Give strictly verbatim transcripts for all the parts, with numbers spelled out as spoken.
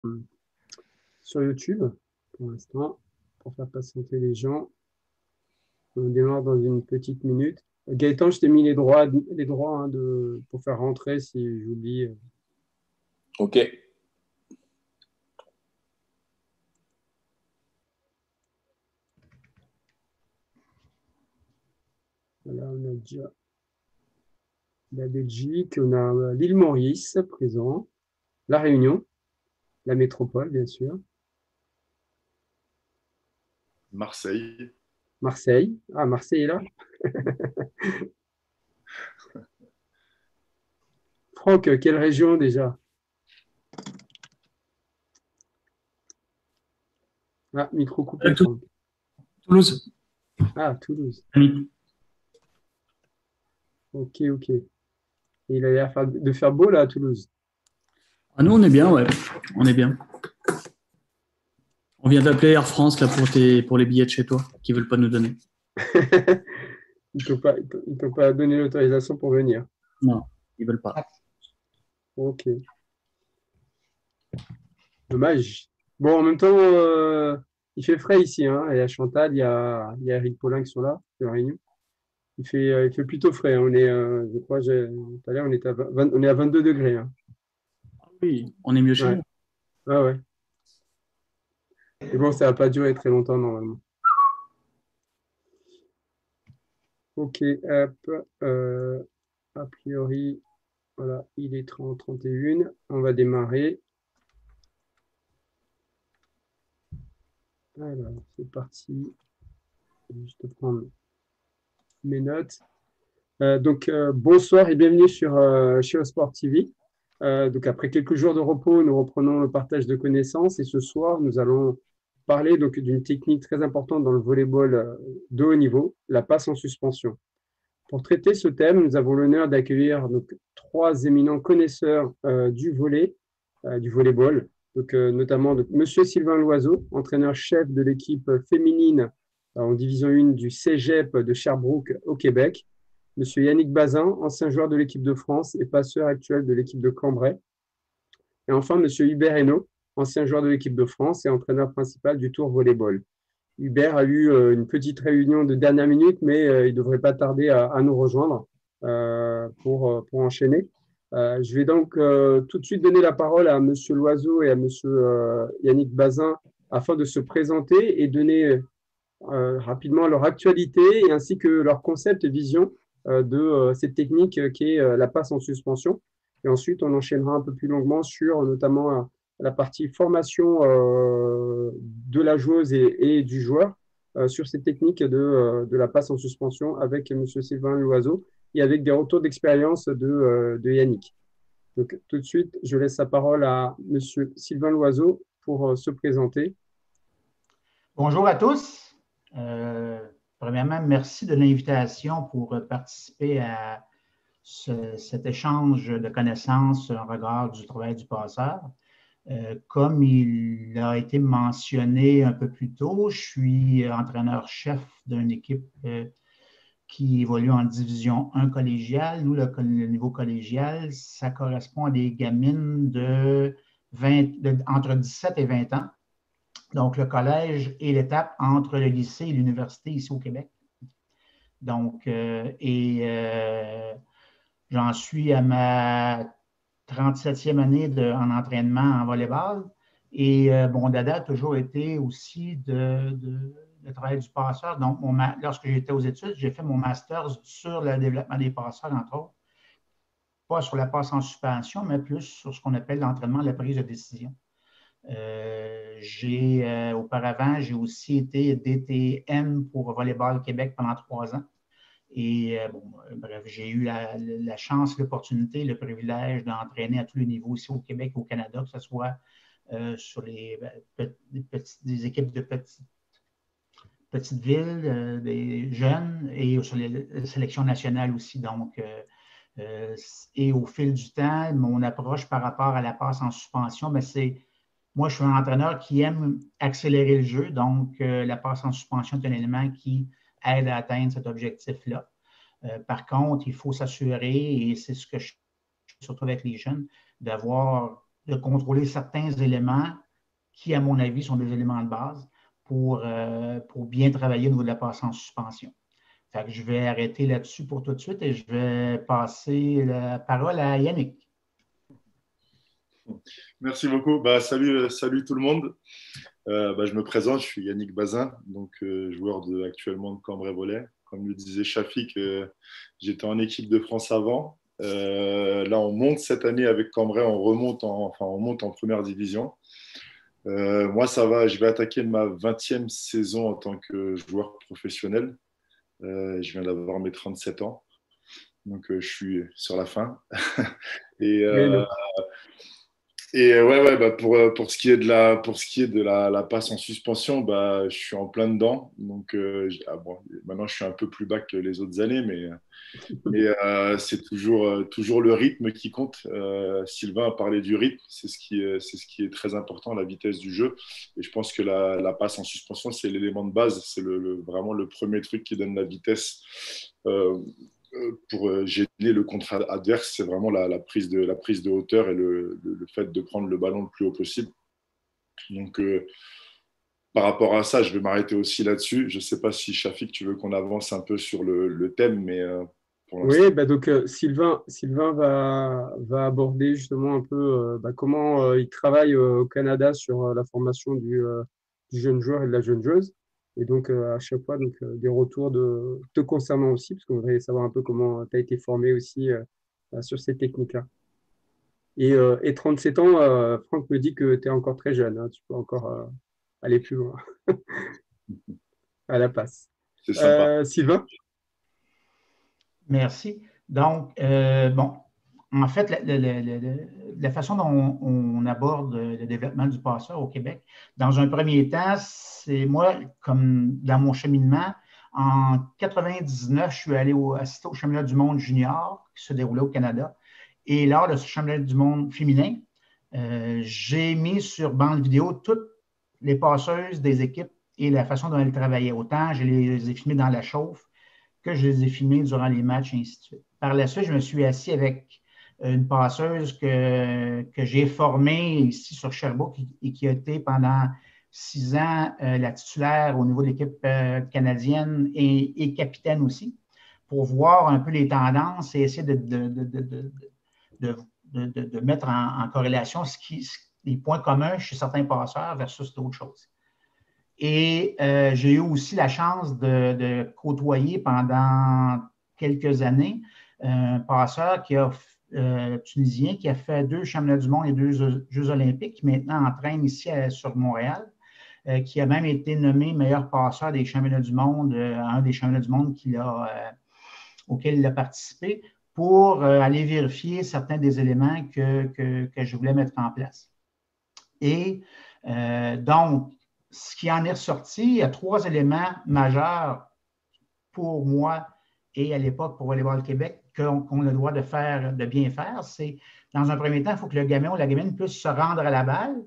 sur YouTube pour l'instant, pour faire patienter les gens. On démarre dans une petite minute. Gaëtan, je t'ai mis les droits, les droits hein, de, pour faire rentrer si j'oublie. OK. Voilà, on a déjà la Belgique, on a l'île Maurice présent, la Réunion, la métropole, bien sûr, Marseille. Marseille. Ah, Marseille est là. Franck, quelle région déjà? Ah, micro coupé, Euh, Tou- Franck. Toulouse. Ah, Toulouse. Oui. Ok, ok. Et il a l'air faire- de faire beau là à Toulouse. Ah, nous, on est bien, ouais. On est bien. On vient d'appeler Air France là, pour, tes, pour les billets de chez toi, qui ne veulent pas nous donner. Ils ne t'ont pas, ils t'ont- ils t'ont pas donné l'autorisation pour venir. Non, ils ne veulent pas. Ok, dommage. Bon, en même temps, euh, il fait frais ici. Hein. Il y a Chantal, il y a, il y a Eric Paulin qui sont là, de la Réunion. Il fait, euh, il fait plutôt frais. Hein. On est, euh, je crois, j'ai- tout à l'heure, on, était à vingt on est à vingt-deux degrés. Hein. Oui, on est mieux chez Ouais, nous. ah ouais. Et bon, ça va pas durer très longtemps normalement. Ok, hop. euh, a priori, voilà, il est trente, trente et une. On va démarrer. Alors, c'est parti. Je vais juste prendre mes notes. Euh, donc, euh, bonsoir et bienvenue sur euh, chez Sport T V. Euh, donc, après quelques jours de repos, nous reprenons le partage de connaissances et ce soir, nous allons parler donc d'une technique très importante dans le volleyball euh, de haut niveau, la passe en suspension. Pour traiter ce thème, nous avons l'honneur d'accueillir donc trois éminents connaisseurs euh, du volley, euh, du volleyball, donc euh, notamment donc, Monsieur Sylvain Loiseau, entraîneur-chef de l'équipe féminine euh, en division un du Cégep de Sherbrooke au Québec. Monsieur Yannick Bazin, ancien joueur de l'équipe de France et passeur actuel de l'équipe de Cambrai. Et enfin, Monsieur Hubert Hainaut, ancien joueur de l'équipe de France et entraîneur principal du Tour Volleyball. Hubert a eu euh, une petite réunion de dernière minute, mais euh, il ne devrait pas tarder à, à nous rejoindre euh, pour, euh, pour enchaîner. Euh, je vais donc euh, tout de suite donner la parole à Monsieur Loiseau et à Monsieur euh, Yannick Bazin afin de se présenter et donner euh, rapidement leur actualité et ainsi que leur concept et vision euh, de euh, cette technique euh, qui est euh, la passe en suspension. Et ensuite, on enchaînera un peu plus longuement sur notamment euh, la partie formation euh, de la joueuse et, et du joueur euh, sur cette technique de, euh, de la passe en suspension avec M. Sylvain Loiseau et avec des retours d'expérience de, euh, de Yannick. Donc, tout de suite, je laisse la parole à M. Sylvain Loiseau pour euh, se présenter. Bonjour à tous. Euh, premièrement, merci de l'invitation pour participer à ce, cet échange de connaissances en regard du travail du passeur. Euh, comme il a été mentionné un peu plus tôt, je suis entraîneur-chef d'une équipe euh, qui évolue en division un collégiale. Nous, le, le niveau collégial, ça correspond à des gamines de, vingt, de entre dix-sept et vingt ans. Donc, le collège est l'étape entre le lycée et l'université ici au Québec. Donc, euh, et euh, j'en suis à ma trente-septième année de, en entraînement en volleyball. Et euh, mon dada a toujours été aussi de, de, de travail du passeur. Donc, mon, lorsque j'étais aux études, j'ai fait mon master sur le développement des passeurs, entre autres. Pas sur la passe en suspension, mais plus sur ce qu'on appelle l'entraînement de la prise de décision. Euh, j'ai, euh, auparavant, j'ai aussi été D T N pour Volleyball Québec pendant trois ans. Et euh, bon, bref, j'ai eu la, la chance, l'opportunité, le privilège d'entraîner à tous les niveaux ici au Québec, au Canada, que ce soit euh, sur les, les petites, des équipes de petites, petites villes, euh, des jeunes, et sur les sélections nationales aussi. Donc, euh, euh, et au fil du temps, mon approche par rapport à la passe en suspension, ben, c'est moi, je suis un entraîneur qui aime accélérer le jeu. Donc, euh, la passe en suspension est un élément qui aide à atteindre cet objectif-là. Euh, par contre, il faut s'assurer, et c'est ce que je fais surtout avec les jeunes, d'avoir de contrôler certains éléments qui, à mon avis, sont des éléments de base pour, euh, pour bien travailler au niveau de la passe en suspension. Fait que je vais arrêter là-dessus pour tout de suite et je vais passer la parole à Yannick. Merci beaucoup. Bah, salut, salut tout le monde. Euh, bah, je me présente, je suis Yannick Bazin, donc euh, joueur de, actuellement de Cambrai-Volley. Comme le disait Shafik, euh, j'étais en équipe de France avant. Euh, là, on monte cette année avec Cambrai, on remonte en, enfin, on monte en première division. Euh, moi, ça va, je vais attaquer ma vingtième saison en tant que joueur professionnel. Euh, je viens d'avoir mes trente-sept ans, donc euh, je suis sur la fin. Et, euh, et ouais, ouais, bah pour, pour ce qui est de la, pour ce qui est de la, la passe en suspension, bah, je suis en plein dedans. Donc, euh, ah bon, maintenant, je suis un peu plus bas que les autres années, mais, mais euh, c'est toujours, toujours le rythme qui compte. Euh, Sylvain a parlé du rythme, c'est ce, qui est, c'est ce qui est très important, la vitesse du jeu. Et je pense que la, la passe en suspension, c'est l'élément de base, c'est le, le, vraiment le premier truc qui donne la vitesse. Euh, pour gêner le contre adverse, c'est vraiment la, la, prise de, la prise de hauteur et le, le, le fait de prendre le ballon le plus haut possible. Donc, euh, par rapport à ça, je vais m'arrêter aussi là-dessus. Je ne sais pas si, Shafik, tu veux qu'on avance un peu sur le, le thème, mais euh, pour l'instant… Oui, bah donc euh, Sylvain, Sylvain va, va aborder justement un peu euh, bah, comment euh, il travaille euh, au Canada sur euh, la formation du, euh, du jeune joueur et de la jeune joueuse. Et donc, euh, à chaque fois, donc, euh, des retours de, te concernant aussi, parce qu'on voudrait savoir un peu comment tu as été formé aussi euh, euh, sur ces techniques-là. Et, euh, et trente-sept ans, euh, Franck me dit que tu es encore très jeune, hein, tu peux encore euh, aller plus loin à la passe. C'est sympa. Euh, Sylvain? Merci. Donc, euh, bon, en fait, la, la, la, la, la façon dont on, on aborde le développement du passeur au Québec, dans un premier temps, c'est moi, comme dans mon cheminement, en quatre-vingt-dix-neuf, je suis allé au, assister au championnat du monde junior qui se déroulait au Canada. Et lors de ce championnat du monde féminin, euh, j'ai mis sur bande vidéo toutes les passeuses des équipes et la façon dont elles travaillaient. Autant je les ai filmées dans la chauffe que je les ai filmées durant les matchs, et ainsi de suite. Par la suite, je me suis assis avec une passeuse que, que j'ai formée ici sur Sherbrooke et qui a été pendant six ans euh, la titulaire au niveau de l'équipe euh, canadienne et, et capitaine aussi, pour voir un peu les tendances et essayer de, de, de, de, de, de, de, de, de mettre en, en corrélation ce qui, les points communs chez certains passeurs versus d'autres choses. Et euh, j'ai eu aussi la chance de, de côtoyer pendant quelques années un passeur qui a, euh, tunisien qui a fait deux championnats du monde et deux Jeux olympiques, qui maintenant entraîne ici à, sur Montréal, euh, qui a même été nommé meilleur passeur des championnats du monde, euh, un des championnats du monde qu'il a, euh, auquel il a participé, pour euh, aller vérifier certains des éléments que, que, que je voulais mettre en place. Et euh, donc, ce qui en est ressorti, il y a trois éléments majeurs pour moi et à l'époque pour Volleyball Québec qu'on qu'on a le droit de faire, de bien faire. C'est, dans un premier temps, il faut que le gamin ou la gamine puisse se rendre à la balle,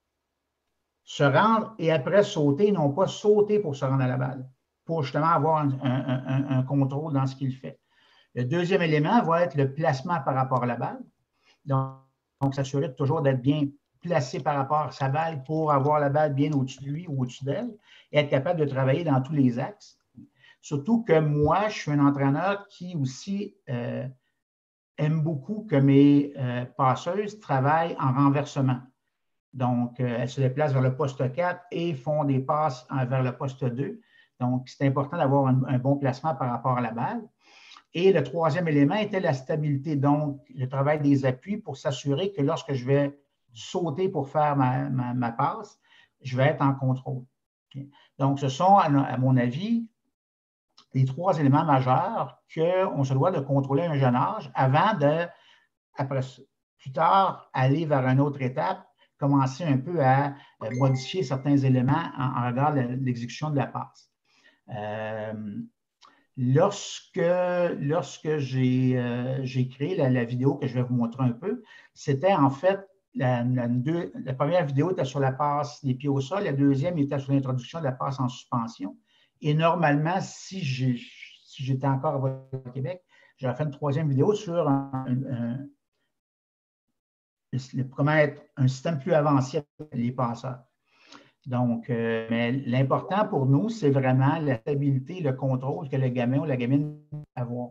se rendre et après sauter, non pas sauter pour se rendre à la balle, pour justement avoir un, un, un, un contrôle dans ce qu'il fait. Le deuxième élément va être le placement par rapport à la balle. Donc, donc s'assurer toujours d'être bien placé par rapport à sa balle pour avoir la balle bien au-dessus de lui ou au-dessus d'elle et être capable de travailler dans tous les axes. Surtout que moi, je suis un entraîneur qui aussi euh, aime beaucoup que mes euh, passeuses travaillent en renversement. Donc, euh, elles se déplacent vers le poste quatre et font des passes vers le poste deux. Donc, c'est important d'avoir un, un bon placement par rapport à la balle. Et le troisième élément était la stabilité. Donc, je travaille des appuis pour s'assurer que lorsque je vais sauter pour faire ma, ma, ma passe, je vais être en contrôle. Okay? Donc, ce sont, à mon avis, les trois éléments majeurs qu'on se doit de contrôler à un jeune âge avant de, après, plus tard, aller vers une autre étape, commencer un peu à modifier certains éléments en, en regard de l'exécution de la passe. Euh, Lorsque, lorsque j'ai euh, créé la, la vidéo que je vais vous montrer un peu, c'était en fait, la, la, deux, la première vidéo était sur la passe des pieds au sol, la deuxième était sur l'introduction de la passe en suspension. Et normalement, si j'étais si encore au Québec, j'aurais fait une troisième vidéo sur un, un, le, comment être un système plus avancé avec les passeurs. Donc, euh, mais l'important pour nous, c'est vraiment la stabilité, le contrôle que le gamin ou la gamine peut avoir.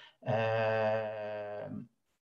Euh,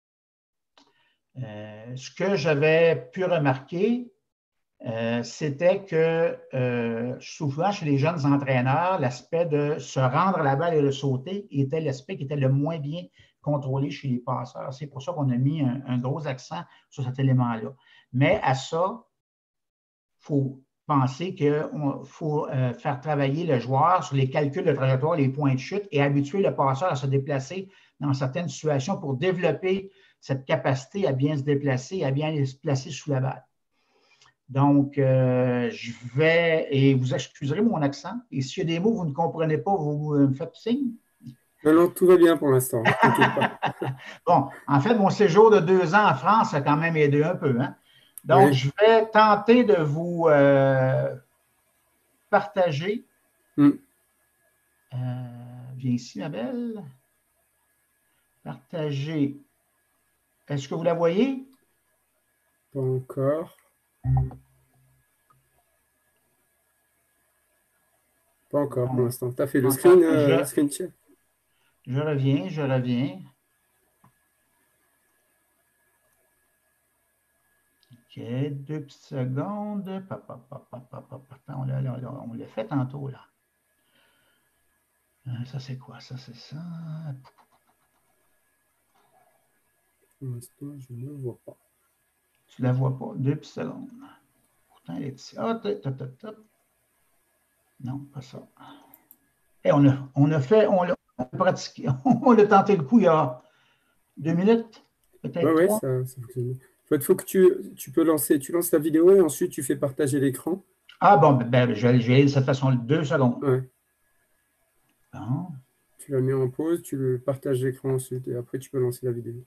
euh, ce que j'avais pu remarquer, euh, c'était que euh, souvent chez les jeunes entraîneurs, l'aspect de se rendre à la balle et le sauter était l'aspect qui était le moins bien contrôlé chez les passeurs. C'est pour ça qu'on a mis un, un gros accent sur cet élément-là. Mais à ça, il faut penser qu'il faut euh, faire travailler le joueur sur les calculs de trajectoire, les points de chute et habituer le passeur à se déplacer dans certaines situations pour développer cette capacité à bien se déplacer, à bien se placer sous la balle. Donc, euh, je vais, et vous excuserez mon accent, et s'il y a des mots que vous ne comprenez pas, vous me faites signe. Non, non, tout va bien pour l'instant. Bon, en fait, mon séjour de deux ans en France a quand même aidé un peu, hein? Donc, oui. Je vais tenter de vous euh, partager. Mm. Euh, viens ici, ma belle. Partager. Est-ce que vous la voyez? Pas encore. Pas encore pour l'instant. Tu as fait le screen, euh, je, screen share? Je reviens, je reviens. OK, deux petites secondes. On l'a fait tantôt, là. Ça, c'est quoi? Ça, c'est ça. Pour l'instant, je ne vois pas. Tu ne la vois pas. Deux petites secondes. Pourtant, elle est ici. Ah, top, top, top, top. Non, pas ça. Et on, a, on a fait, on l'a pratiqué, on a tenté le coup il y a deux minutes, peut-être ouais, trois. Oui, ça, ça fonctionne. Il faut que tu, tu peux lancer, tu lances la vidéo et ensuite tu fais partager l'écran. Ah bon, ben, je, vais, je vais aller de cette façon, deux secondes. Ouais. Bon. Tu la mets en pause, tu le partages l'écran ensuite et après tu peux lancer la vidéo.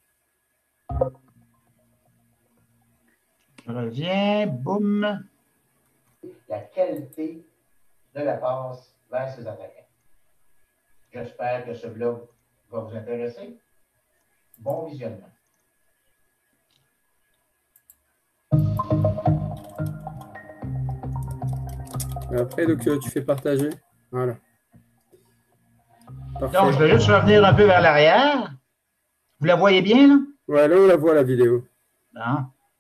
Je reviens, boum. La qualité de la passe vers ses attaquants. J'espère que ce blog va vous intéresser. Bon visionnement. Et après, donc, tu fais partager. Voilà. Parfait. Donc, je vais juste revenir un peu vers l'arrière. Vous la voyez bien, là? Ouais, là, on la voit, la vidéo. Bon.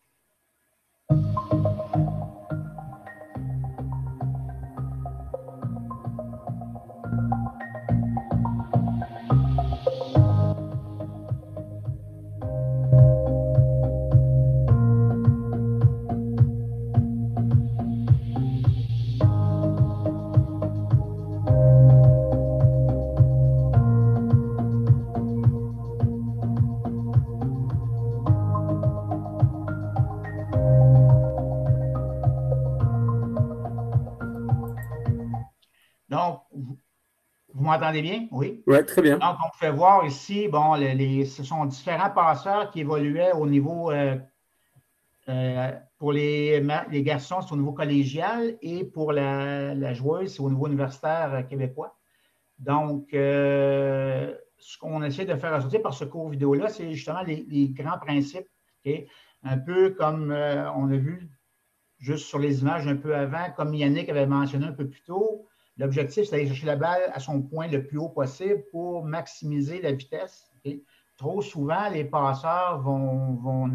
Donc, vous, vous m'entendez bien? Oui? Oui, très bien. Donc, on peut voir ici, bon, les, les, ce sont différents passeurs qui évoluaient au niveau, euh, euh, pour les, les garçons, c'est au niveau collégial et pour la, la joueuse, c'est au niveau universitaire québécois. Donc, euh, ce qu'on essaie de faire ressortir par ce cours vidéo-là, c'est justement les, les grands principes. Okay? Un peu comme euh, on a vu juste sur les images un peu avant, comme Yannick avait mentionné un peu plus tôt. L'objectif, c'est d'aller chercher la balle à son point le plus haut possible pour maximiser la vitesse. Okay? Trop souvent, les passeurs vont, vont,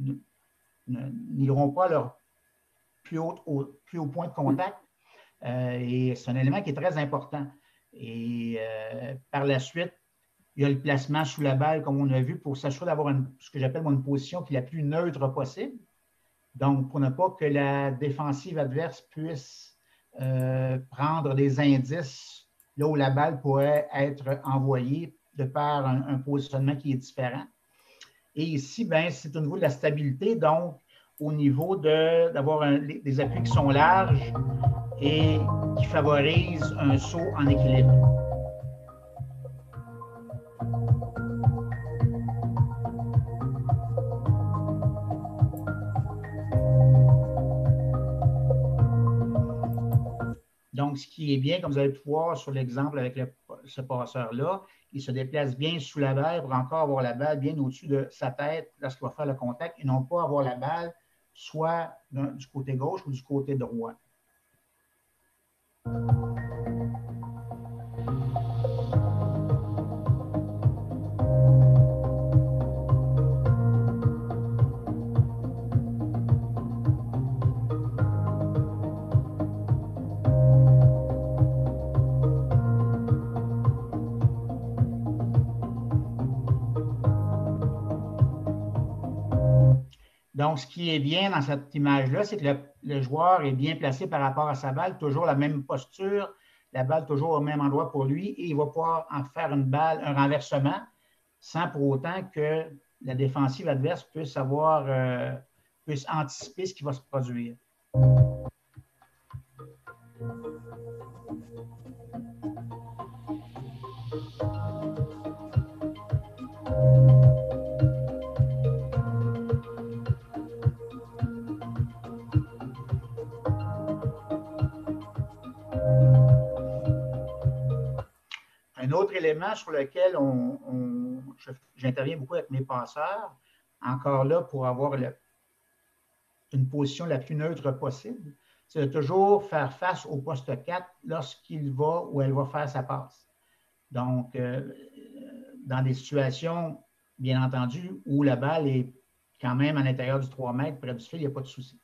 n'iront pas à leur plus haut, au, plus haut point de contact. Euh, et c'est un élément qui est très important. Et euh, par la suite, il y a le placement sous la balle, comme on a vu, pour s'assurer d'avoir ce que j'appelle une position qui est la plus neutre possible. Donc, pour ne pas que la défensive adverse puisse Euh, prendre des indices là où la balle pourrait être envoyée de par un, un positionnement qui est différent. Et ici, ben, c'est au niveau de la stabilité, donc au niveau d'avoir de, des appuis qui sont larges et qui favorisent un saut en équilibre. Donc, ce qui est bien, comme vous allez pu voir sur l'exemple avec le, ce passeur-là, il se déplace bien sous la balle pour encore avoir la balle bien au-dessus de sa tête lorsqu'il va faire le contact et non pas avoir la balle soit du côté gauche ou du côté droit. Donc, ce qui est bien dans cette image-là, c'est que le, le joueur est bien placé par rapport à sa balle, toujours la même posture, la balle toujours au même endroit pour lui, et il va pouvoir en faire une balle, un renversement, sans pour autant que la défensive adverse puisse avoir, euh, puisse anticiper ce qui va se produire. Un autre élément sur lequel on, on, j'interviens beaucoup avec mes passeurs, encore là pour avoir le, une position la plus neutre possible, c'est de toujours faire face au poste quatre lorsqu'il va ou elle va faire sa passe. Donc, euh, dans des situations, bien entendu, où la balle est quand même à l'intérieur du trois mètres, près du fil, il n'y a pas de souci.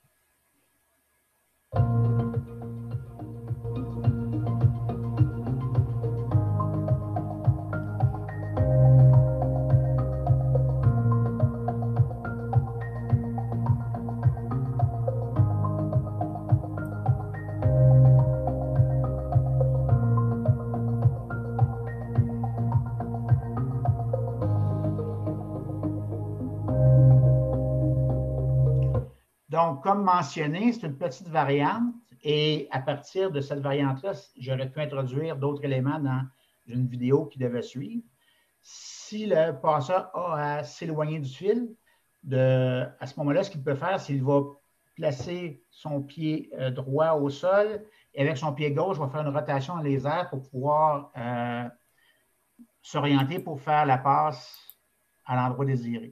Donc, comme mentionné, c'est une petite variante et à partir de cette variante-là, j'aurais pu introduire d'autres éléments dans une vidéo qui devait suivre. Si le passeur a à s'éloigner du fil, de, à ce moment-là, ce qu'il peut faire, c'est qu'il va placer son pied euh, droit au sol et avec son pied gauche, il va faire une rotation dans les airs pour pouvoir euh, s'orienter pour faire la passe à l'endroit désiré.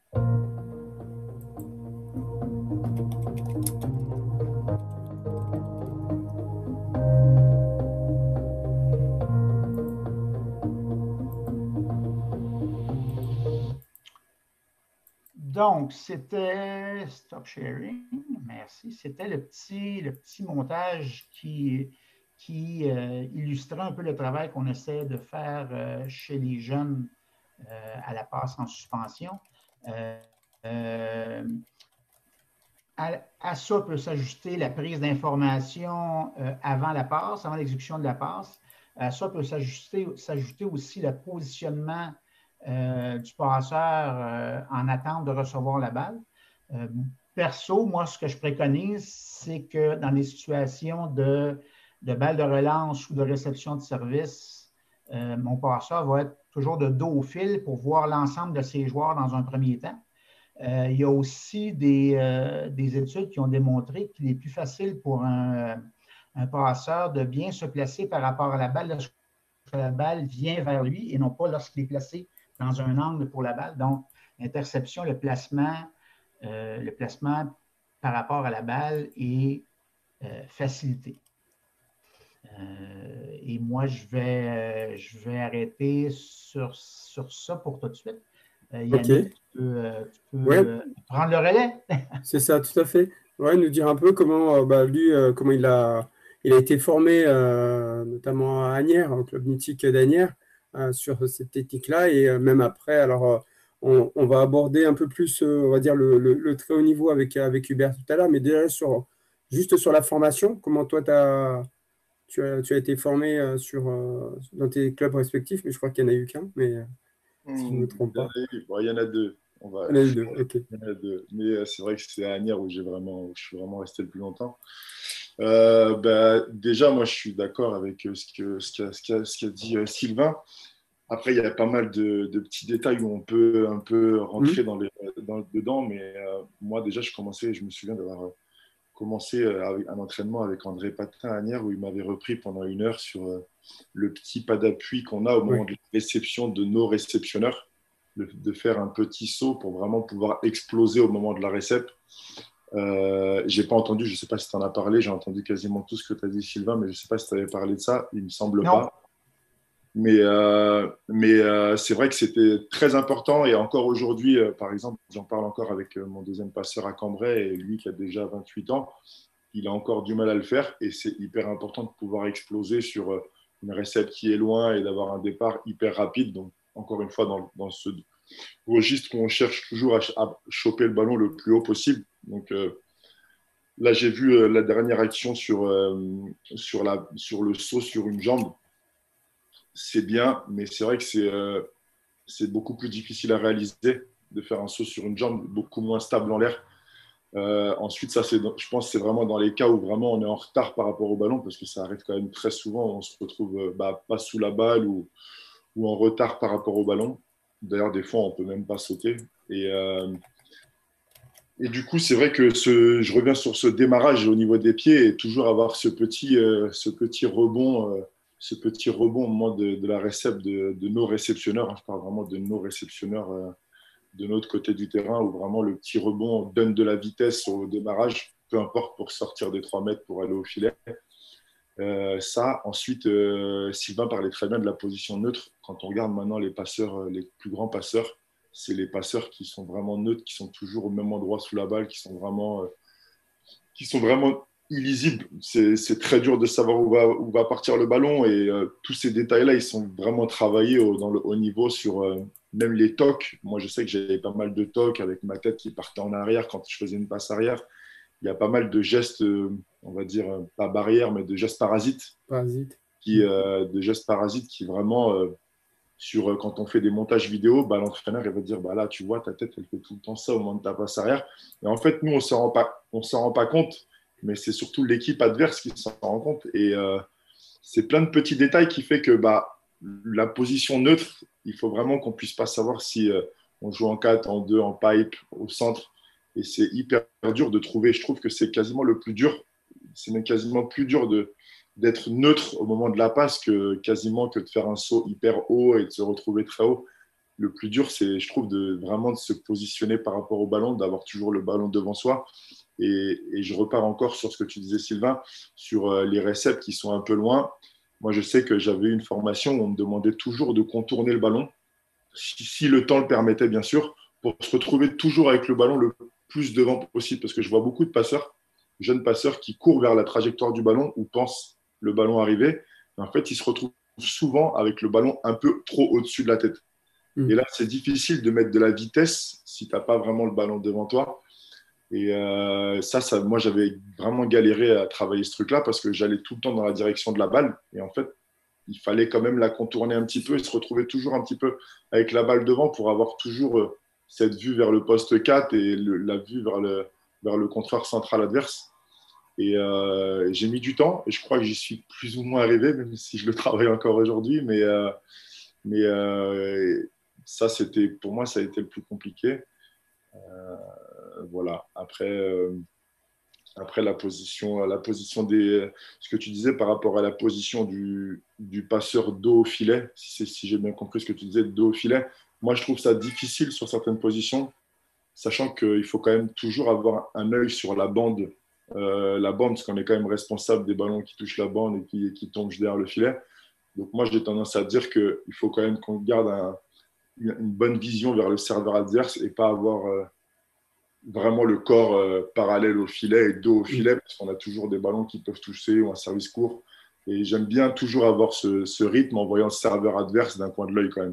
Donc, c'était Stop Sharing, merci. C'était le petit, le petit montage qui, qui euh, illustrait un peu le travail qu'on essaie de faire euh, chez les jeunes euh, à la passe en suspension. Euh, euh, à, à ça peut s'ajuster la prise d'information euh, avant la passe, avant l'exécution de la passe. À ça peut s'ajuster, s'ajouter aussi le positionnement Euh, du passeur euh, en attente de recevoir la balle. Euh, perso, moi, ce que je préconise, c'est que dans les situations de, de balle de relance ou de réception de service, euh, mon passeur va être toujours de dos au fil pour voir l'ensemble de ses joueurs dans un premier temps. Euh, il y a aussi des, euh, des études qui ont démontré qu'il est plus facile pour un, un passeur de bien se placer par rapport à la balle lorsque la balle vient vers lui et non pas lorsqu'il est placé dans un angle pour la balle. Donc, l'interception, le placement, euh, le placement par rapport à la balle est euh, facilité. Euh, et moi, je vais, euh, je vais arrêter sur, sur ça pour tout de suite. Euh, Yannick, okay. tu peux, euh, tu peux ouais. euh, prendre le relais. C'est ça, tout à fait. Ouais, nous dire un peu comment, euh, bah, lui, euh, comment il a, il a été formé, euh, notamment à Asnières, au club mythique d'Asnières, euh, sur cette technique-là. Et euh, même après, alors, euh, on, on va aborder un peu plus, euh, on va dire, le, le, le très haut niveau avec, avec Hubert tout à l'heure, mais déjà, sur, juste sur la formation, comment toi, as, tu, as, tu as été formé euh, sur, euh, dans tes clubs respectifs, mais je crois qu'il n'y en a eu qu'un, mais euh, si je ne me trompe pas. Bon, il y en a deux. On va... Il y en a eu deux, ok. Il y en a deux. Mais c'est vrai que c'est à Asnières où, j'ai vraiment, où je suis vraiment resté le plus longtemps. Euh, bah, déjà, moi, je suis d'accord avec ce qu'a ce qu'a, ce qu'a, ce qu'a dit euh, Sylvain. Après, il y a pas mal de, de petits détails où on peut un peu rentrer mmh. dans les, dans, dedans. Mais euh, moi, déjà, je commençais, je me souviens d'avoir commencé avec un entraînement avec André Patin à Nières où il m'avait repris pendant une heure sur euh, le petit pas d'appui qu'on a au moment oui. de la réception de nos réceptionneurs, de, de faire un petit saut pour vraiment pouvoir exploser au moment de la récep. Euh, j'ai pas entendu, je sais pas si tu en as parlé, j'ai entendu quasiment tout ce que tu as dit, Sylvain, mais je sais pas si tu avais parlé de ça, il me semble non. pas. Mais, euh, mais euh, c'est vrai que c'était très important et encore aujourd'hui, euh, par exemple, j'en parle encore avec euh, mon deuxième passeur à Cambrai et lui qui a déjà vingt-huit ans, il a encore du mal à le faire et c'est hyper important de pouvoir exploser sur euh, une récepte qui est loin et d'avoir un départ hyper rapide. Donc, encore une fois, dans, dans ce registre où on cherche toujours à, à choper le ballon le plus haut possible. Donc, euh, là, j'ai vu euh, la dernière action sur, euh, sur, la, sur le saut sur une jambe. C'est bien, mais c'est vrai que c'est, euh, c'est beaucoup plus difficile à réaliser de faire un saut sur une jambe, beaucoup moins stable en l'air. Euh, ensuite, ça, c'est, je pense que c'est vraiment dans les cas où vraiment on est en retard par rapport au ballon, parce que ça arrive quand même très souvent, on se retrouve bah, pas sous la balle ou, ou en retard par rapport au ballon. D'ailleurs, des fois, on ne peut même pas sauter. Et, euh, et du coup, c'est vrai que ce, je reviens sur ce démarrage au niveau des pieds et toujours avoir ce petit, euh, ce petit rebond. Euh, ce petit rebond au moment de, de la récep de, de nos réceptionneurs, je parle vraiment de nos réceptionneurs euh, de notre côté du terrain, où vraiment le petit rebond donne de la vitesse au démarrage, peu importe pour sortir des trois mètres pour aller au filet. Euh, ça, ensuite, euh, Sylvain parlait très bien de la position neutre. Quand on regarde maintenant les passeurs, les plus grands passeurs, c'est les passeurs qui sont vraiment neutres, qui sont toujours au même endroit sous la balle, qui sont vraiment, euh, qui sont vraiment illisible. C'est, c'est très dur de savoir où va, où va partir le ballon et euh, tous ces détails-là, ils sont vraiment travaillés au, dans le haut niveau sur euh, même les tocs. Moi, je sais que j'avais pas mal de tocs avec ma tête qui partait en arrière quand je faisais une passe arrière. Il y a pas mal de gestes, euh, on va dire, euh, pas barrières, mais de gestes parasites. Parasites. Qui, euh, de gestes parasites qui vraiment, euh, sur, euh, quand on fait des montages vidéo, bah, l'entraîneur il va dire, bah, là, tu vois, ta tête, elle fait tout le temps ça au moment de ta passe arrière. Et en fait, nous, on ne s'en rend pas, on s'en rend pas compte. Mais c'est surtout l'équipe adverse qui s'en rend compte. Et euh, c'est plein de petits détails qui fait que bah, la position neutre, il faut vraiment qu'on ne puisse pas savoir si euh, on joue en quatre, en deux, en pipe, au centre. Et c'est hyper dur de trouver. Je trouve que c'est quasiment le plus dur. C'est même quasiment plus dur de, d'être neutre au moment de la passe que quasiment que de faire un saut hyper haut et de se retrouver très haut. Le plus dur, c'est, je trouve, de, vraiment de se positionner par rapport au ballon, d'avoir toujours le ballon devant soi. Et, et je repars encore sur ce que tu disais, Sylvain, sur euh, les réceptes qui sont un peu loin. Moi, je sais que j'avais une formation où on me demandait toujours de contourner le ballon, si, si le temps le permettait, bien sûr, pour se retrouver toujours avec le ballon le plus devant possible. Parce que je vois beaucoup de passeurs, jeunes passeurs, qui courent vers la trajectoire du ballon ou pensent le ballon arriver. Et en fait, ils se retrouvent souvent avec le ballon un peu trop au-dessus de la tête. Mmh. Et là, c'est difficile de mettre de la vitesse si tu n'as pas vraiment le ballon devant toi. Et euh, ça, ça, moi, j'avais vraiment galéré à travailler ce truc-là parce que j'allais tout le temps dans la direction de la balle. Et en fait, il fallait quand même la contourner un petit peu et se retrouver toujours un petit peu avec la balle devant pour avoir toujours euh, cette vue vers le poste quatre et le, la vue vers le, vers le contreur central adverse. Et euh, j'ai mis du temps et je crois que j'y suis plus ou moins arrivé, même si je le travaille encore aujourd'hui. Mais, euh, mais euh, ça, c'était, pour moi, ça a été le plus compliqué. Euh, voilà. Après, euh, après la position, la position des, ce que tu disais par rapport à la position du, du passeur dos au filet, si, si j'ai bien compris ce que tu disais, dos au filet, moi je trouve ça difficile sur certaines positions, sachant qu'il faut quand même toujours avoir un œil sur la bande, euh, la bande, parce qu'on est quand même responsable des ballons qui touchent la bande et qui, qui tombent derrière le filet. Donc moi j'ai tendance à dire qu'il faut quand même qu'on garde un, une bonne vision vers le serveur adverse et pas avoir euh, vraiment le corps euh, parallèle au filet et dos au filet, parce qu'on a toujours des ballons qui peuvent toucher ou un service court. Et j'aime bien toujours avoir ce, ce rythme en voyant le serveur adverse d'un coin de l'œil quand même.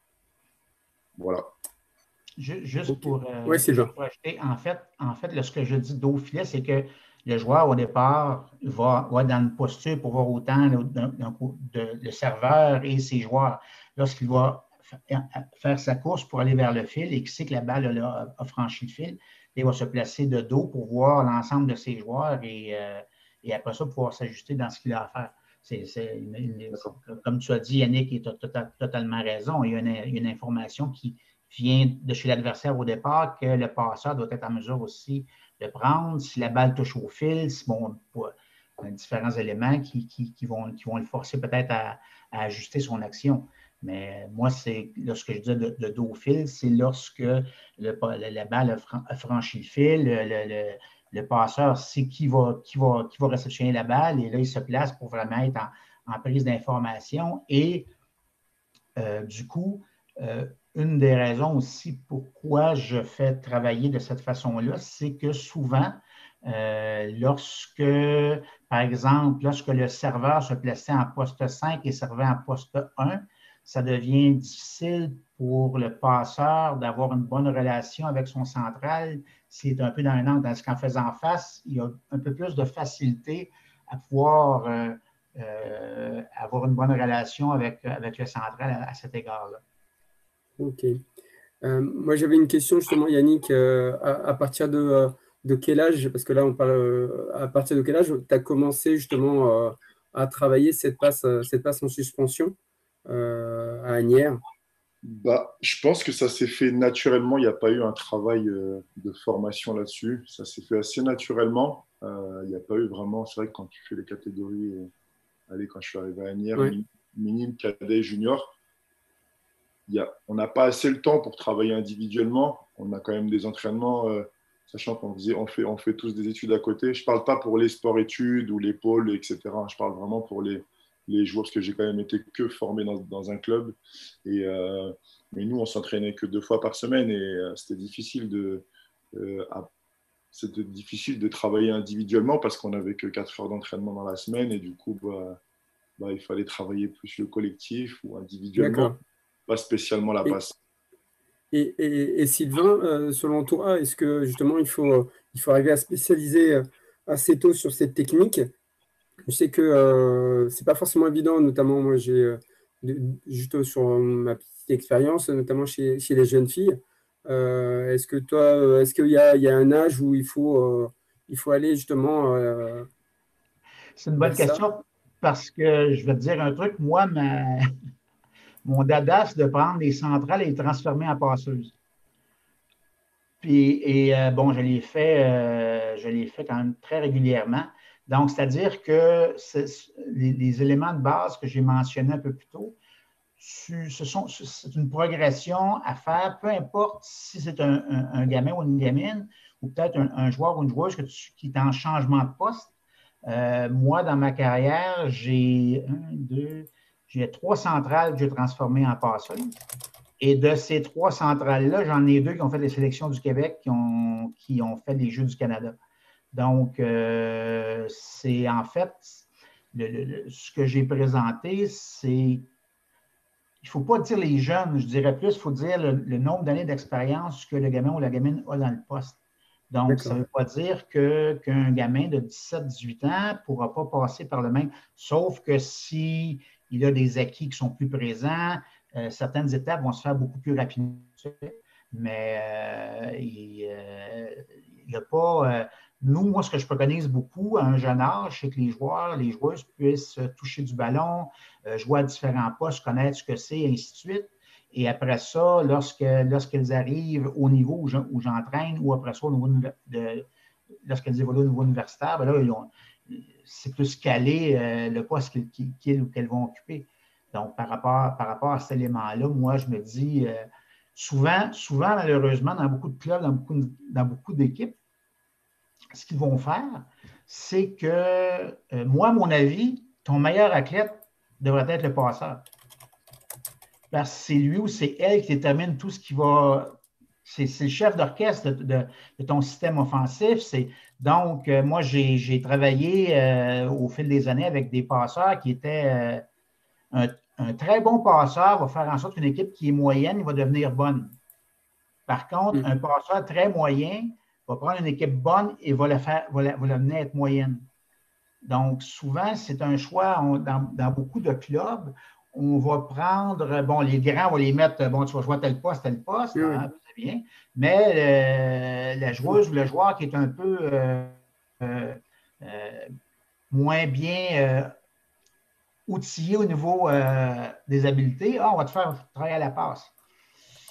Voilà. Juste pour, euh, oui, c'est juste pour ajouter, en fait, en fait là, ce que je dis dos au filet, c'est que le joueur, au départ, va, va dans une posture pour voir autant le, de, le serveur et ses joueurs. Lorsqu'il va faire sa course pour aller vers le fil et qu'il sait que la balle a, a franchi le fil, il va se placer de dos pour voir l'ensemble de ses joueurs et, euh, et après ça, pouvoir s'ajuster dans ce qu'il a à faire. C'est, c'est une, une, comme tu as dit, Yannick, il a total, totalement raison. Il y a une, une information qui vient de chez l'adversaire au départ que le passeur doit être en mesure aussi de prendre. Si la balle touche au fil, c'est bon, différents éléments qui, qui, qui, vont, qui vont le forcer peut-être à, à ajuster son action. Mais moi, c'est lorsque je dis de, de dos au fil, c'est lorsque le, la balle a franchi le fil, le, le, le passeur sait qui va, qui, va, qui va réceptionner la balle et là, il se place pour vraiment être en, en prise d'information. Et euh, du coup, euh, une des raisons aussi pourquoi je fais travailler de cette façon-là, c'est que souvent, euh, lorsque, par exemple, lorsque le serveur se plaçait en poste cinq et servait en poste un, ça devient difficile pour le passeur d'avoir une bonne relation avec son central s'il est un peu dans un angle. Tandis qu'en faisant face, il y a un peu plus de facilité à pouvoir euh, euh, avoir une bonne relation avec, avec le central à, à cet égard-là. OK. Euh, moi, j'avais une question justement, Yannick, euh, à, à partir de, euh, de quel âge, parce que là, on parle euh, à partir de quel âge tu as commencé justement euh, à travailler cette passe, cette passe en suspension euh, à Asnières? Bah, je pense que ça s'est fait naturellement. Il n'y a pas eu un travail euh, de formation là-dessus. Ça s'est fait assez naturellement. Euh, il n'y a pas eu vraiment. C'est vrai que quand tu fais les catégories, euh, allez, quand je suis arrivé à Asnières, Ouais. minime, cadet, junior, il y a, on n'a pas assez le temps pour travailler individuellement. On a quand même des entraînements, euh, sachant qu'on faisait, on fait, on fait tous des études à côté. Je ne parle pas pour les sports-études ou les pôles, et cetera. Je parle vraiment pour les, les joueurs, parce que j'ai quand même été que formé dans, dans un club. Et, euh, mais nous, on s'entraînait que deux fois par semaine et euh, c'était difficile de, euh, à, c'était difficile de travailler individuellement parce qu'on n'avait que quatre heures d'entraînement dans la semaine et du coup, bah, bah, il fallait travailler plus le collectif ou individuellement, D'accord. pas spécialement la Et, passe. et, et, et Sylvain, euh, selon toi, est-ce que justement il faut, euh, il faut arriver à spécialiser euh, assez tôt sur cette technique? Je sais que euh, c'est pas forcément évident, notamment moi j'ai euh, de- juste sur ma petite expérience, notamment chez, chez les jeunes filles. Euh, est-ce que toi, euh, est-ce qu'il y a, il y a un âge où il faut, euh, il faut aller justement euh, C'est une bonne vers ça? question parce que je vais te dire un truc. Moi, ma, mon dada, c'est de prendre les centrales et les transformer en passeuses. Puis, et euh, bon, je l'ai fait, euh, je l'ai fait quand même très régulièrement. Donc, c'est-à-dire que les, les, éléments de base que j'ai mentionnés un peu plus tôt, ce sont, c'est une progression à faire, peu importe si c'est un, un, un gamin ou une gamine, ou peut-être un, un joueur ou une joueuse que tu, qui est en changement de poste. Euh, moi, dans ma carrière, j'ai un, deux, j'ai trois centrales que j'ai transformées en passeuses. Et de ces trois centrales-là, j'en ai deux qui ont fait les sélections du Québec, qui ont, qui ont fait les Jeux du Canada. Donc, euh, c'est en fait, le, le, ce que j'ai présenté, c'est, il ne faut pas dire les jeunes, je dirais plus, il faut dire le, le nombre d'années d'expérience que le gamin ou la gamine a dans le poste. Donc, ça ne veut pas dire que, qu'un gamin de dix-sept à dix-huit ans ne pourra pas passer par le même, sauf que s'il a des acquis qui sont plus présents, euh, certaines étapes vont se faire beaucoup plus rapidement. Mais euh, il n'y euh, a pas. Euh, nous, moi, ce que je préconise beaucoup à un jeune âge, c'est que les joueurs, les joueuses puissent toucher du ballon, euh, jouer à différents postes, connaître ce que c'est, et ainsi de suite. Et après ça, lorsque, lorsqu'elles arrivent au niveau où, je, où j'entraîne, ou après ça, au niveau de, lorsqu'elles évoluent au niveau universitaire, bien là, ils ont, c'est plus calé euh, le poste qu'ils, qu'ils ou qu'elles vont occuper. Donc, par rapport, par rapport à cet élément-là, moi, je me dis, euh, souvent, souvent, malheureusement, dans beaucoup de clubs, dans beaucoup, dans beaucoup d'équipes, ce qu'ils vont faire, c'est que, euh, moi, à mon avis, ton meilleur athlète devrait être le passeur. Parce que c'est lui ou c'est elle qui détermine tout ce qui va. C'est, c'est le chef d'orchestre de, de, de ton système offensif. C'est, donc, euh, moi, j'ai, j'ai travaillé euh, au fil des années avec des passeurs qui étaient. Euh, un, un très bon passeur va faire en sorte qu'une équipe qui est moyenne va devenir bonne. Par contre, mmh. un passeur très moyen va prendre une équipe bonne et va la faire, va la, va l'amener à être moyenne. Donc, souvent, c'est un choix on, dans, dans beaucoup de clubs. On va prendre, bon, les grands, on va les mettre, bon, tu vas jouer à tel poste, tel poste, oui, hein, c'est bien, mais euh, la joueuse ou le joueur qui est un peu euh, euh, euh, moins bien euh, outillé au niveau euh, des habiletés, ah, on va te faire travailler à la passe.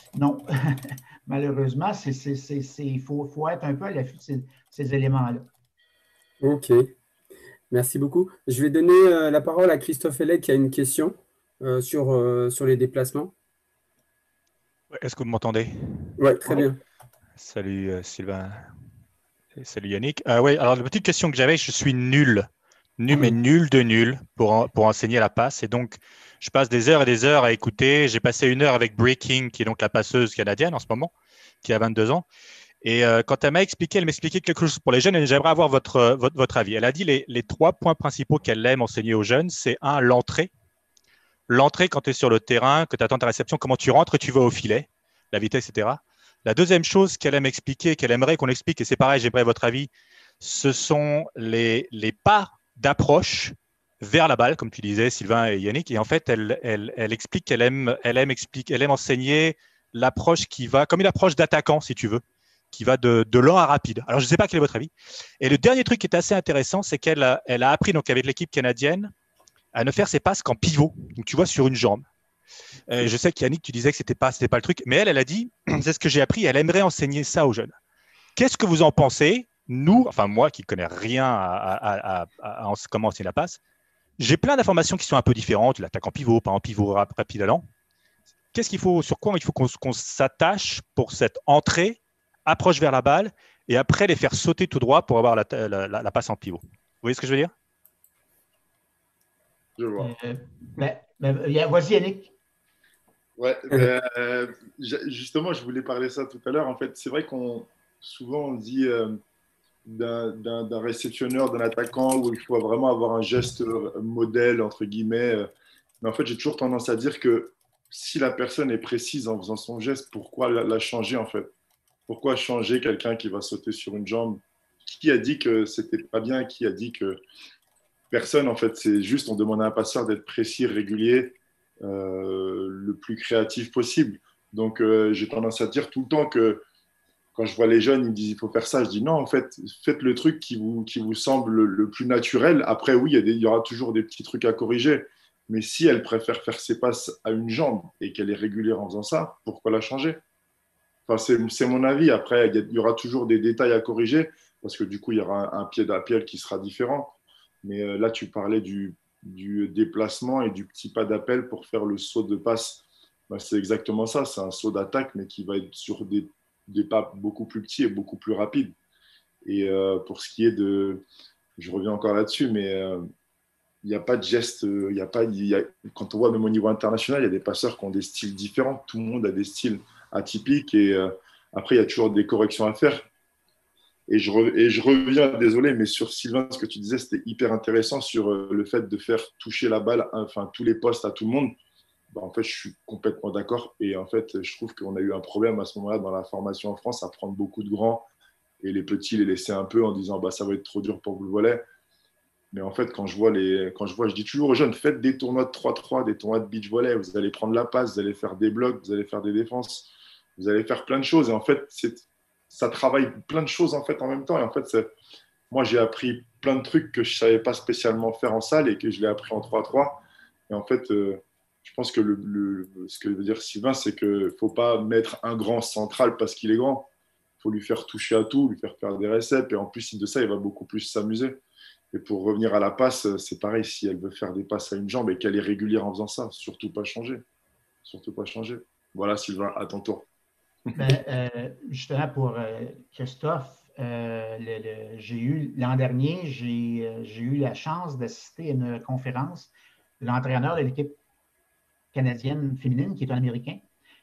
non. Malheureusement, c'est, c'est, c'est, c'est, il faut, faut être un peu à l'affût de ces, ces éléments-là. OK. Merci beaucoup. Je vais donner euh, la parole à Christophe Hellec qui a une question euh, sur, euh, sur les déplacements. Est-ce que vous m'entendez? Oui, très Oui. bien. Salut euh, Sylvain. Et salut Yannick. Euh, oui, alors la petite question que j'avais, je suis nul. Nul, mais nul de nul pour, en- pour enseigner la passe. Et donc, je passe des heures et des heures à écouter. J'ai passé une heure avec Breaking, qui est donc la passeuse canadienne en ce moment, qui a vingt-deux ans. Et euh, quand elle m'a expliqué, elle m'expliquait quelque chose pour les jeunes et j'aimerais avoir votre, euh, votre, votre avis. Elle a dit les, les trois points principaux qu'elle aime enseigner aux jeunes, c'est un, l'entrée. L'entrée quand tu es sur le terrain, que tu attends ta réception, comment tu rentres et tu vas au filet, la vitesse, et cetera. La deuxième chose qu'elle aime expliquer, qu'elle aimerait qu'on explique, et c'est pareil, j'aimerais votre avis, ce sont les, les pas d'approche vers la balle, comme tu disais, Sylvain et Yannick. Et en fait, elle, elle, elle explique qu'elle aime, elle aime, explique, elle aime enseigner l'approche qui va, comme une approche d'attaquant, si tu veux, qui va de, de lent à rapide. Alors, je ne sais pas quel est votre avis. Et le dernier truc qui est assez intéressant, c'est qu'elle a, elle a appris, donc avec l'équipe canadienne, à ne faire ses passes qu'en pivot. Donc, tu vois, sur une jambe. Euh, je sais qu'Yannick, tu disais que ce n'était pas, c'était pas le truc, mais elle, elle a dit, c'est ce que j'ai appris, elle aimerait enseigner ça aux jeunes. Qu'est-ce que vous en pensez? Nous, enfin moi qui ne connais rien à, à, à, à, à comment enseigner la passe, j'ai plein d'informations qui sont un peu différentes, l'attaque en pivot, pas en pivot, rapide allant. Qu'est-ce qu'il faut, sur quoi il faut qu'on, qu'on s'attache pour cette entrée, approche vers la balle, et après les faire sauter tout droit pour avoir la, la, la, la passe en pivot? Vous voyez ce que je veux dire? Je vois. Euh, ben, ben, vas-y, Yannick. Ouais, ben, euh, justement, je voulais parler de ça tout à l'heure. En fait, c'est vrai qu'on souvent on dit euh, d'un, d'un, d'un réceptionneur, d'un attaquant, où il faut vraiment avoir un geste modèle, entre guillemets. Mais en fait, j'ai toujours tendance à dire que si la personne est précise en faisant son geste, pourquoi la, la changer en fait? Pourquoi changer quelqu'un qui va sauter sur une jambe? Qui a dit que c'était pas bien? Qui a dit que personne en fait? C'est juste, on demande à un passeur d'être précis, régulier, euh, le plus créatif possible. Donc, euh, j'ai tendance à dire tout le temps que quand je vois les jeunes, ils me disent il faut faire ça. Je dis non, en fait, faites le truc qui vous, qui vous semble le, le plus naturel. Après, oui, il y, a des, il y aura toujours des petits trucs à corriger. Mais si elle préfère faire ses passes à une jambe et qu'elle est régulière en faisant ça, pourquoi la changer? Enfin, c'est, c'est mon avis. Après, il y, a, il y aura toujours des détails à corriger parce que du coup, il y aura un, un pied d'appel qui sera différent. Mais euh, là, tu parlais du, du déplacement et du petit pas d'appel pour faire le saut de passe. Ben, c'est exactement ça. C'est un saut d'attaque, mais qui va être sur des, des pas beaucoup plus petits et beaucoup plus rapides. Et euh, pour ce qui est de... Je reviens encore là-dessus, mais euh, il n'y a pas de geste. Il y a pas, il y a, quand on voit même au niveau international, il y a des passeurs qui ont des styles différents. Tout le monde a des styles atypiques. Et euh, après, il y a toujours des corrections à faire. Et je, re, et je reviens, désolé, mais sur Sylvain, ce que tu disais, c'était hyper intéressant sur euh, le fait de faire toucher la balle, enfin tous les postes à tout le monde. Ben, en fait, je suis complètement d'accord. Et en fait, je trouve qu'on a eu un problème à ce moment-là dans la formation en France à prendre beaucoup de grands et les petits les laisser un peu en disant bah, ça va être trop dur pour vous le volet. Mais en fait, quand je vois, les, quand je vois, je dis toujours aux jeunes, faites des tournois de trois trois, des tournois de beach volley. Vous allez prendre la passe, vous allez faire des blocs, vous allez faire des défenses, vous allez faire plein de choses. Et en fait, c'est, ça travaille plein de choses en fait en même temps. Et en fait, c'est, moi, j'ai appris plein de trucs que je ne savais pas spécialement faire en salle et que je l'ai appris en trois trois. Et en fait, euh, je pense que le, le, ce que veut dire Sylvain, c'est qu'il ne faut pas mettre un grand central parce qu'il est grand. Il faut lui faire toucher à tout, lui faire faire des réceps. Et en plus de ça, il va beaucoup plus s'amuser. Et pour revenir à la passe, c'est pareil. Si elle veut faire des passes à une jambe et qu'elle est régulière en faisant ça, surtout pas changer. Surtout pas changer. Voilà, Sylvain, à ton tour. Ben, euh, justement, pour euh, Christophe, euh, le, le, j'ai eu l'an dernier, j'ai, euh, j'ai eu la chance d'assister à une conférence de l'entraîneur de l'équipe canadienne féminine, qui est un Américain.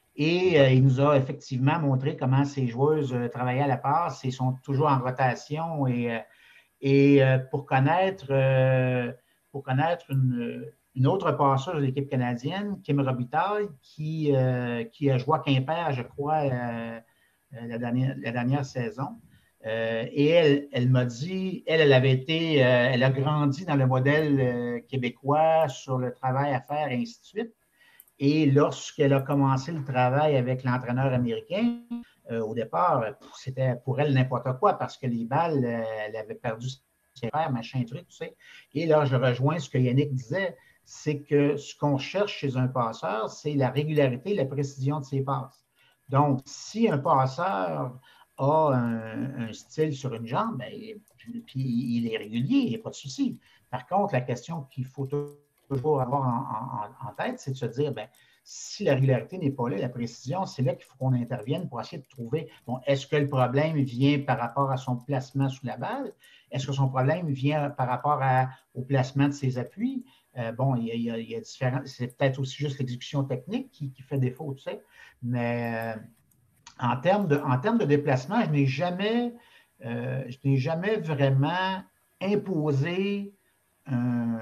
Et euh, il nous a effectivement montré comment ces joueuses euh, travaillaient à la passe et sont toujours en rotation. Et, euh, et euh, pour connaître, euh, pour connaître une, une autre passeuse de l'équipe canadienne, Kim Robitaille, qui, euh, qui a joué à Quimper, je crois, euh, la, dernière, la dernière saison. Euh, et elle, elle m'a dit, elle, elle avait été, euh, elle a grandi dans le modèle euh, québécois sur le travail à faire, et ainsi de suite. Et lorsqu'elle a commencé le travail avec l'entraîneur américain, euh, au départ, c'était pour elle n'importe quoi parce que les balles, euh, elle avait perdu ses repères, machin, truc, tu sais. Et là, je rejoins ce que Yannick disait, c'est que ce qu'on cherche chez un passeur, c'est la régularité, la précision de ses passes. Donc, si un passeur a un, un style sur une jambe, bien, puis, puis il est régulier, il n'y a pas de souci. Par contre, la question qu'il faut toujours avoir en, en, en tête, c'est de se dire, bien, si la régularité n'est pas là, la précision, c'est là qu'il faut qu'on intervienne pour essayer de trouver, bon, est-ce que le problème vient par rapport à son placement sous la balle? Est-ce que son problème vient par rapport à, au placement de ses appuis? Euh, bon, il y a, il y a, il y a différents, c'est peut-être aussi juste l'exécution technique qui, qui fait défaut, tu sais, mais euh, en termes de, en termes de déplacement, je n'ai jamais, euh, je n'ai jamais vraiment imposé un,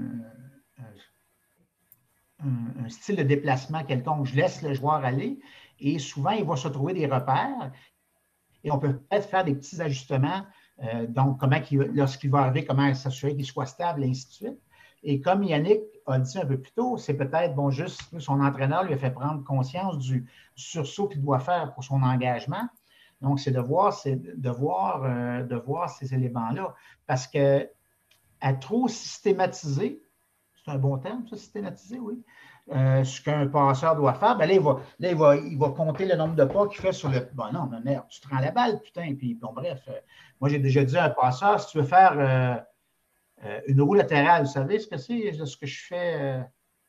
un, un style de déplacement quelconque. Je laisse le joueur aller et souvent, il va se trouver des repères et on peut peut-être faire des petits ajustements. Euh, donc, comment lorsqu'il va arriver, comment s'assurer qu'il soit stable, et ainsi de suite. Et comme Yannick a dit un peu plus tôt, c'est peut-être, bon, juste son entraîneur lui a fait prendre conscience du, du sursaut qu'il doit faire pour son engagement. Donc, c'est de voir, c'est de voir, euh, de voir ces éléments-là. Parce qu'à trop systématiser, c'est un bon terme, ça, systématiser, oui, euh, ce qu'un passeur doit faire, bien là, il va, là il, va, il va compter le nombre de pas qu'il fait sur le. Bon, non, mais merde, tu te rends la balle, putain. Puis, bon, bref, euh, moi, j'ai déjà dit à un passeur, si tu veux faire. Euh, Euh, une roue latérale, vous savez ce que c'est? Ce que je fais, euh,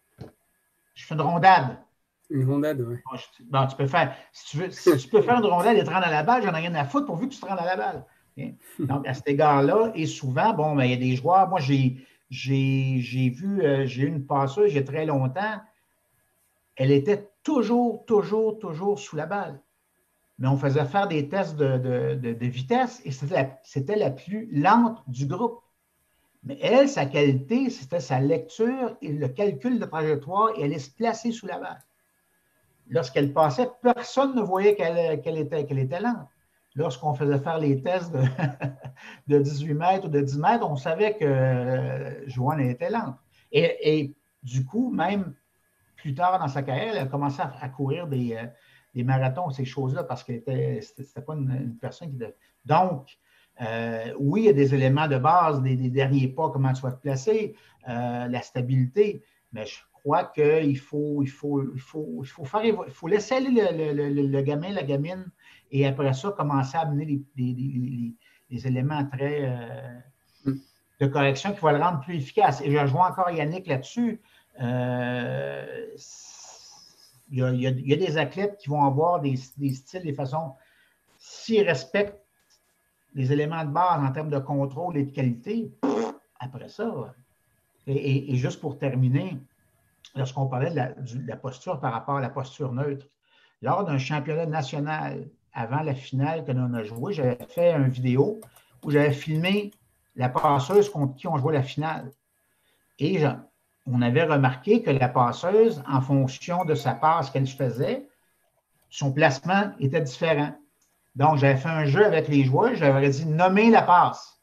je fais une rondade. Une rondade, oui. Bon, je, bon, tu peux faire, si tu, veux, si tu peux faire une rondade et te rendre à la balle, j'en ai rien à foutre pourvu que tu te rendes à la balle. Okay? Donc, à cet égard-là, et souvent, bon, ben, il y a des joueurs, moi, j'ai, j'ai, j'ai vu, euh, j'ai eu une passeuse il y a très longtemps, elle était toujours, toujours, toujours sous la balle. Mais on faisait faire des tests de, de, de, de vitesse et c'était la, c'était la plus lente du groupe. Mais elle, sa qualité, c'était sa lecture et le calcul de trajectoire et elle allait se placer sous la balle. Lorsqu'elle passait, personne ne voyait qu'elle, qu'elle, était, qu'elle était lente. Lorsqu'on faisait faire les tests de, de dix-huit mètres ou de dix mètres, on savait que Joanne était lente. Et, et du coup, même plus tard dans sa carrière, elle a commencé à, à courir des, des marathons, ces choses-là, parce qu'elle était, c'était, c'était pas une, une personne qui... Devait... Donc, Euh, oui, il y a des éléments de base, des, des derniers pas, comment tu vas te placer, euh, la stabilité, mais je crois qu'il faut, il faut, il faut, il faut, faire, il faut laisser aller le, le, le, le gamin, la gamine, et après ça, commencer à amener les, les, les, les éléments très euh, de correction qui vont le rendre plus efficace. Et je rejoins encore Yannick là-dessus. Euh, il, y a, il, y a, il y a des athlètes qui vont avoir des, des styles, des façons, s'ils respectent les éléments de base en termes de contrôle et de qualité, après ça, et, et, et juste pour terminer, lorsqu'on parlait de la, de la posture par rapport à la posture neutre, lors d'un championnat national, avant la finale que l'on a joué, j'avais fait une vidéo où j'avais filmé la passeuse contre qui on jouait la finale. Et on avait remarqué que la passeuse, en fonction de sa passe qu'elle faisait, son placement était différent. Donc, j'avais fait un jeu avec les joueurs, j'avais dit nommer la passe.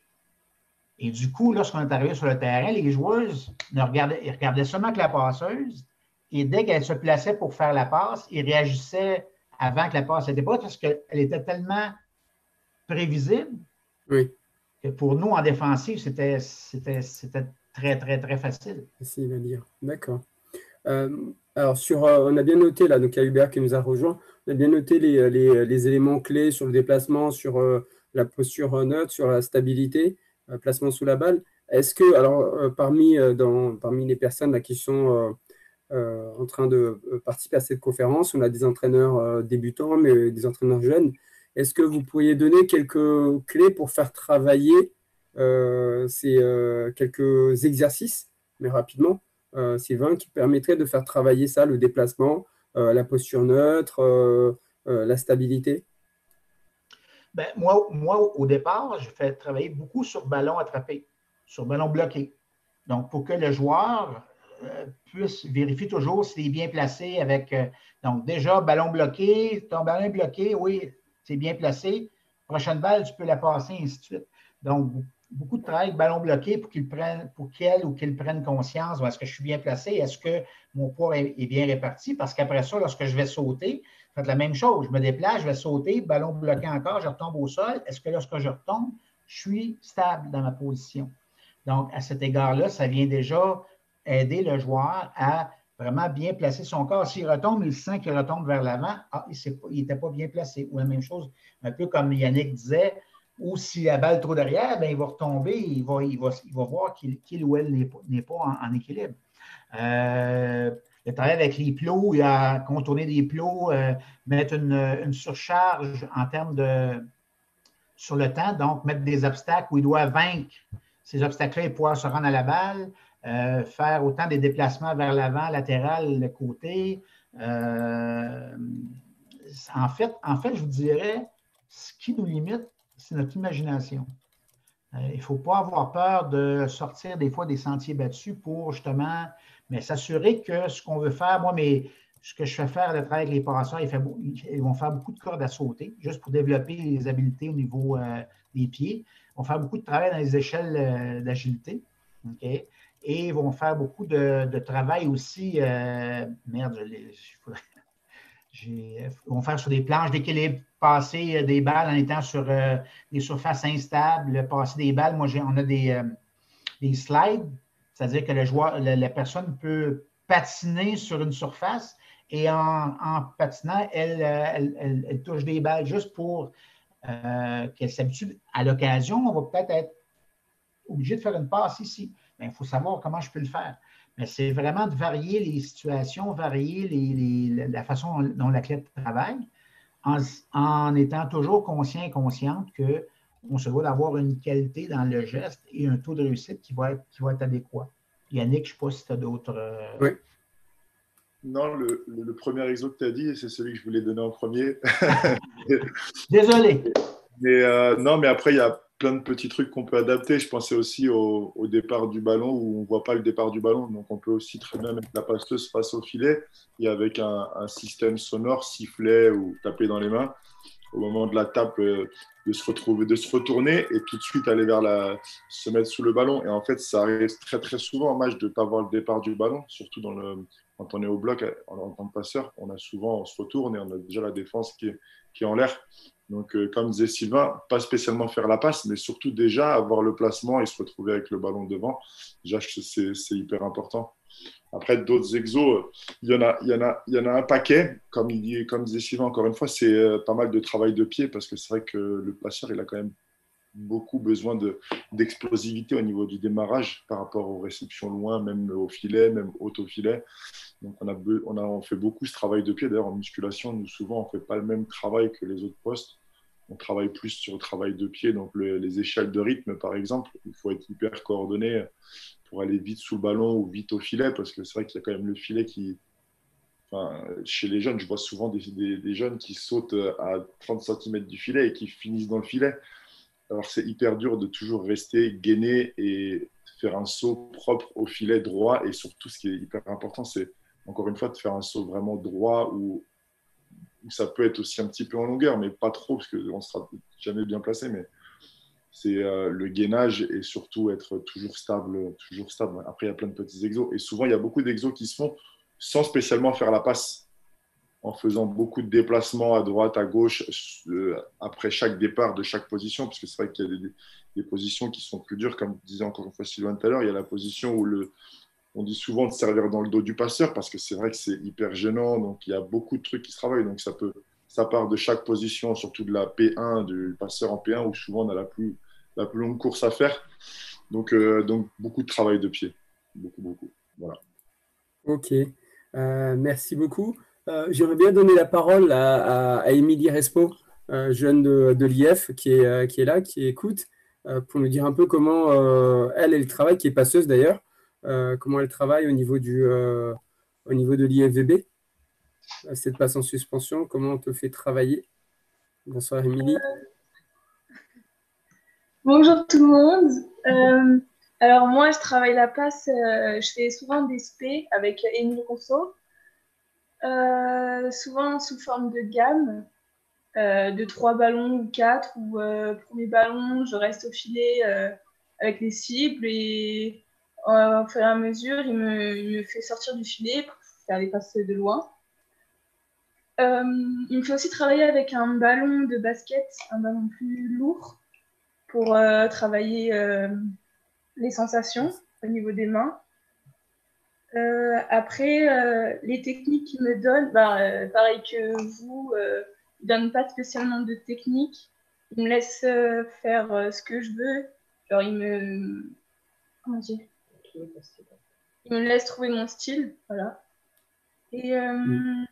Et du coup, lorsqu'on est arrivé sur le terrain, les joueuses ne regardaient, ils regardaient seulement que la passeuse et dès qu'elle se plaçait pour faire la passe, ils réagissaient avant que la passe n'était pas parce qu'elle était tellement prévisible oui. que pour nous, en défensive, c'était, c'était, c'était très, très, très facile. Facile à dire. D'accord. Euh, alors, sur, euh, on a bien noté, là, donc il y a Hubert qui nous a rejoint, on a bien noté les, les, les éléments clés sur le déplacement, sur euh, la posture neutre, sur la stabilité, euh, placement sous la balle. Est-ce que, alors, euh, parmi, euh, dans, parmi les personnes là, qui sont euh, euh, en train de participer à cette conférence, on a des entraîneurs euh, débutants, mais des entraîneurs jeunes. Est-ce que vous pourriez donner quelques clés pour faire travailler euh, ces euh, quelques exercices, mais rapidement, Euh, Sylvain, qui permettrait de faire travailler ça, le déplacement, euh, la posture neutre, euh, euh, la stabilité? Ben, moi, moi, au départ, je fais travailler beaucoup sur ballon attrapé, sur ballon bloqué. Donc, pour que le joueur euh, puisse vérifier toujours s'il est bien placé avec. Euh, donc, déjà, ballon bloqué, ton ballon est bloqué, oui, c'est bien placé. Prochaine balle, tu peux la passer, ainsi de suite. Donc, beaucoup de travail avec ballon bloqué pour qu'il prenne, pour qu'elle ou qu'il prenne conscience. Est-ce que je suis bien placé? Est-ce que mon poids est, est bien réparti? Parce qu'après ça, lorsque je vais sauter, faites la même chose. Je me déplace, je vais sauter, ballon bloqué encore, je retombe au sol. Est-ce que lorsque je retombe, je suis stable dans ma position? Donc, à cet égard-là, ça vient déjà aider le joueur à vraiment bien placer son corps. S'il retombe, il sent qu'il retombe vers l'avant. Ah, il n'était pas bien placé. Ou la même chose, un peu comme Yannick disait, ou si la balle est trop derrière, bien, il va retomber, il va, il va, il va voir qu'il qu'il ou elle n'est pas, n'est pas en, en équilibre. Euh, il a travaillé avec les plots, il a contourné des plots, euh, mettre une, une surcharge en termes de sur le temps, donc mettre des obstacles où il doit vaincre ces obstacles-là et pouvoir se rendre à la balle, euh, faire autant des déplacements vers l'avant, latéral, le côté. Euh, en fait, en fait, je vous dirais, ce qui nous limite, c'est notre imagination. Euh, il ne faut pas avoir peur de sortir des fois des sentiers battus pour justement, mais s'assurer que ce qu'on veut faire, moi, mais ce que je fais faire, le travail avec les passeurs, ils, fait, ils vont faire beaucoup de cordes à sauter, juste pour développer les habiletés au niveau euh, des pieds. Ils vont faire beaucoup de travail dans les échelles euh, d'agilité. Okay? Et ils vont faire beaucoup de, de travail aussi. Euh, merde, je l'ai. Ils vont faire sur des planches d'équilibre, passer des balles en étant sur euh, des surfaces instables, passer des balles. Moi, on a des, euh, des slides, c'est-à-dire que le joueur, la, la personne peut patiner sur une surface et en, en patinant, elle, elle, elle, elle touche des balles juste pour euh, qu'elle s'habitue. À l'occasion, on va peut-être être obligé de faire une passe ici. Mais il faut savoir comment je peux le faire. Mais c'est vraiment de varier les situations, varier les, les, la façon dont l'athlète travaille, en, en étant toujours conscient et consciente qu'on se doit d'avoir une qualité dans le geste et un taux de réussite qui va être, qui va être adéquat. Yannick, je ne sais pas si tu as d'autres. Euh... Oui. Non, le, le, le premier exemple que tu as dit, c'est celui que je voulais donner en premier. Désolé. Mais euh, non, mais après, il y a plein de petits trucs qu'on peut adapter. Je pensais aussi au, au départ du ballon où on ne voit pas le départ du ballon. Donc, on peut aussi très bien mettre la passeuse face au filet et avec un, un système sonore, sifflet ou taper dans les mains au moment de la tape, euh, de se retrouver, de se retourner et tout de suite aller vers la, se mettre sous le ballon. Et en fait, ça arrive très, très souvent en match de ne pas voir le départ du ballon, surtout dans le, quand on est au bloc en, en tant que passeur. On a souvent, on se retourne et on a déjà la défense qui est, qui est en l'air. Donc, euh, comme disait Sylvain, pas spécialement faire la passe, mais surtout déjà avoir le placement et se retrouver avec le ballon devant. Déjà, c'est, c'est hyper important. Après, d'autres exos, il y en a, il y en a, il y en a un paquet. Comme, il dit, comme disait Sylvain, encore une fois, c'est euh, pas mal de travail de pied parce que c'est vrai que le placeur, il a quand même beaucoup besoin de, d'explosivité au niveau du démarrage par rapport aux réceptions loin, même au filet, même haut au filet. Donc, on, a, on, a, on fait beaucoup ce travail de pied. D'ailleurs, en musculation, nous, souvent, on ne fait pas le même travail que les autres postes. On travaille plus sur le travail de pied. Donc, le, les échelles de rythme, par exemple, il faut être hyper coordonné pour aller vite sous le ballon ou vite au filet, parce que c'est vrai qu'il y a quand même le filet qui... Enfin, chez les jeunes, je vois souvent des, des, des jeunes qui sautent à trente centimètres du filet et qui finissent dans le filet. Alors, c'est hyper dur de toujours rester gainé et faire un saut propre au filet droit. Et surtout, ce qui est hyper important, c'est, encore une fois, de faire un saut vraiment droit où, où ça peut être aussi un petit peu en longueur, mais pas trop, parce qu'on ne sera jamais bien placé. Mais c'est euh, le gainage et surtout être toujours stable, toujours stable. Après, il y a plein de petits exos. Et souvent, il y a beaucoup d'exos qui se font sans spécialement faire la passe, en faisant beaucoup de déplacements à droite, à gauche, euh, après chaque départ de chaque position, parce que c'est vrai qu'il y a des, des positions qui sont plus dures, comme disait encore une fois Sylvain tout à l'heure. Il y a la position où le, on dit souvent de servir dans le dos du passeur, parce que c'est vrai que c'est hyper gênant, donc il y a beaucoup de trucs qui se travaillent. Donc ça peut... Ça part de chaque position, surtout de la P un, du passeur en P un, où souvent on a la plus, la plus longue course à faire. Donc, euh, donc beaucoup de travail de pied. Beaucoup, beaucoup. Voilà. Ok. Euh, merci beaucoup. Euh, j'aurais bien donné la parole à, à, à Émilie Respo, euh, jeune de, de l'I F, qui est, euh, qui est là, qui écoute, euh, pour nous dire un peu comment euh, elle, elle travaille, qui est passeuse d'ailleurs, euh, comment elle travaille au niveau, du, euh, au niveau de l'I F V B. Cette passe en suspension, comment on te fait travailler? Bonsoir Émilie. Bonjour tout le monde. Euh, alors moi, je travaille la passe, euh, je fais souvent des S P avec Émile Rousseau, euh, souvent sous forme de gamme, euh, de trois ballons ou quatre, ou euh, premier ballon, je reste au filet euh, avec les cibles et euh, au fur et à mesure, il me, il me fait sortir du filet pour faire les passes de loin. Euh, il me fait aussi travailler avec un ballon de basket, un ballon plus lourd, pour euh, travailler euh, les sensations au niveau des mains. Euh, après, euh, les techniques qu'ils me donnent, bah, euh, pareil que vous, euh, ils ne donnent pas spécialement de techniques. Ils me laissent euh, faire euh, ce que je veux. Genre, ils me... Comment dire? Ils me laissent trouver mon style, voilà. Et euh, Mm.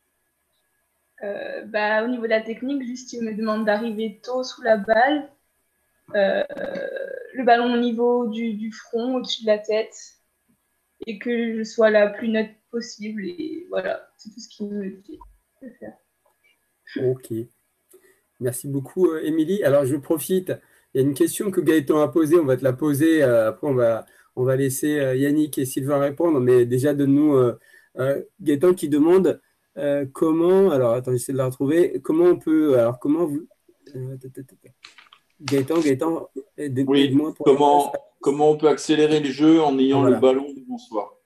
euh, bah, au niveau de la technique, juste, ils me demandent d'arriver tôt sous la balle, euh, le ballon au niveau du, du front, au-dessus de la tête, et que je sois la plus nette possible. Et voilà, c'est tout ce qu'il me dit de faire. Ok. Merci beaucoup, euh, Émilie. Alors, je profite. Il y a une question que Gaëtan a posée. On va te la poser. euh, après, on va, on va laisser euh, Yannick et Sylvain répondre. Mais déjà, donne-nous euh, euh, Gaëtan qui demande euh, comment. Alors, attends, j'essaie de la retrouver. Comment on peut. Alors, comment vous. euh, ta, ta, ta, ta. Gaëtan, Gaëtan, aide- Oui, aide-moi pour. comment, comment on peut accélérer le jeu en Ah, ayant le voilà. ballon devant soi?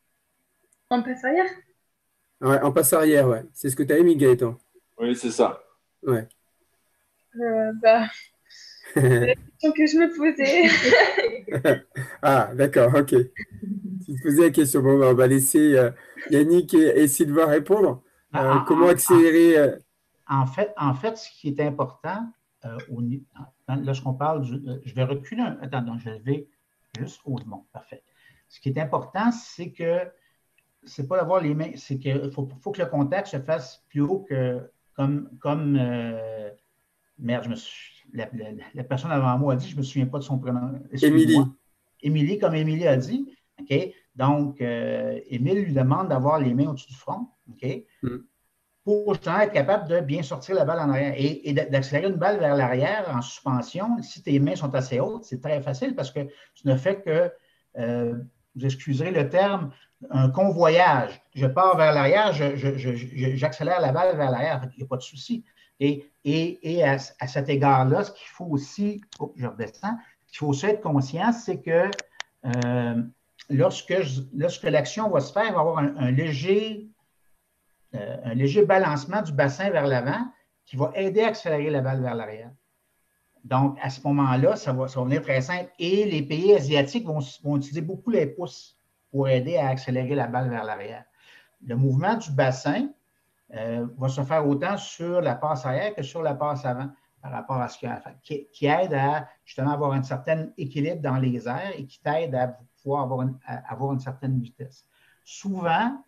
En passe arrière? Ouais, en passe arrière, ouais. C'est ce que tu as mis, Gaëtan. Oui, c'est ça. Ouais. euh, bah, C'est la question que je me posais. Ah, d'accord, ok. Tu te posais la question. Bon, ben, on va laisser euh, Yannick et, et Sylvain répondre. Euh, En, comment en- accélérer euh, en fait, en fait, ce qui est important, euh, au ni- quand- lorsqu'on parle du. euh, Je vais reculer un. Attends, donc je vais juste au. Bon, parfait. Ce qui est important, c'est que c'est pas d'avoir les mains, c'est qu'il faut, faut que le contact se fasse plus haut que comme, comme euh, merde, je me suis, la, la- la personne avant moi a dit, je ne me souviens pas de son prénom, excuse-moi. Émilie? Émilie, comme Émilie a dit, OK? Donc, euh, Émile lui demande d'avoir les mains au-dessus du front, OK? Hmm. Pour justement être capable de bien sortir la balle en arrière et, et d'accélérer une balle vers l'arrière en suspension. Si tes mains sont assez hautes, c'est très facile parce que tu ne fais que, euh, vous excuserez le terme, un convoyage. Je pars vers l'arrière, j'accélère je, je, je, la balle vers l'arrière, il n'y a pas de souci. Et, et, et à, à, cet égard-là, ce qu'il faut aussi, oh, je redescends, ce qu'il faut aussi être conscient, c'est que euh, lorsque, lorsque l'action va se faire, il va y avoir un, un léger Euh, un léger balancement du bassin vers l'avant qui va aider à accélérer la balle vers l'arrière. Donc, à ce moment-là, ça va, ça va venir très simple. Et les pays asiatiques vont, vont utiliser beaucoup les pouces pour aider à accélérer la balle vers l'arrière. Le mouvement du bassin euh, va se faire autant sur la passe arrière que sur la passe avant par rapport à ce qu'il y a à faire, qui, qui aide à justement avoir un certain équilibre dans les airs et qui t'aide à pouvoir avoir une, à avoir une certaine vitesse. Souvent,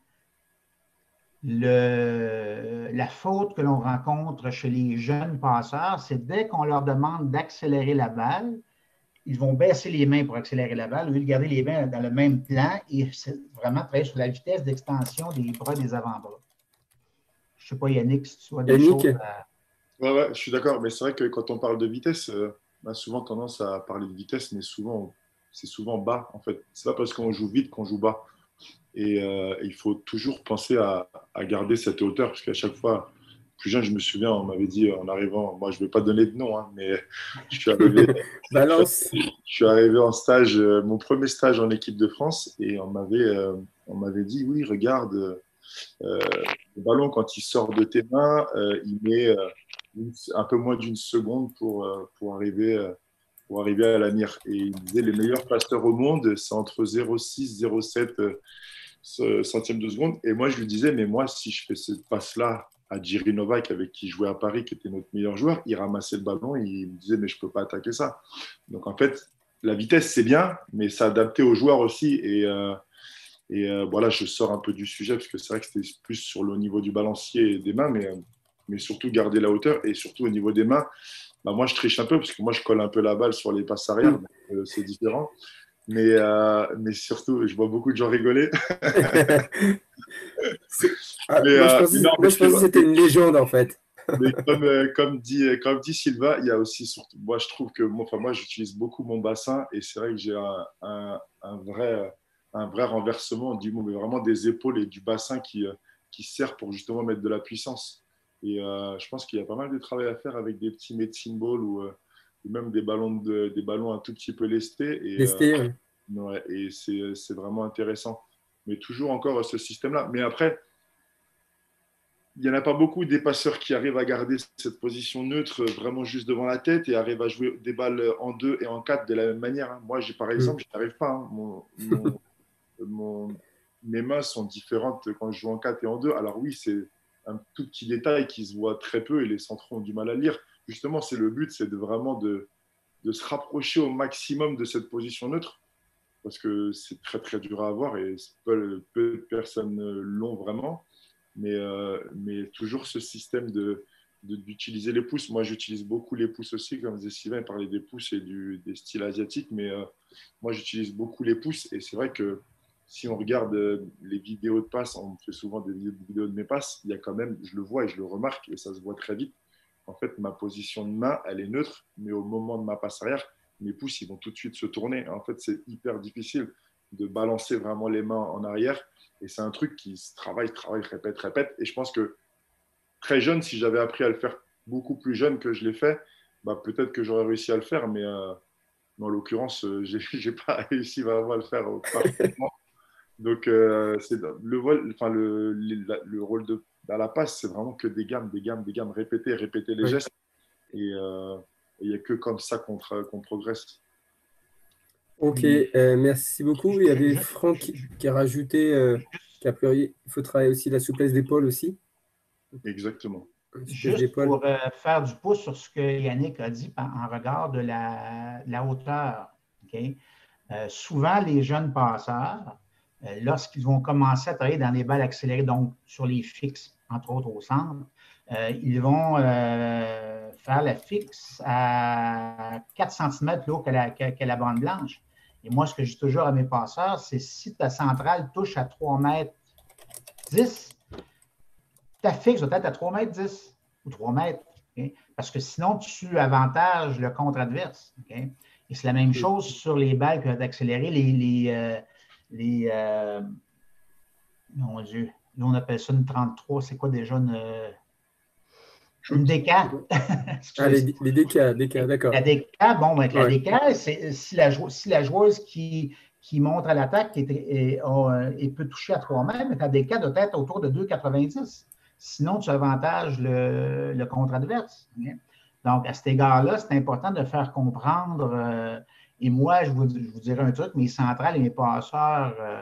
Le, la faute que l'on rencontre chez les jeunes passeurs, c'est dès qu'on leur demande d'accélérer la balle, ils vont baisser les mains pour accélérer la balle, au lieu de garder les mains dans le même plan et vraiment travailler sur la vitesse d'extension des bras et des avant-bras. Je ne sais pas, Yannick, si tu as des Yannick? choses à... Ouais, ouais, je suis d'accord, mais c'est vrai que quand on parle de vitesse, euh, on a souvent tendance à parler de vitesse, mais souvent, c'est souvent bas, en fait. C'est pas parce qu'on joue vite qu'on joue bas. Et euh, il faut toujours penser à, à garder cette hauteur, parce qu'à chaque fois, plus jeune, je me souviens, on m'avait dit en arrivant, moi je ne vais pas donner de nom, hein, mais je suis arrivé, Balance. je suis arrivé en stage, euh, mon premier stage en équipe de France, et on m'avait, euh, on m'avait dit, oui, regarde, euh, le ballon, quand il sort de tes mains, euh, il met euh, une, un peu moins d'une seconde pour, euh, pour arriver. Euh, pour arriver à la mire. Et il disait les meilleurs passeurs au monde, c'est entre zéro virgule six et zéro virgule sept centièmes de seconde. Et moi, je lui disais, mais moi, si je fais cette passe-là à Jiří Novák, avec qui je jouais à Paris, qui était notre meilleur joueur, il ramassait le ballon et il me disait, mais je ne peux pas attaquer ça. Donc, en fait, la vitesse, c'est bien, mais c'est adapté aux joueurs aussi. Et, euh, et euh, voilà, je sors un peu du sujet, parce que c'est vrai que c'était plus sur le niveau du balancier et des mains, mais, mais surtout garder la hauteur. Et surtout au niveau des mains, bah moi, je triche un peu parce que moi, je colle un peu la balle sur les passes arrière. Donc, euh, c'est différent. Mais, euh, mais surtout, je vois beaucoup de gens rigoler. Ah, mais, moi, je euh, pensais, mais non, moi, mais je pensais que c'était une légende, en fait. mais comme, euh, comme, dit, comme dit Sylvain, il y a aussi, surtout, moi, je trouve que moi, enfin, moi j'utilise beaucoup mon bassin et c'est vrai que j'ai un, un, un, vrai, un vrai renversement, du, mais vraiment des épaules et du bassin qui, qui sert pour justement mettre de la puissance. Et euh, je pense qu'il y a pas mal de travail à faire avec des petits medicine balls ou, euh, ou même des ballons, de, des ballons un tout petit peu lestés. Et, euh, Lesté, ouais. ouais, et c'est, c'est vraiment intéressant. Mais toujours encore ce système-là. Mais après, il n'y en a pas beaucoup des passeurs qui arrivent à garder cette position neutre vraiment juste devant la tête et arrivent à jouer des balles en deux et en quatre de la même manière. Moi, j'ai, par exemple, je n'y arrive pas. Hein. Mon, mon, mon, mes mains sont différentes quand je joue en quatre et en deux. Alors oui, c'est un tout petit détail qui se voit très peu et les centraux ont du mal à lire. Justement, c'est le but, c'est de vraiment de, de se rapprocher au maximum de cette position neutre parce que c'est très très dur à avoir et peu, peu de personnes l'ont vraiment. Mais, euh, mais toujours ce système de, de, d'utiliser les pouces. Moi, j'utilise beaucoup les pouces aussi, comme disait Sylvain, il parlait des pouces et du, des styles asiatiques, mais euh, moi, j'utilise beaucoup les pouces et c'est vrai que si on regarde les vidéos de passes, on fait souvent des vidéos de mes passes, il y a quand même, je le vois et je le remarque et ça se voit très vite. En fait, ma position de main, elle est neutre, mais au moment de ma passe arrière, mes pouces, ils vont tout de suite se tourner. En fait, c'est hyper difficile de balancer vraiment les mains en arrière. Et c'est un truc qui se travaille, travaille, répète, répète. Et je pense que très jeune, si j'avais appris à le faire beaucoup plus jeune que je l'ai fait, bah, peut-être que j'aurais réussi à le faire. Mais, euh, mais en l'occurrence, euh, j'ai pas réussi vraiment à le faire parfaitement. Donc, euh, c'est le, vol, enfin, le, le, le rôle de, à la passe, c'est vraiment que des gammes, des gammes, des gammes, répéter, répéter les Oui. gestes. Et euh, il n'y a que comme ça qu'on, qu'on progresse. Ok, euh, merci beaucoup. Il y avait Franck qui, qui a rajouté euh, qu'a priori, il faut travailler aussi la souplesse d'épaule aussi. Exactement. Juste pour euh, faire du pouce sur ce que Yannick a dit en regard de la, de la hauteur. Okay? Euh, souvent, les jeunes passeurs, euh, lorsqu'ils vont commencer à travailler dans les balles accélérées, donc sur les fixes, entre autres au centre, euh, ils vont euh, faire la fixe à quatre centimètres plus haut que la, que, que la bande blanche. Et moi, ce que je dis toujours à mes passeurs, c'est si ta centrale touche à trois mètres dix, ta fixe doit être à trois mètres dix ou trois mètres. Okay? Parce que sinon, tu avantages le contre adverse. Okay? Et c'est la même chose sur les balles qui vont être accélérées. Les, les, euh, les euh, mon Dieu, nous on appelle ça une trente-trois. C'est quoi déjà une, une D K? Ah, les, les D K, D K, d'accord. La D K, bon, ben, la ouais. D K, c'est si la, si la joueuse qui, qui monte à l'attaque et, et, et peut toucher à trois mètres, mais ta D K doit être autour de deux quatre-vingt-dix. Sinon, tu avantages le, le contre adverse. Okay? Donc, à cet égard-là, c'est important de faire comprendre. Euh, et moi, je vous, je vous dirais un truc, mes centrales et mes passeurs euh,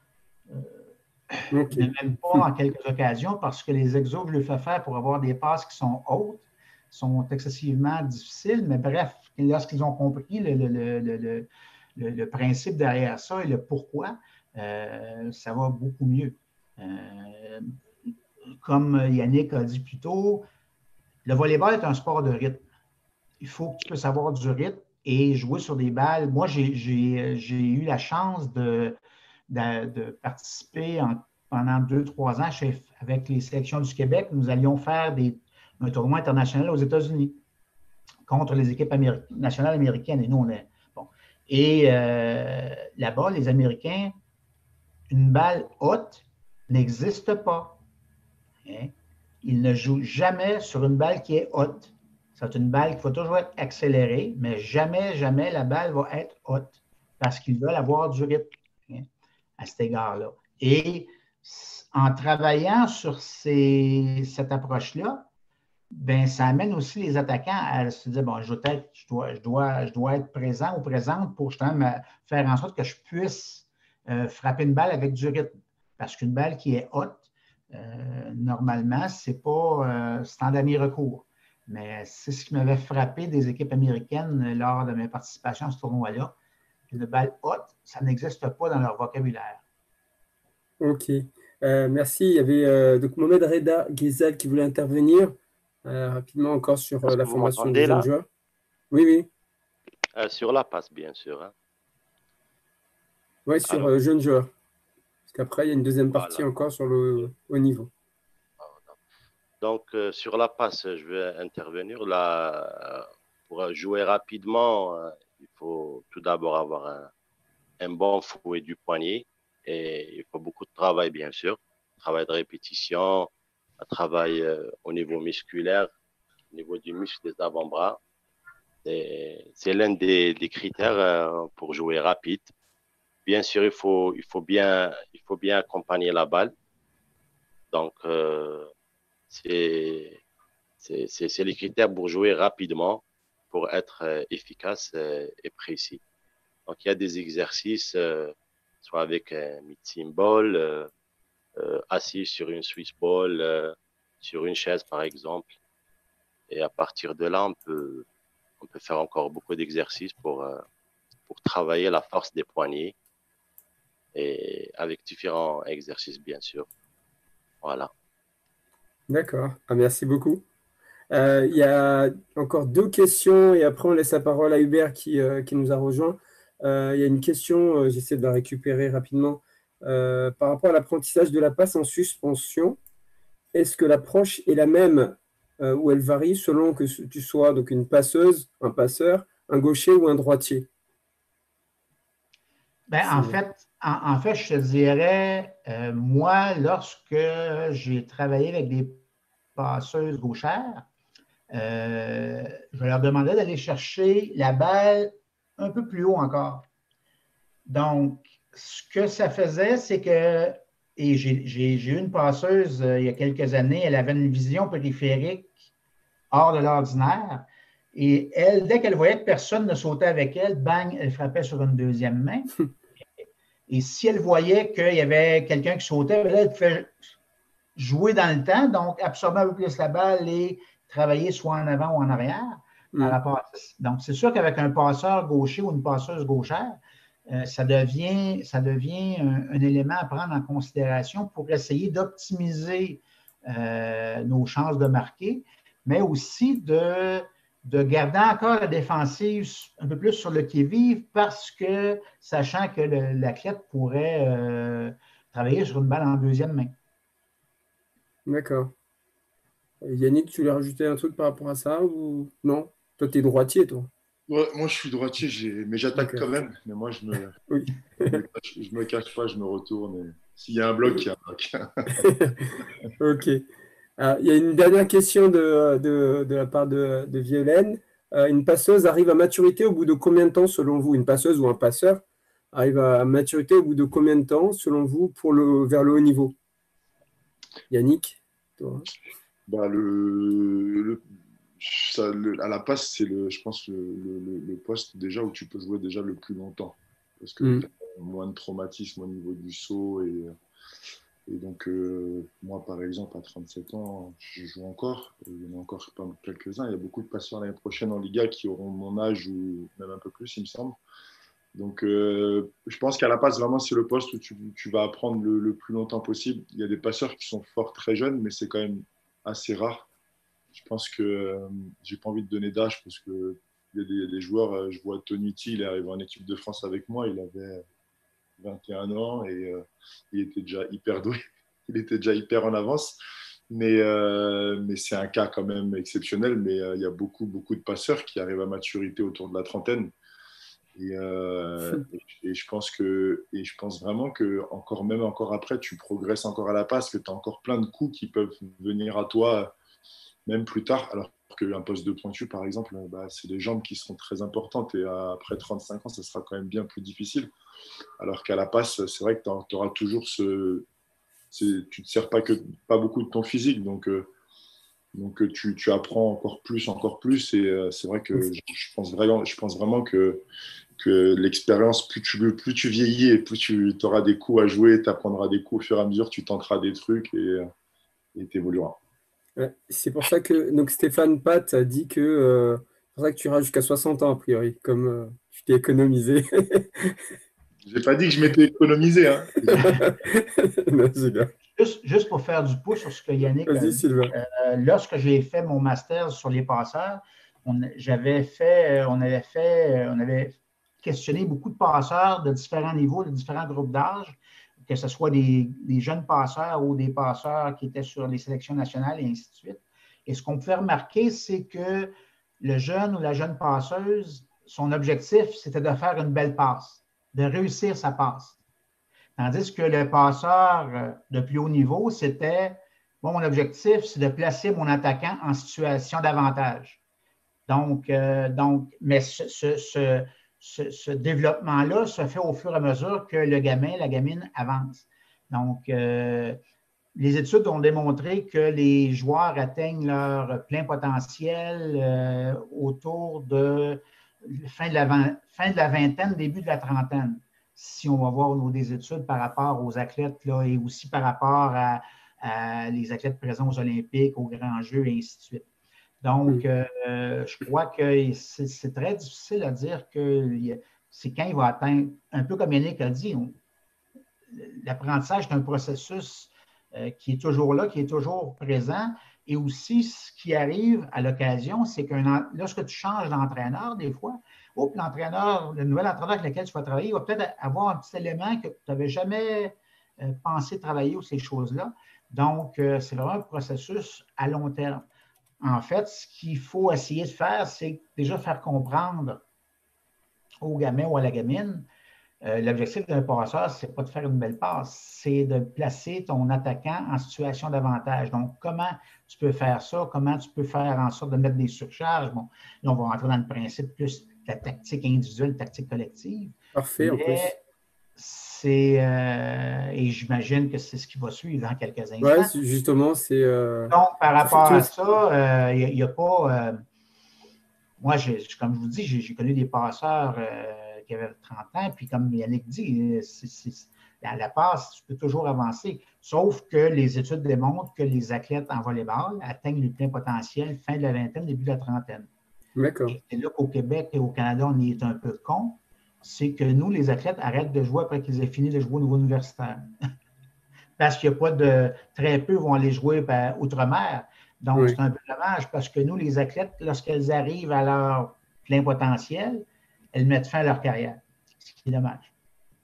euh, okay. ne m'aiment pas en quelques occasions parce que les exos que je leur fais faire pour avoir des passes qui sont hautes sont excessivement difficiles. Mais bref, lorsqu'ils ont compris le, le, le, le, le, le principe derrière ça et le pourquoi, euh, ça va beaucoup mieux. Euh, comme Yannick a dit plus tôt, le volleyball est un sport de rythme. Il faut que tu puisses avoir du rythme et jouer sur des balles. Moi, j'ai eu la chance de, de, de participer en, pendant deux, trois ans chez, avec les sélections du Québec. Nous allions faire des, un tournoi international aux États-Unis contre les équipes améri nationales américaines. Et nous, on est. Bon. Et euh, là-bas, les Américains, une balle haute n'existe pas. Hein? Ils ne jouent jamais sur une balle qui est haute. C'est une balle qui va toujours être accélérée, mais jamais, jamais la balle va être haute parce qu'ils veulent avoir du rythme hein, à cet égard-là. Et en travaillant sur ces, cette approche-là, ben, ça amène aussi les attaquants à se dire, bon, je dois, être, je, dois, je, dois, je dois être présent ou présente pour justement faire en sorte que je puisse euh, frapper une balle avec du rythme. Parce qu'une balle qui est haute, Euh, normalement, ce n'est pas euh, en dernier recours. Mais c'est ce qui m'avait frappé des équipes américaines lors de mes participations à ce tournoi-là. Une balle haute, ça n'existe pas dans leur vocabulaire. OK. Euh, merci. Il y avait euh, donc Mohamed Reda Ghezal qui voulait intervenir euh, rapidement encore sur euh, la formation des jeunes joueurs. Oui, oui. Euh, sur la passe, bien sûr. Hein. Oui, sur euh, jeunes joueurs. Parce qu'après, il y a une deuxième partie voilà. encore sur le haut niveau. Donc, euh, sur la passe, je vais intervenir. Là, pour jouer rapidement, euh, il faut tout d'abord avoir un, un bon fouet du poignet. Et il faut beaucoup de travail, bien sûr. Travail de répétition, un travail euh, au niveau musculaire, au niveau du muscle des avant-bras. C'est l'un des, des critères euh, pour jouer rapide. Bien sûr, il faut, il faut, bien, il faut bien accompagner la balle. Donc, euh, c'est les critères pour jouer rapidement, pour être euh, efficace euh, et précis. Donc, il y a des exercices euh, soit avec un mid-seam ball, euh, euh, assis sur une Swiss ball, euh, sur une chaise par exemple. Et à partir de là, on peut, on peut faire encore beaucoup d'exercices pour, euh, pour travailler la force des poignets et avec différents exercices, bien sûr. Voilà. D'accord. Ah, merci beaucoup. Euh, il y a encore deux questions et après on laisse la parole à Hubert qui, euh, qui nous a rejoint. Euh, il y a une question, euh, j'essaie de la récupérer rapidement, euh, par rapport à l'apprentissage de la passe en suspension. Est-ce que l'approche est la même euh, ou elle varie selon que tu sois donc une passeuse, un passeur, un gaucher ou un droitier? Ben, en fait, en, en fait, je te dirais, euh, moi, lorsque j'ai travaillé avec des passeuses gauchères, euh, je leur demandais d'aller chercher la balle un peu plus haut encore. Donc, ce que ça faisait, c'est que, et j'ai eu une passeuse euh, il y a quelques années, elle avait une vision périphérique hors de l'ordinaire. Et elle, dès qu'elle voyait que personne ne sautait avec elle, bang, elle frappait sur une deuxième main. Et si elle voyait qu'il y avait quelqu'un qui sautait, là, elle pouvait jouer dans le temps, donc absorber un peu plus la balle et travailler soit en avant ou en arrière. Par Mm. rapport à ça. Donc, c'est sûr qu'avec un passeur gaucher ou une passeuse gauchère, euh, ça devient, ça devient un, un élément à prendre en considération pour essayer d'optimiser euh, nos chances de marquer, mais aussi de, de garder encore la défensive un peu plus sur le qui-vive parce que, sachant que l'athlète pourrait euh, travailler sur une balle en deuxième main. D'accord. Yannick, tu voulais rajouter un truc par rapport à ça ou non? Toi, tu es droitier, toi. Ouais, moi, je suis droitier, mais j'attaque okay. quand même. Mais moi, je me, oui. je, me cache, je me cache pas, je me retourne. S'il y a un bloc, il y a un bloc. Ok. Alors, il y a une dernière question de, de, de la part de, de Violaine. Euh, une passeuse arrive à maturité au bout de combien de temps, selon vous? Une passeuse ou un passeur arrive à maturité au bout de combien de temps, selon vous, pour le, vers le haut niveau? Yannick, toi. Bah, le, le, ça, le, à la passe, c'est, le, je pense, le, le, le poste déjà où tu peux jouer déjà le plus longtemps. Parce que mm. tu as moins de traumatisme au niveau du saut. Et, et donc, euh, moi, par exemple, à trente-sept ans, je joue encore. Et il y en a encore quelques-uns. Il y a beaucoup de passeurs l'année prochaine en Liga qui auront mon âge ou même un peu plus, il me semble. Donc, euh, je pense qu'à la passe, vraiment, c'est le poste où tu, tu vas apprendre le, le plus longtemps possible. Il y a des passeurs qui sont forts très jeunes, mais c'est quand même assez rare. Je pense que euh, j'ai pas envie de donner d'âge parce que il y a des, des joueurs, euh, je vois Tony T, il est arrivé en équipe de France avec moi, il avait vingt et un ans et euh, il était déjà hyper doué, il était déjà hyper en avance. Mais, euh, mais c'est un cas quand même exceptionnel. Mais euh, il y a beaucoup, beaucoup de passeurs qui arrivent à maturité autour de la trentaine. Et, euh, et, et je pense que, et je pense vraiment que encore même encore après, tu progresses encore à la passe, que tu as encore plein de coups qui peuvent venir à toi même plus tard. Alors qu'un poste de pointu, par exemple, bah, c'est les jambes qui seront très importantes et après trente-cinq ans, ça sera quand même bien plus difficile. Alors qu'à la passe, c'est vrai que tu auras toujours ce, tu ne te sers pas que pas beaucoup de ton physique, donc euh, donc tu, tu apprends encore plus, encore plus. Et euh, c'est vrai que je, je pense vraiment, je pense vraiment que que l'expérience, plus tu, plus tu vieillis et plus tu auras des coups à jouer, tu apprendras des coups au fur et à mesure, tu tenteras des trucs et tu évolueras. Ouais, c'est pour ça que donc Stéphane Pat a dit que euh, c'est pour ça que tu iras jusqu'à soixante ans a priori, comme euh, tu t'es économisé. J'ai pas dit que je m'étais économisé. Hein. Non, c'est bien. Juste, juste pour faire du pouce sur ce que Yannick a dit, euh, lorsque j'ai fait mon master sur les passeurs, on, j'avais fait, on avait fait, on avait questionné beaucoup de passeurs de différents niveaux, de différents groupes d'âge, que ce soit des, des jeunes passeurs ou des passeurs qui étaient sur les sélections nationales et ainsi de suite. Et ce qu'on pouvait remarquer, c'est que le jeune ou la jeune passeuse, son objectif, c'était de faire une belle passe, de réussir sa passe. Tandis que le passeur de plus haut niveau, c'était, bon, mon objectif, c'est de placer mon attaquant en situation d'avantage. Donc, euh, donc, mais ce, ce, ce, ce, ce développement-là se fait au fur et à mesure que le gamin, la gamine avance. Donc, euh, les études ont démontré que les joueurs atteignent leur plein potentiel euh, autour de fin de, la, fin de la vingtaine, début de la trentaine. si on va voir au niveau des études par rapport aux athlètes là, et aussi par rapport à, à les athlètes présents aux Olympiques, aux grands jeux et ainsi de suite. Donc, euh, je crois que c'est très difficile à dire que c'est quand il va atteindre, un peu comme Yannick a dit, l'apprentissage est un processus euh, qui est toujours là, qui est toujours présent. Et aussi, ce qui arrive à l'occasion, c'est que lorsque tu changes d'entraîneur, des fois, oh, l'entraîneur, le nouvel entraîneur avec lequel tu vas travailler, il va peut-être avoir un petit élément que tu n'avais jamais euh, pensé travailler ou ces choses-là. Donc, euh, c'est vraiment un processus à long terme. En fait, ce qu'il faut essayer de faire, c'est déjà faire comprendre au gamin ou à la gamine, euh, l'objectif d'un passeur, ce n'est pas de faire une belle passe, c'est de placer ton attaquant en situation d'avantage. Donc, comment tu peux faire ça? Comment tu peux faire en sorte de mettre des surcharges? Bon, là, on va rentrer dans le principe plus de la tactique individuelle, tactique collective. Parfait, Mais en plus. C'est, euh, et j'imagine que c'est ce qui va suivre dans quelques instants. Oui, justement, c'est... Euh... Donc, par rapport à ça, il euh, n'y a, a pas... Euh, moi, comme je vous dis, j'ai connu des passeurs euh, qui avaient trente ans, puis comme Yannick dit, c est, c est, à la passe, tu peux toujours avancer. Sauf que les études démontrent que les athlètes en volleyball atteignent le plein potentiel fin de la vingtaine, début de la trentaine. D'accord. Et là qu'au Québec et au Canada, on y est un peu con, c'est que nous, les athlètes, arrêtent de jouer après qu'ils aient fini de jouer au niveau universitaire. Parce qu'il n'y a pas de... Très peu vont aller jouer ben, outre-mer. Donc, oui. C'est un peu dommage parce que nous, les athlètes, lorsqu'elles arrivent à leur plein potentiel, elles mettent fin à leur carrière. Ce qui est dommage.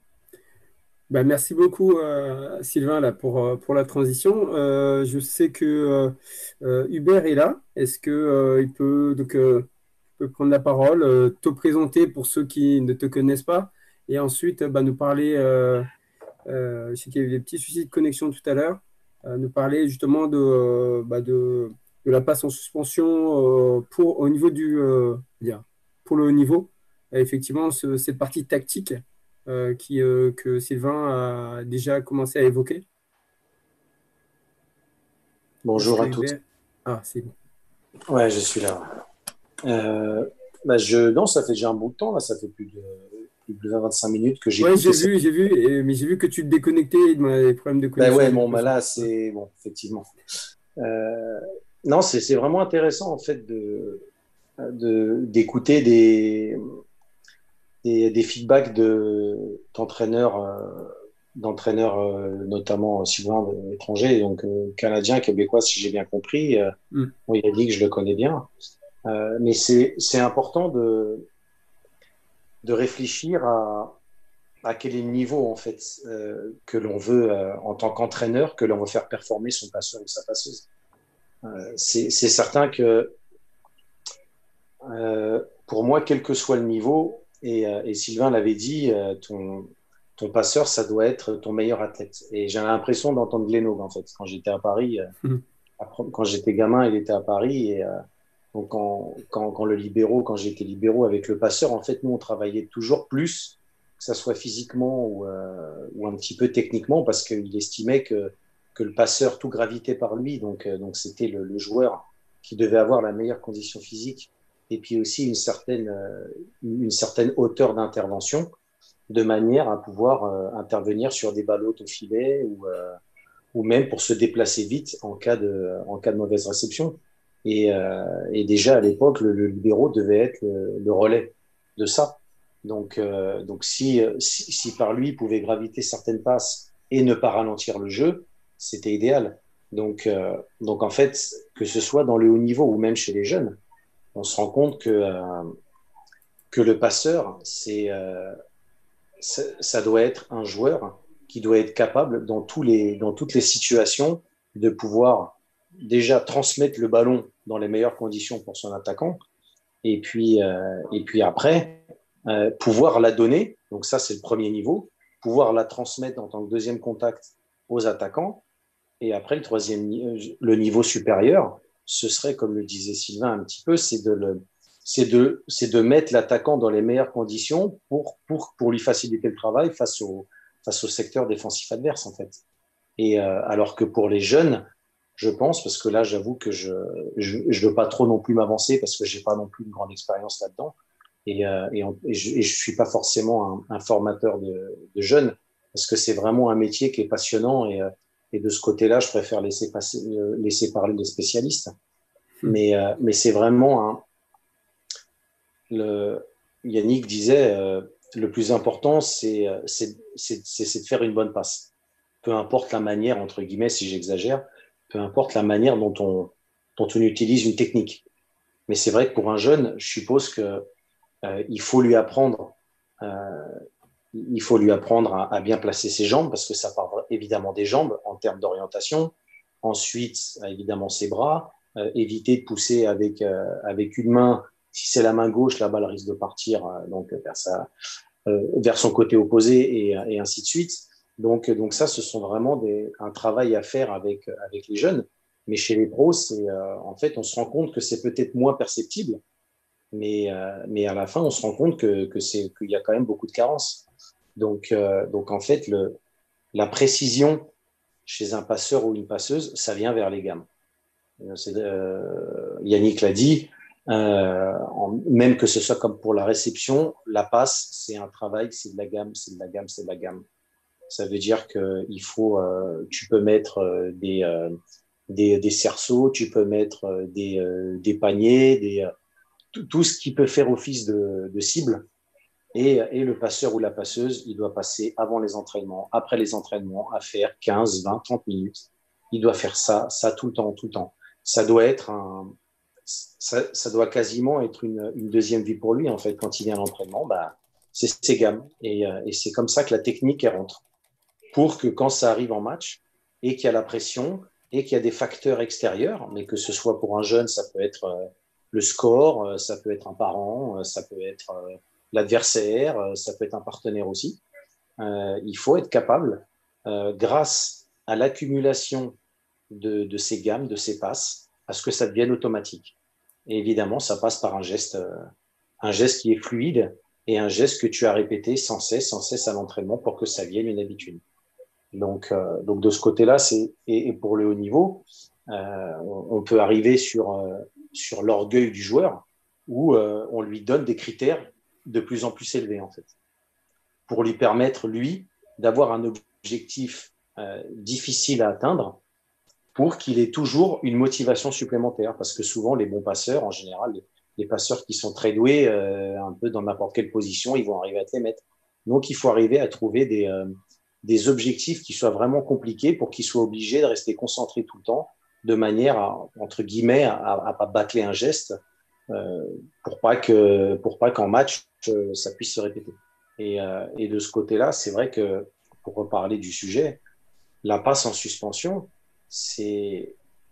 Ben, merci beaucoup, euh, Sylvain, là, pour, pour la transition. Euh, je sais que euh, Hubert est là. Est-ce qu'il euh, peut, donc, euh, peut prendre la parole, euh, te présenter pour ceux qui ne te connaissent pas et ensuite bah, nous parler, euh, euh, je sais qu'il y a eu des petits soucis de connexion tout à l'heure, euh, nous parler justement de, euh, bah, de, de la passe en suspension euh, pour, au niveau du, euh, dire, pour le haut niveau. Et effectivement, ce, cette partie tactique euh, qui, euh, que Sylvain a déjà commencé à évoquer. Bonjour à tous. Ah, c'est bon. Ouais, je suis là. Euh, bah je, non, ça fait déjà un bout de temps, là, ça fait plus de, plus de vingt-cinq minutes que j'ai ouais, j'ai vu, j'ai vu, et, mais j'ai vu que tu te déconnectais, des problèmes de connexion. Bah ouais, bon, bah là, c'est bon, effectivement. Euh, non, c'est vraiment intéressant, en fait, de d'écouter de, des, des, des feedbacks d'entraîneurs, de, d'entraîneurs, euh, notamment souvent étrangers, donc euh, canadiens, québécois, si j'ai bien compris. Euh, mm. Bon, il a dit que je le connais bien. Euh, mais c'est important de, de réfléchir à, à quel est le niveau en fait euh, que l'on veut euh, en tant qu'entraîneur, que l'on veut faire performer son passeur ou sa passeuse. Euh, c'est certain que euh, pour moi, quel que soit le niveau, et, et Sylvain l'avait dit, euh, ton, ton passeur, ça doit être ton meilleur athlète. Et j'ai l'impression d'entendre Glennog en fait. Quand j'étais à Paris, euh, mm. quand j'étais gamin, il était à Paris et euh, donc, quand, quand, quand le libéraux, quand j'étais libéraux avec le passeur, en fait, nous, on travaillait toujours plus, que ça soit physiquement ou, euh, ou un petit peu techniquement, parce qu'il estimait que, que le passeur, tout gravitait par lui. Donc, donc c'était le, le joueur qui devait avoir la meilleure condition physique et puis aussi une certaine, une certaine hauteur d'intervention de manière à pouvoir euh, intervenir sur des balles hautes au filet ou, euh, ou même pour se déplacer vite en cas de, en cas de mauvaise réception. Et, euh, et déjà à l'époque, le, le libéraux devait être le, le relais de ça. Donc, euh, donc si, si, si par lui il pouvait graviter certaines passes et ne pas ralentir le jeu, c'était idéal. Donc, euh, donc en fait, que ce soit dans le haut niveau ou même chez les jeunes, on se rend compte que, euh, que le passeur, c'est, euh, ça doit être un joueur qui doit être capable dans, tous les, dans toutes les situations de pouvoir déjà transmettre le ballon dans les meilleures conditions pour son attaquant et puis, euh, et puis après euh, pouvoir la donner, donc ça c'est le premier niveau, pouvoir la transmettre en tant que deuxième contact aux attaquants et après le troisième, le niveau supérieur, ce serait comme le disait Sylvain un petit peu, c'est de, le, c'est de, c'est de mettre l'attaquant dans les meilleures conditions pour, pour, pour lui faciliter le travail face au, face au secteur défensif adverse en fait. Et euh, alors que pour les jeunes, je pense, parce que là, j'avoue que je je, je veux pas trop non plus m'avancer parce que j'ai pas non plus une grande expérience là-dedans. Et, euh, et, on, et je ne suis pas forcément un, un formateur de, de jeunes, parce que c'est vraiment un métier qui est passionnant. Et, euh, et de ce côté-là, je préfère laisser, passer, laisser parler les spécialistes. Mmh. Mais, euh, mais c'est vraiment un. Le, Yannick disait euh, le plus important, c'est, c'est, c'est, c'est de faire une bonne passe. Peu importe la manière, entre guillemets, si j'exagère, peu importe la manière dont on, dont on utilise une technique. Mais c'est vrai que pour un jeune, je suppose que euh, il faut lui apprendre, euh, il faut lui apprendre à, à bien placer ses jambes, parce que ça part évidemment des jambes en termes d'orientation. Ensuite, évidemment, ses bras. Euh, éviter de pousser avec, euh, avec une main. Si c'est la main gauche, la balle risque de partir euh, donc, vers, sa, euh, vers son côté opposé et, et ainsi de suite. Donc, donc ça, ce sont vraiment des, un travail à faire avec, avec les jeunes. Mais chez les pros, c'est, euh, en fait, on se rend compte que c'est peut-être moins perceptible, mais, euh, mais à la fin, on se rend compte que, que c'est, qu'il y a quand même beaucoup de carences. Donc, euh, donc en fait, le, la précision chez un passeur ou une passeuse, ça vient vers les gammes. C'est, euh, Yannick l'a dit, euh, en, même que ce soit comme pour la réception, la passe, c'est un travail, c'est de la gamme, c'est de la gamme, c'est de la gamme. Ça veut dire que il faut, euh, tu peux mettre euh, des, euh, des, des cerceaux, tu peux mettre euh, des, euh, des paniers, des, euh, tout, tout ce qui peut faire office de, de cible. Et, et le passeur ou la passeuse, il doit passer avant les entraînements, après les entraînements, à faire quinze, vingt, trente minutes. Il doit faire ça, ça tout le temps, tout le temps. Ça doit être un, ça, ça doit quasiment être une, une deuxième vie pour lui, en fait. Quand il vient à l'entraînement, bah, c'est ses gammes. Et, et c'est comme ça que la technique, elle rentre. Pour que quand ça arrive en match, et qu'il y a la pression, et qu'il y a des facteurs extérieurs, mais que ce soit pour un jeune, ça peut être euh, le score, ça peut être un parent, ça peut être euh, l'adversaire, ça peut être un partenaire aussi. Euh, il faut être capable, euh, grâce à l'accumulation de, de ces gammes, de ces passes, à ce que ça devienne automatique. Et évidemment, ça passe par un geste, euh, un geste qui est fluide et un geste que tu as répété sans cesse, sans cesse à l'entraînement pour que ça vienne une habitude. Donc, euh, donc de ce côté-là, c'est, et, et pour le haut niveau, euh, on, on peut arriver sur, euh, sur l'orgueil du joueur où euh, on lui donne des critères de plus en plus élevés, en fait, pour lui permettre, lui, d'avoir un objectif euh, difficile à atteindre pour qu'il ait toujours une motivation supplémentaire. Parce que souvent, les bons passeurs, en général, les, les passeurs qui sont très doués, euh, un peu dans n'importe quelle position, ils vont arriver à te les mettre. Donc, il faut arriver à trouver des, euh, des objectifs qui soient vraiment compliqués pour qu'ils soient obligés de rester concentrés tout le temps, de manière à, entre guillemets, à ne pas bâcler un geste, euh, pour pas que, pour pas qu'en match, euh, ça puisse se répéter. Et, euh, et de ce côté-là, c'est vrai que, pour reparler du sujet, la passe en suspension, c'est,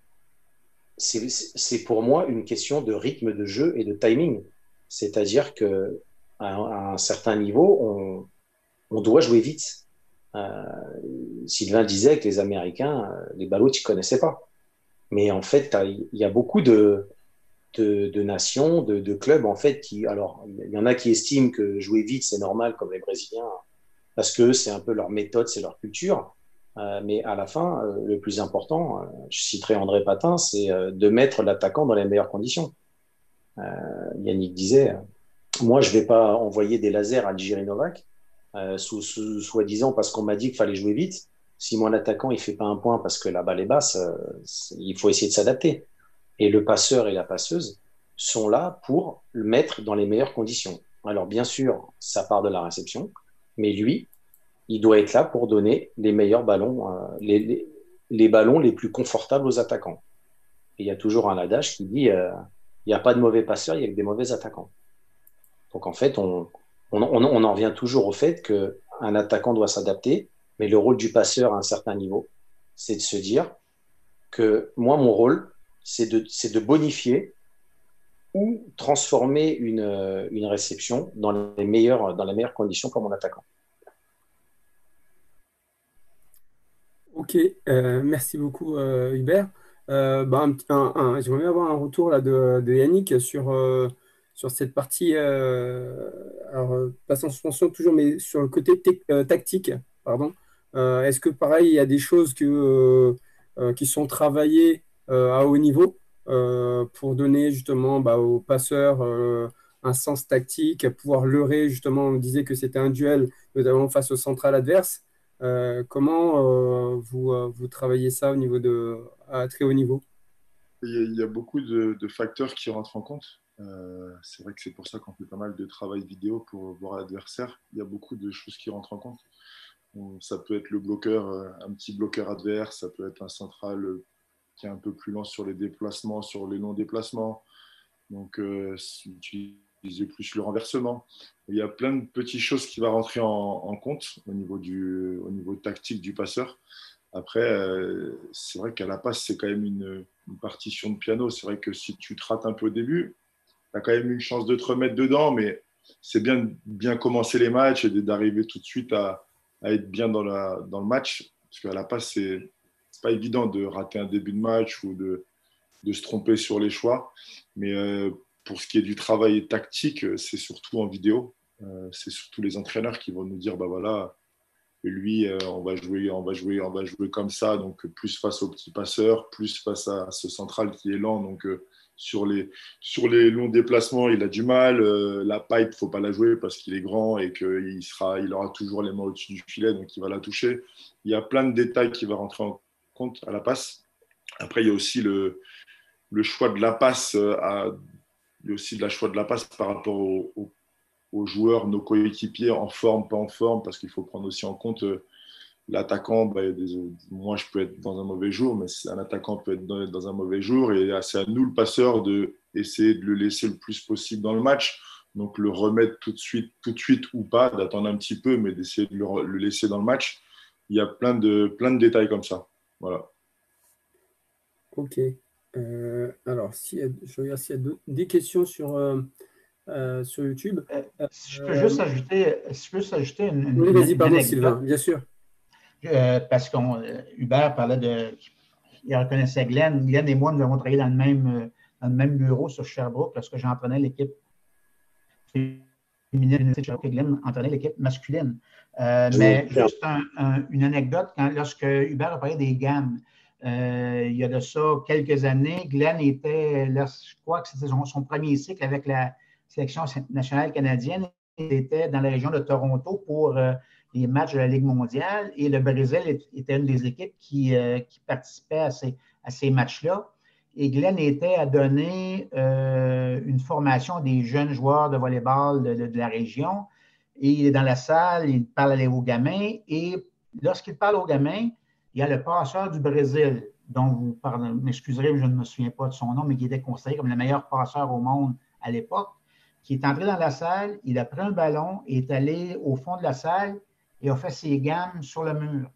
c'est, c'est pour moi une question de rythme de jeu et de timing. C'est-à-dire qu'à à un certain niveau, on, on doit jouer vite. Euh, Sylvain disait que les Américains, les ballots, ils ne connaissaient pas. Mais en fait, il y a beaucoup de, de, de nations, de, de clubs, en fait, qui. Alors, il y en a qui estiment que jouer vite, c'est normal, comme les Brésiliens, parce que c'est un peu leur méthode, c'est leur culture. Euh, mais à la fin, euh, le plus important, euh, je citerai André Patin, c'est euh, de mettre l'attaquant dans les meilleures conditions. Euh, Yannick disait, euh, moi, je ne vais pas envoyer des lasers à Jiří Novák, euh, sous, sous, soi-disant parce qu'on m'a dit qu'il fallait jouer vite. Si mon attaquant il fait pas un point parce que la balle est basse, euh, il faut essayer de s'adapter. Et le passeur et la passeuse sont là pour le mettre dans les meilleures conditions. Alors bien sûr, ça part de la réception, mais lui, il doit être là pour donner les meilleurs ballons, euh, les, les, les ballons les plus confortables aux attaquants. Et il y a toujours un adage qui dit euh, il n'y a pas de mauvais passeurs, il y a que des mauvais attaquants. Donc en fait, on, on, on, on en revient toujours au fait qu'un attaquant doit s'adapter, mais le rôle du passeur à un certain niveau, c'est de se dire que moi, mon rôle, c'est de, c'est de bonifier ou transformer une, une réception dans les, meilleures, dans les meilleures conditions pour mon attaquant. Ok, euh, merci beaucoup euh, Hubert. Euh, bah, un, un, un, j'aimerais bien avoir un retour là, de, de Yannick sur, euh, sur cette partie, euh, alors euh, pas en suspension toujours, mais sur le côté tec- euh, tactique, pardon. Euh, est-ce que pareil, il y a des choses que, euh, euh, qui sont travaillées euh, à haut niveau euh, pour donner justement bah, aux passeurs euh, un sens tactique, à pouvoir leurrer, justement, on disait que c'était un duel, notamment face au central adverse. Euh, comment euh, vous, euh, vous travaillez ça au niveau de, à très haut niveau? Il y a, il y a beaucoup de, de facteurs qui rentrent en compte. Euh, c'est vrai que c'est pour ça qu'on fait pas mal de travail vidéo pour voir l'adversaire. Il y a beaucoup de choses qui rentrent en compte. Donc, ça peut être le bloqueur, euh, un petit bloqueur adverse, ça peut être un central euh, qui est un peu plus lent sur les déplacements, sur les longs déplacements. Donc, euh, utiliser plus le renversement. Il y a plein de petites choses qui vont rentrer en, en compte au niveau, du, au niveau tactique du passeur. Après, euh, c'est vrai qu'à la passe, c'est quand même une, une partition de piano. C'est vrai que si tu te rates un peu au début, tu as quand même une chance de te remettre dedans, mais c'est bien de bien commencer les matchs et d'arriver tout de suite à, à être bien dans, la, dans le match. Parce qu'à la passe, c'est n'est pas évident de rater un début de match ou de, de se tromper sur les choix. Mais euh, pour ce qui est du travail tactique, c'est surtout en vidéo. Euh, c'est surtout les entraîneurs qui vont nous dire, bah voilà, lui, euh, on va jouer, on va jouer, on va jouer comme ça, donc plus face au petit passeur, plus face à ce central qui est lent. Donc euh, sur les sur les longs déplacements, il a du mal. Euh, la pipe, faut pas la jouer parce qu'il est grand et qu'il sera, il aura toujours les mains au-dessus du filet, donc il va la toucher. Il y a plein de détails qui vont rentrer en compte à la passe. Après, il y a aussi le le choix de la passe. À, il y a aussi de la choix de la passe par rapport au, au aux joueurs, nos coéquipiers, en forme, pas en forme, parce qu'il faut prendre aussi en compte euh, l'attaquant. Bah, des, moi, je peux être dans un mauvais jour, mais un attaquant peut être dans, dans un mauvais jour, et c'est à nous, le passeur, d'essayer de le laisser le plus possible dans le match. Donc, le remettre tout de suite, tout de suite ou pas, d'attendre un petit peu, mais d'essayer de le, le laisser dans le match. Il y a plein de, plein de détails comme ça. Voilà. Ok. Euh, alors, si, je regarde s'il y a des questions sur... Euh... Euh, sur YouTube. Euh, si je peux juste ajouter, si je peux juste ajouter une, une, oui, vas-y, une pardon, anecdote. Sylvain, bien sûr. Euh, parce qu'on euh, Hubert parlait de, il reconnaissait Glenn. Glenn et moi, nous avons travaillé dans le même, dans le même bureau sur Sherbrooke lorsque j'entraînais l'équipe féminine de Sherbrooke et Glenn entraînait l'équipe masculine. Euh, mais juste un, un, une anecdote, quand, lorsque Hubert a parlé des gammes, euh, il y a de ça quelques années, Glenn était, là, je crois que c'était son, son premier cycle avec la sélection nationale canadienne. Il était dans la région de Toronto pour euh, les matchs de la Ligue mondiale et le Brésil était une des équipes qui, euh, qui participait à ces, à ces matchs-là. Et Glenn était à donner euh, une formation des jeunes joueurs de volleyball de, de, de la région. Et il est dans la salle, il parle aux gamins. Et lorsqu'il parle aux gamins, il y a le passeur du Brésil, dont vous parlez, m'excuserez, mais je ne me souviens pas de son nom, mais qui était considéré comme le meilleur passeur au monde à l'époque, qui est entré dans la salle, il a pris un ballon, est allé au fond de la salle et a fait ses gammes sur le mur.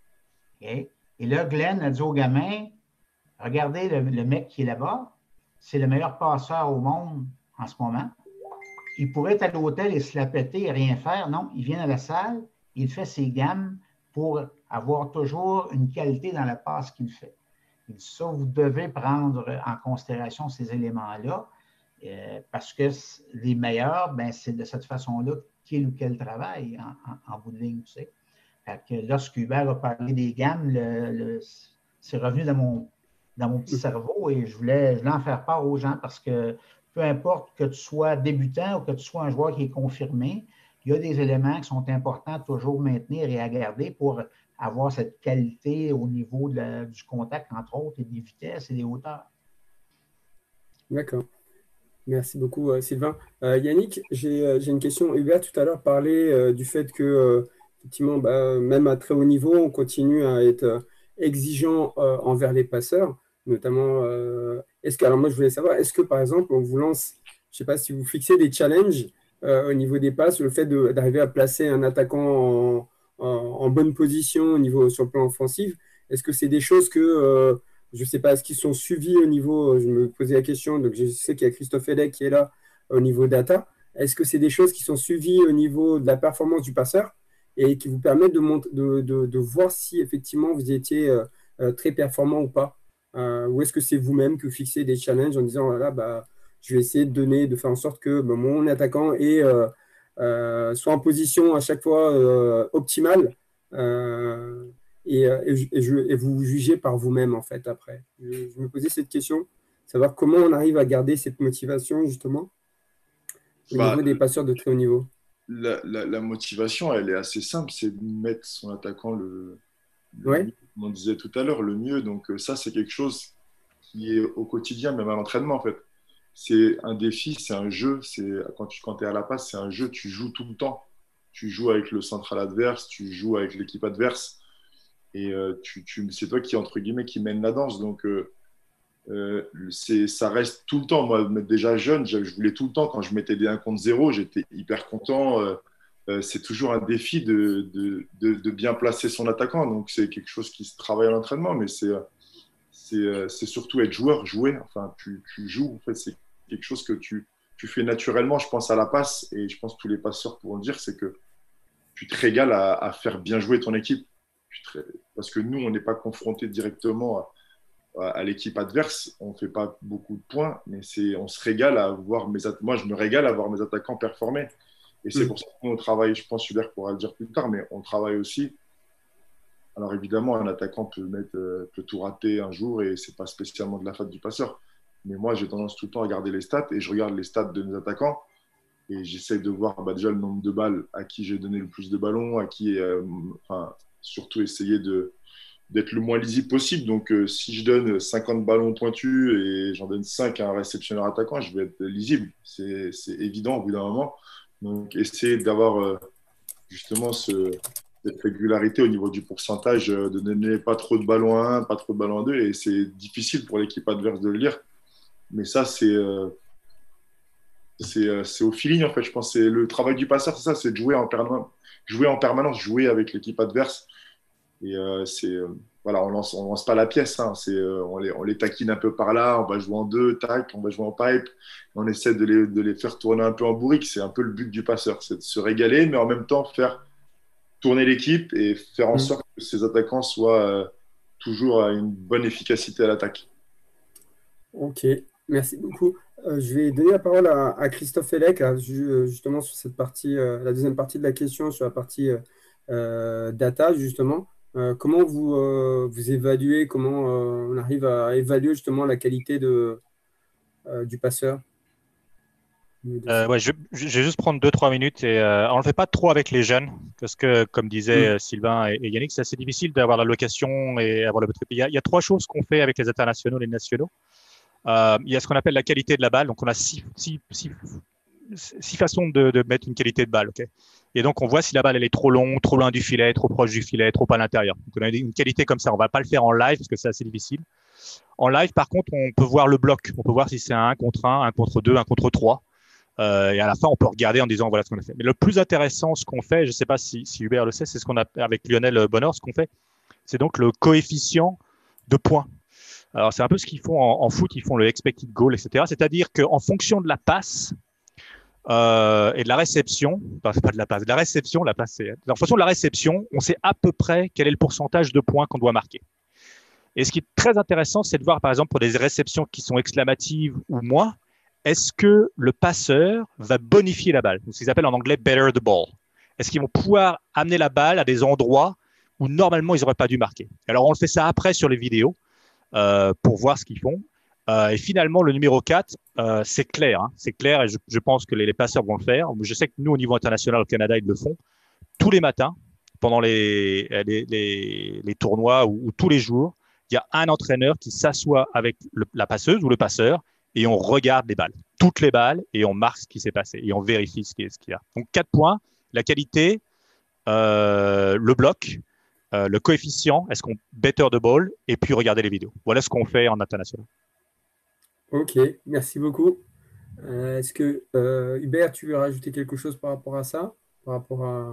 Okay? Et là, Glenn a dit aux gamins, regardez le, le mec qui est là-bas, c'est le meilleur passeur au monde en ce moment. Il pourrait être à l'hôtel et se la péter et rien faire. Non, il vient à la salle, il fait ses gammes pour avoir toujours une qualité dans la passe qu'il fait. Il dit ça, vous devez prendre en considération ces éléments-là. Euh, parce que les meilleurs, ben, c'est de cette façon-là qu'il ou qu'elle travaille en, en, en bout de ligne. Tu sais. Fait que lorsque Hubert a parlé des gammes, le, le, c'est revenu dans mon, dans mon petit cerveau et je voulais, je voulais en faire part aux gens parce que peu importe que tu sois débutant ou que tu sois un joueur qui est confirmé, il y a des éléments qui sont importants à toujours maintenir et à garder pour avoir cette qualité au niveau de la, du contact, entre autres, et des vitesses et des hauteurs. D'accord. Merci beaucoup, euh, Sylvain. Euh, Yannick, j'ai euh, une question. Hubert, tout à l'heure, parlait euh, du fait que, euh, effectivement, bah, même à très haut niveau, on continue à être euh, exigeant euh, envers les passeurs, notamment. Euh, est-ce que, alors moi, je voulais savoir, est-ce que, par exemple, on vous lance, je ne sais pas si vous fixez des challenges euh, au niveau des passes, le fait d'arriver à placer un attaquant en, en, en bonne position au niveau, sur le plan offensif, est-ce que c'est des choses que… Euh, je ne sais pas, est-ce qu'ils sont suivis au niveau, je me posais la question, donc je sais qu'il y a Christophe Edek qui est là au niveau data. Est-ce que c'est des choses qui sont suivies au niveau de la performance du passeur et qui vous permettent de, de, de, de voir si effectivement vous étiez euh, très performant ou pas euh, ou est-ce que c'est vous-même que vous fixez des challenges en disant, voilà, bah, je vais essayer de donner, de faire en sorte que bah, mon attaquant est, euh, euh, soit en position à chaque fois euh, optimale euh, Et, et, et, je, et vous jugez par vous-même, en fait, après. Je, je me posais cette question, savoir comment on arrive à garder cette motivation, justement. au Bah, niveau des passeurs de très haut niveau? la, la- la motivation, elle est assez simple, c'est de mettre son attaquant le, le Ouais. mieux, comme on disait tout à l'heure, le mieux. Donc euh, ça, c'est quelque chose qui est au quotidien, même à l'entraînement en fait. C'est un défi, c'est un jeu. C'est quand tu quand es à la passe, c'est un jeu. Tu joues tout le temps. Tu joues avec le central adverse, tu joues avec l'équipe adverse, et euh, tu, tu- c'est toi qui entre guillemets qui mène la danse. Donc euh, euh, c'est, ça reste tout le temps. Moi, déjà jeune, je, je voulais tout le temps. Quand je mettais des un contre zéro, j'étais hyper content. Euh, euh, c'est toujours un défi de, de, de, de bien placer son attaquant. Donc, c'est quelque chose qui se travaille à l'entraînement, mais c'est, c'est, euh, c'est surtout être joueur, jouer. Enfin, tu, tu joues. En fait, c'est quelque chose que tu, tu fais naturellement. Je pense à la passe, et je pense que tous les passeurs pourront le dire, c'est que tu te régales à, à faire bien jouer ton équipe. Tu te ré- Parce que nous, on n'est pas confronté directement à à l'équipe adverse, on ne fait pas beaucoup de points, mais c'est, on se régale à voir mes attaquants. Moi, je me régale à voir mes attaquants performer. Et c'est Mm. pour ça qu'on travaille, je pense, Hubert pourra le dire plus tard, mais on travaille aussi. Alors évidemment, un attaquant peut, mettre, euh, peut tout rater un jour et ce n'est pas spécialement de la faute du passeur. Mais moi, j'ai tendance tout le temps à regarder les stats et je regarde les stats de mes attaquants et j'essaie de voir bah, déjà le nombre de balles, à qui j'ai donné le plus de ballons, à qui, euh, enfin, surtout essayer de, d'être le moins lisible possible. Donc, euh, si je donne cinquante ballons pointus et j'en donne cinq à un réceptionneur attaquant, je vais être lisible. C'est, c'est évident au bout d'un moment. Donc, essayer d'avoir euh, justement ce, cette régularité au niveau du pourcentage, euh, de donner pas trop de ballons à un, pas trop de ballons à deux. Et c'est difficile pour l'équipe adverse de le lire. Mais ça, c'est, euh, c'est, euh, c'est au feeling, en fait. Je pense que c'est le travail du passeur, c'est ça, c'est de jouer en permanence, jouer en permanence, jouer avec l'équipe adverse. Et euh, c'est, euh, voilà, on lance, on lance pas la pièce, hein, c'est, euh, on, les, on les taquine un peu par là, on va jouer en deux, tac, on va jouer en pipe, on essaie de les, de les faire tourner un peu en bourrique. C'est un peu le but du passeur, c'est de se régaler, mais en même temps faire tourner l'équipe et faire en Mm. sorte que ces attaquants soient euh, toujours à une bonne efficacité à l'attaque. Ok, merci beaucoup. Euh, je vais donner la parole à, à Christophe Hellec, là, ju- justement sur cette partie, euh, la deuxième partie de la question, sur la partie euh, euh, data, justement. Euh, comment vous, euh, vous évaluez, comment euh, on arrive à évaluer justement la qualité de, euh, du passeur? Euh, ouais, je, je je vais juste prendre deux, trois minutes et euh, on ne le fait pas trop avec les jeunes parce que, comme disaient Mm. euh, Sylvain et, et Yannick, c'est assez difficile d'avoir la location et avoir le. Il y a, il y a trois choses qu'on fait avec les internationaux, les nationaux. Euh, il y a ce qu'on appelle la qualité de la balle. Donc, on a six, six, six, six façons de, de mettre une qualité de balle. Okay, et donc, on voit si la balle elle est trop longue, trop loin du filet, trop proche du filet, trop à l'intérieur. Donc, on a une qualité comme ça. On ne va pas le faire en live parce que c'est assez difficile. En live, par contre, on peut voir le bloc. On peut voir si c'est un un contre un, un contre deux, un contre trois. Euh, et à la fin, on peut regarder en disant voilà ce qu'on a fait. Mais le plus intéressant, ce qu'on fait, je ne sais pas si, si Hubert le sait, c'est ce qu'on a avec Lionel Bonheur, ce qu'on fait, c'est donc le coefficient de points. Alors, c'est un peu ce qu'ils font en, en foot, ils font le expected goal, et cetera. C'est-à-dire qu'en fonction de la passe euh, et de la réception, enfin, pas de la passe, de la réception, la passe, c'est, en fonction de la réception, on sait à peu près quel est le pourcentage de points qu'on doit marquer. Et ce qui est très intéressant, c'est de voir, par exemple, pour des réceptions qui sont exclamatives ou moins, est-ce que le passeur va bonifier la balle? Ce qu'ils appellent en anglais better the ball. Est-ce qu'ils vont pouvoir amener la balle à des endroits où normalement ils n'auraient pas dû marquer? Alors on le fait ça après sur les vidéos euh, pour voir ce qu'ils font. Euh, et finalement, le numéro quatre, euh, c'est clair. Hein, c'est clair et je, je pense que les, les passeurs vont le faire. Je sais que nous, au niveau international, au Canada, ils le font tous les matins pendant les, les, les, les tournois ou, ou tous les jours. Il y a un entraîneur qui s'assoit avec le, la passeuse ou le passeur et on regarde les balles, toutes les balles, et on marque ce qui s'est passé et on vérifie ce qu'il y a. Donc, quatre points, la qualité, euh, le bloc, euh, le coefficient, est-ce qu'on better the ball, et puis regarder les vidéos. Voilà ce qu'on fait en international. Ok, merci beaucoup. Euh, est-ce que, euh, Hubert, tu veux rajouter quelque chose par rapport à ça? Par rapport à...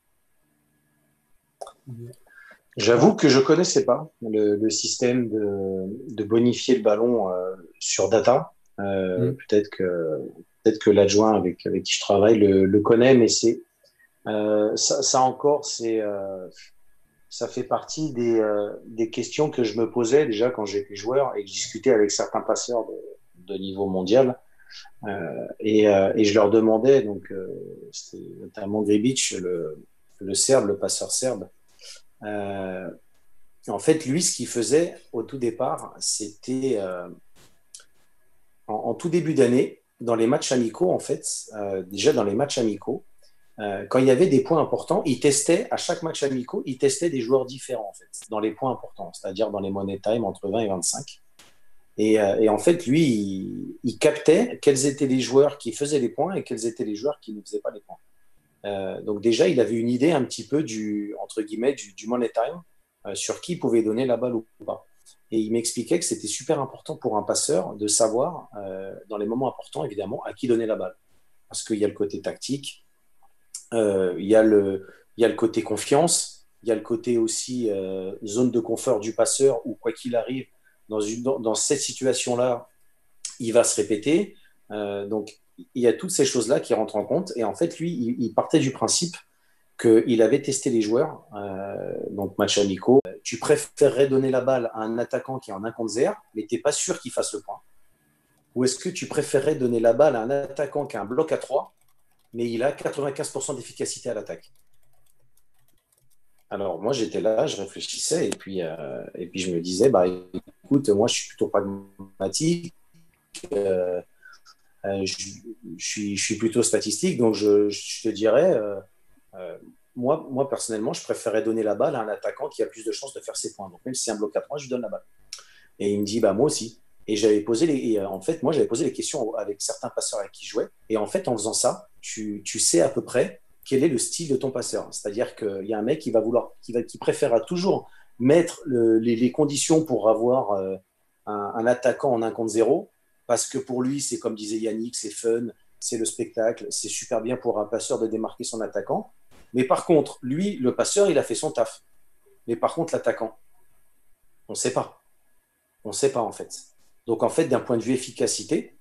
J'avoue que je ne connaissais pas le, le système de, de bonifier le ballon euh, sur data. Euh, Mm. peut-être que, peut-être que l'adjoint avec, avec qui je travaille le, le connaît, mais c'est, euh, ça, ça encore, c'est, euh, ça fait partie des, euh, des questions que je me posais déjà quand j'étais joueur et que je discutais avec certains passeurs de, de niveau mondial. Euh, et, euh, et je leur demandais, donc, euh, c'était notamment Gribic, le, le Serbe, le passeur serbe. Euh, en fait, lui, ce qu'il faisait au tout départ, c'était euh, en, en tout début d'année, dans les matchs amicaux, en fait, euh, déjà dans les matchs amicaux, euh, quand il y avait des points importants, il testait, à chaque match amicaux, il testait des joueurs différents, en fait, dans les points importants, c'est-à-dire dans les money time entre vingt et vingt-cinq. Et, euh, et en fait, lui, il, il captait quels étaient les joueurs qui faisaient les points et quels étaient les joueurs qui ne faisaient pas les points. Euh, donc déjà, il avait une idée un petit peu du, entre guillemets, du, du money time, euh, sur qui pouvait donner la balle ou pas. Et il m'expliquait que c'était super important pour un passeur de savoir, euh, dans les moments importants, évidemment, à qui donner la balle. Parce qu'il y a le côté tactique, euh, il, y a le, il y a le côté confiance, il y a le côté aussi euh, zone de confort du passeur, où quoi qu'il arrive, dans, une, dans, dans cette situation-là, il va se répéter. Euh, donc, il y a toutes ces choses-là qui rentrent en compte. Et en fait, lui, il, il partait du principe qu'il avait testé les joueurs, euh, donc match amicaux. Tu préférerais donner la balle à un attaquant qui est en un contre zéro, mais tu n'es pas sûr qu'il fasse le point. Ou est-ce que tu préférerais donner la balle à un attaquant qui a un bloc à trois, mais il a quatre-vingt-quinze pour cent d'efficacité à l'attaque? Alors, moi, j'étais là, je réfléchissais, et puis, euh, et puis je me disais, bah, écoute, moi, je suis plutôt pragmatique. Euh, euh, je, je, suis, je suis plutôt statistique, donc je, je te dirais, euh, euh, moi, moi, personnellement, je préférais donner la balle à un attaquant qui a plus de chances de faire ses points. Donc, même si c'est un bloc à trois, je lui donne la balle. Et il me dit, bah, moi aussi. Et j'avais posé les, et, euh, en fait, moi, j'avais posé les questions avec certains passeurs avec qui je jouais. Et en fait, en faisant ça, tu, tu sais à peu près quel est le style de ton passeur. C'est-à-dire qu'il y a un mec qui va vouloir, qui, va, qui préférera toujours mettre le, les, les conditions pour avoir euh, un, un attaquant en un contre zéro, parce que pour lui, c'est comme disait Yannick, c'est fun, c'est le spectacle, c'est super bien pour un passeur de démarquer son attaquant. Mais par contre, lui, le passeur, il a fait son taf. Mais par contre, l'attaquant, on ne sait pas. On ne sait pas, en fait. Donc, en fait, d'un point de vue efficacité,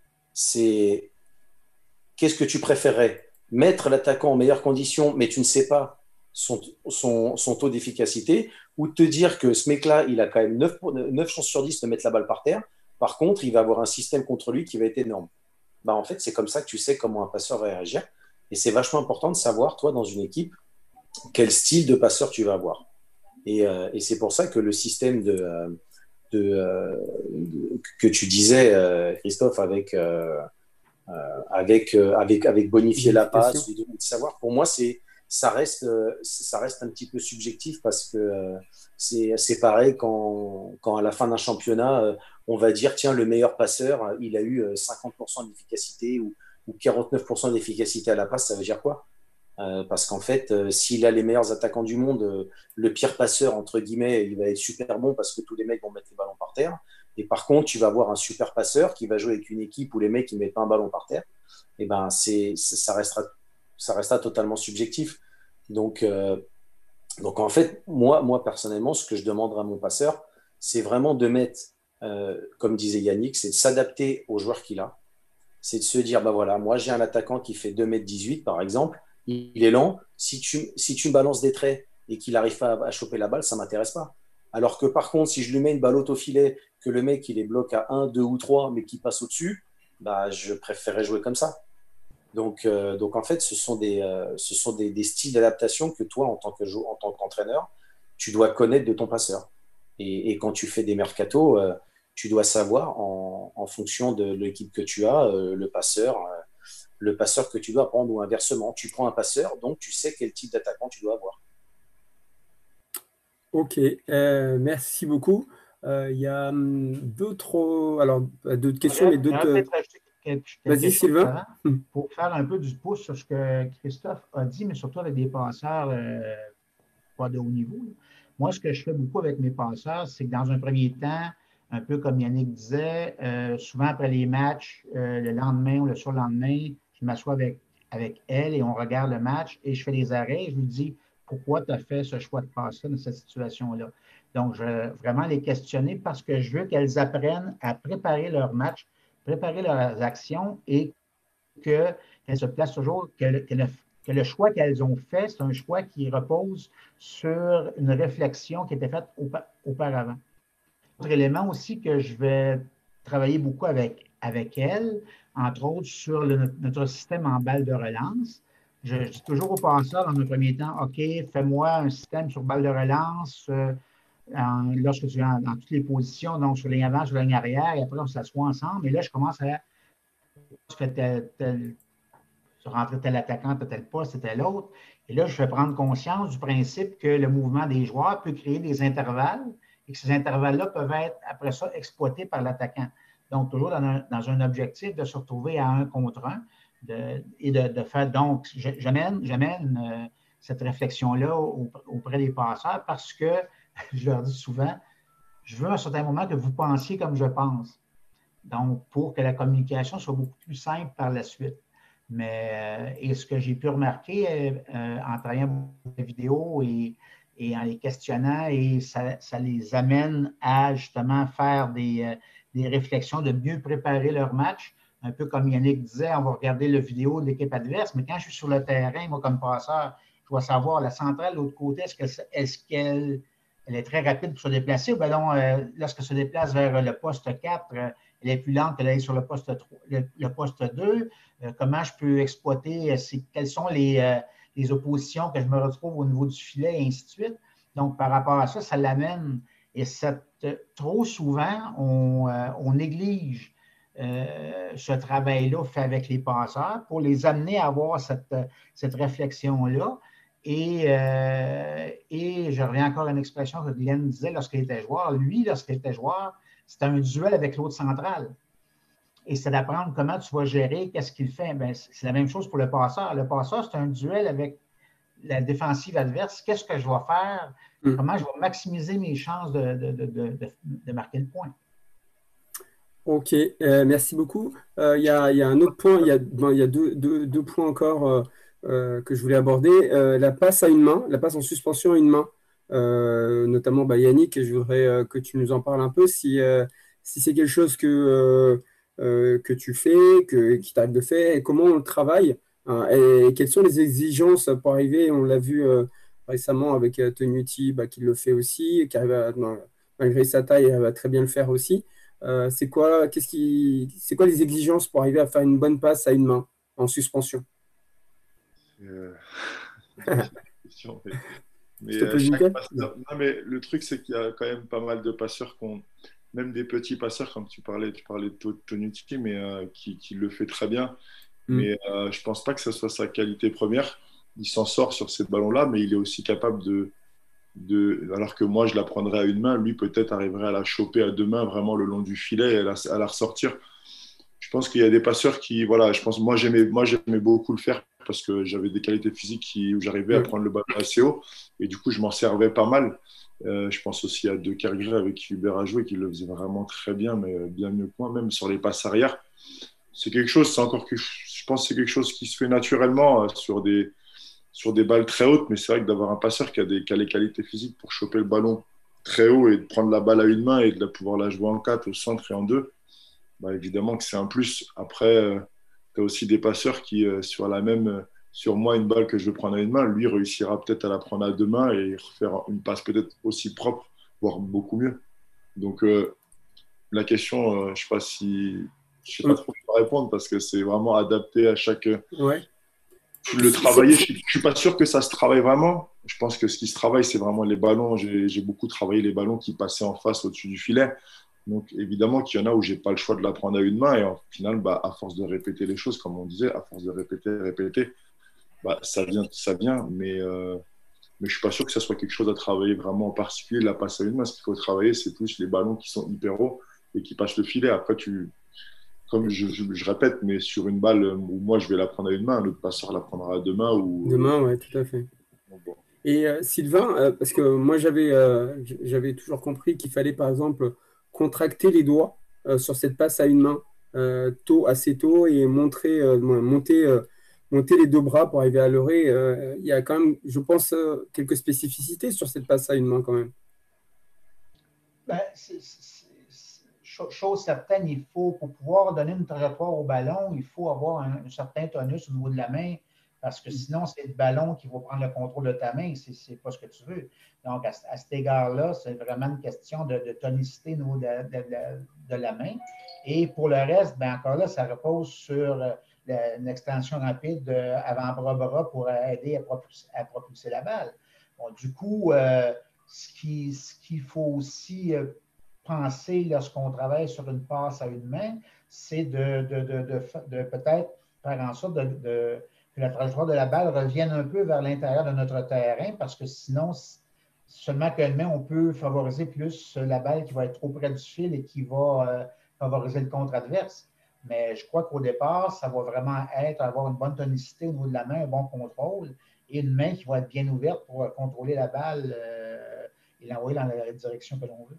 c'est qu'est-ce que tu préférerais? Mettre l'attaquant en meilleures conditions, mais tu ne sais pas son, son, son taux d'efficacité, ou te dire que ce mec-là, il a quand même neuf, neuf chances sur dix de mettre la balle par terre. Par contre, il va avoir un système contre lui qui va être énorme. Bah, en fait, c'est comme ça que tu sais comment un passeur va réagir. Et c'est vachement important de savoir, toi, dans une équipe, quel style de passeur tu vas avoir. Et, euh, et c'est pour ça que le système de, euh, de, euh, de, que tu disais, euh, Christophe, avec, euh, euh, avec, euh, avec, avec bonifier la passe, ou de, de savoir, pour moi, c'est, ça, reste, euh, ça reste un petit peu subjectif parce que euh, c'est, c'est pareil quand, quand, à la fin d'un championnat, euh, on va dire, tiens, le meilleur passeur, il a eu cinquante pour cent d'efficacité ou, ou quarante-neuf pour cent d'efficacité à la passe, ça veut dire quoi? euh, Parce qu'en fait, euh, s'il a les meilleurs attaquants du monde, euh, le pire passeur, entre guillemets, il va être super bon parce que tous les mecs vont mettre les ballons par terre. Et par contre, tu vas avoir un super passeur qui va jouer avec une équipe où les mecs ne mettent pas un ballon par terre. Et ben, c'est, ça, restera, ça restera totalement subjectif. Donc, euh, donc en fait, moi, moi, personnellement, ce que je demanderai à mon passeur, c'est vraiment de mettre, euh, comme disait Yannick, c'est de s'adapter aux joueurs qu'il a. C'est de se dire, bah voilà, moi j'ai un attaquant qui fait deux mètres dix-huit par exemple, il est lent, si tu, si tu me balances des traits et qu'il n'arrive pas à, à choper la balle, ça ne m'intéresse pas. Alors que par contre, si je lui mets une balle au filet, que le mec il les bloque à un, deux ou trois, mais qu'il passe au-dessus, bah, je préférerais jouer comme ça. Donc, euh, donc en fait, ce sont, des, euh, ce sont des, des styles d'adaptation que toi, en tant, que jou- en tant qu'entraîneur, tu dois connaître de ton passeur. Et, et quand tu fais des mercatos, euh, tu dois savoir en, en fonction de l'équipe que tu as, euh, le passeur, euh, le passeur que tu dois prendre, ou inversement. Tu prends un passeur, donc tu sais quel type d'attaquant tu dois avoir. Ok, euh, merci beaucoup. Euh, Il y a hum, d'autres, alors d'autres questions, mais d'autres. J'aimerais peut-être rajouter quelque- quelque Vas-y, chose Sylvain. avant, pour faire un peu du pouce sur ce que Christophe a dit, mais surtout avec des passeurs euh, pas de haut niveau. là. Moi, ce que je fais beaucoup avec mes passeurs, c'est que dans un premier temps, un peu comme Yannick disait, euh, souvent après les matchs, euh, le lendemain ou le surlendemain, je m'assois avec, avec elle et on regarde le match et je fais les arrêts et je lui dis pourquoi tu as fait ce choix de passe-là dans cette situation-là. Donc, je vais vraiment les questionner parce que je veux qu'elles apprennent à préparer leur match, préparer leurs actions et qu'elles se placent toujours, que le, que le, que le choix qu'elles ont fait, c'est un choix qui repose sur une réflexion qui était faite aupa- auparavant. Autre élément aussi que je vais travailler beaucoup avec, avec elles, entre autres sur le- notre système en balle de relance. Je, je dis toujours aux passeurs dans un premier temps, OK, fais-moi un système sur balle de relance euh, en- lorsque tu es en- dans toutes les positions, donc sur ligne avant, sur ligne arrière, et après on s'assoit ensemble. Et là, je commence à que tel, tel, rentrer tel attaquant à tel poste et tel autre. Et là, je vais prendre conscience du principe que le mouvement des joueurs peut créer des intervalles et que ces intervalles-là peuvent être, après ça, exploités par l'attaquant. Donc, toujours dans un, dans un objectif de se retrouver à un contre un de, et de, de faire. Donc, j'amène, j'amène euh, cette réflexion-là auprès des passeurs parce que, je leur dis souvent, je veux à un certain moment que vous pensiez comme je pense. Donc, pour que la communication soit beaucoup plus simple par la suite. Mais, euh, et ce que j'ai pu remarquer euh, en travaillant des vidéos et, et en les questionnant, et ça, ça les amène à justement faire des, euh, des réflexions, de mieux préparer leur match. Un peu comme Yannick disait, on va regarder la vidéo de l'équipe adverse, mais quand je suis sur le terrain, moi, comme passeur, je dois savoir la centrale de l'autre côté, est-ce qu'elle est, qu'elle, elle est très rapide pour se déplacer ou bien euh, lorsqu'elle se déplace vers le poste quatre, euh, elle est plus lente qu'elle est sur le poste trois, le, le poste deux. Euh, comment je peux exploiter, euh, quelles sont les, euh, les oppositions que je me retrouve au niveau du filet et ainsi de suite. Donc, par rapport à ça, ça l'amène. Et cette, trop souvent, on, euh, on néglige euh, ce travail-là fait avec les passeurs pour les amener à avoir cette, cette réflexion-là. Et, euh, et je reviens encore à une expression que Glenn disait lorsqu'il était joueur. Lui, lorsqu'il était joueur, c'était un duel avec l'autre central. Et c'est d'apprendre comment tu vas gérer, qu'est-ce qu'il fait. Bien, c'est la même chose pour le passeur. Le passeur, c'est un duel avec la défensive adverse. Qu'est-ce que je vais faire? Mm. Comment je vais maximiser mes chances de, de, de, de, de marquer le point? OK, euh, merci beaucoup. Il euh, y, a, y a un autre point, il y a, bon, y a deux, deux, deux points encore euh, euh, que je voulais aborder. Euh, la passe à une main, la passe en suspension à une main, euh, notamment bah, Yannick, je voudrais euh, que tu nous en parles un peu, si, euh, si c'est quelque chose que, euh, euh, que tu fais, que, qui t'arrive de faire, et comment on le travaille, hein, et, et quelles sont les exigences pour arriver, on l'a vu euh, récemment avec euh, Tonuti, bah, qui le fait aussi, qui arrive à, non, malgré sa taille, il va très bien le faire aussi. Euh, c'est quoi, qu'est-ce qui, c'est quoi les exigences pour arriver à faire une bonne passe à une main en suspension? euh... question, mais, mais, Je te pose une passeur... non, mais le truc, c'est qu'il y a quand même pas mal de passeurs, qu'on... même des petits passeurs, comme tu parlais, tu parlais de Tonuti, mais euh, qui, qui le fait très bien. Mm. Mais euh, je pense pas que ce soit sa qualité première. Il s'en sort sur ces ballons-là, mais il est aussi capable de De, alors que moi je la prendrais à une main, lui peut-être arriverait à la choper à deux mains vraiment le long du filet et à la, à la ressortir. Je pense qu'il y a des passeurs qui, voilà, je pense, moi j'aimais, moi j'aimais beaucoup le faire parce que j'avais des qualités physiques qui, où j'arrivais à prendre le ballon assez haut et du coup je m'en servais pas mal. Euh, je pense aussi à De Kergren avec qui Hubert a joué, qui le faisait vraiment très bien, mais bien mieux que moi, même sur les passes arrière. C'est quelque chose, c'est encore que je pense que c'est quelque chose qui se fait naturellement euh, sur des sur des balles très hautes, mais c'est vrai que d'avoir un passeur qui a, des, qui a les qualités physiques pour choper le ballon très haut et de prendre la balle à une main et de la, pouvoir la jouer en quatre, au centre et en deux, bah évidemment que c'est un plus. Après, euh, tu as aussi des passeurs qui, euh, sur la même, euh, sur moi, une balle que je veux prendre à une main, lui réussira peut-être à la prendre à deux mains et refaire une passe peut-être aussi propre, voire beaucoup mieux. Donc, euh, la question, euh, je ne sais pas si... Je ne sais pas trop comment répondre parce que c'est vraiment adapté à chaque... Ouais. Le travailler, je ne suis pas sûr que ça se travaille vraiment. Je pense que ce qui se travaille, c'est vraiment les ballons. J'ai, j'ai beaucoup travaillé les ballons qui passaient en face au-dessus du filet. Donc, évidemment qu'il y en a où je n'ai pas le choix de la prendre à une main. Et au final, bah, à force de répéter les choses, comme on disait, à force de répéter, répéter, bah, ça vient, ça vient. Mais, euh, mais je ne suis pas sûr que ça soit quelque chose à travailler vraiment en particulier, la passe à une main. Ce qu'il faut travailler, c'est plus les ballons qui sont hyper hauts et qui passent le filet. Après, tu... Comme je, je, je répète, mais sur une balle où moi je vais la prendre à une main, l'autre passeur la prendra à deux mains. Ou... Deux mains, oui, tout à fait. Bon, bon. Et euh, Sylvain, euh, parce que moi j'avais, euh, j'avais toujours compris qu'il fallait par exemple contracter les doigts euh, sur cette passe à une main euh, tôt, assez tôt et montrer, euh, monter, euh, monter les deux bras pour arriver à leurrer. Euh, il y a quand même, je pense, euh, quelques spécificités sur cette passe à une main quand même. Ben, c'est, c'est... Chose certaine, il faut, pour pouvoir donner une trajectoire au ballon, il faut avoir un, un certain tonus au niveau de la main, parce que sinon, c'est le ballon qui va prendre le contrôle de ta main, c'est, c'est pas ce que tu veux. Donc, à, à cet égard-là, c'est vraiment une question de, de tonicité au niveau de, de, de, de la main. Et pour le reste, bien encore là, ça repose sur la, une extension rapide avant-bras-bras pour aider à propulser, à propulser la balle. Bon, du coup, euh, ce, qui, ce qu'il faut aussi... Euh, penser lorsqu'on travaille sur une passe à une main, c'est de, de, de, de, de peut-être faire en sorte de, de, que la trajectoire de la balle revienne un peu vers l'intérieur de notre terrain, parce que sinon, seulement qu'une main, on peut favoriser plus la balle qui va être trop près du fil et qui va euh, favoriser le contre adverse. Mais je crois qu'au départ, ça va vraiment être avoir une bonne tonicité au niveau de la main, un bon contrôle, et une main qui va être bien ouverte pour contrôler la balle euh, et l'envoyer dans la direction que l'on veut.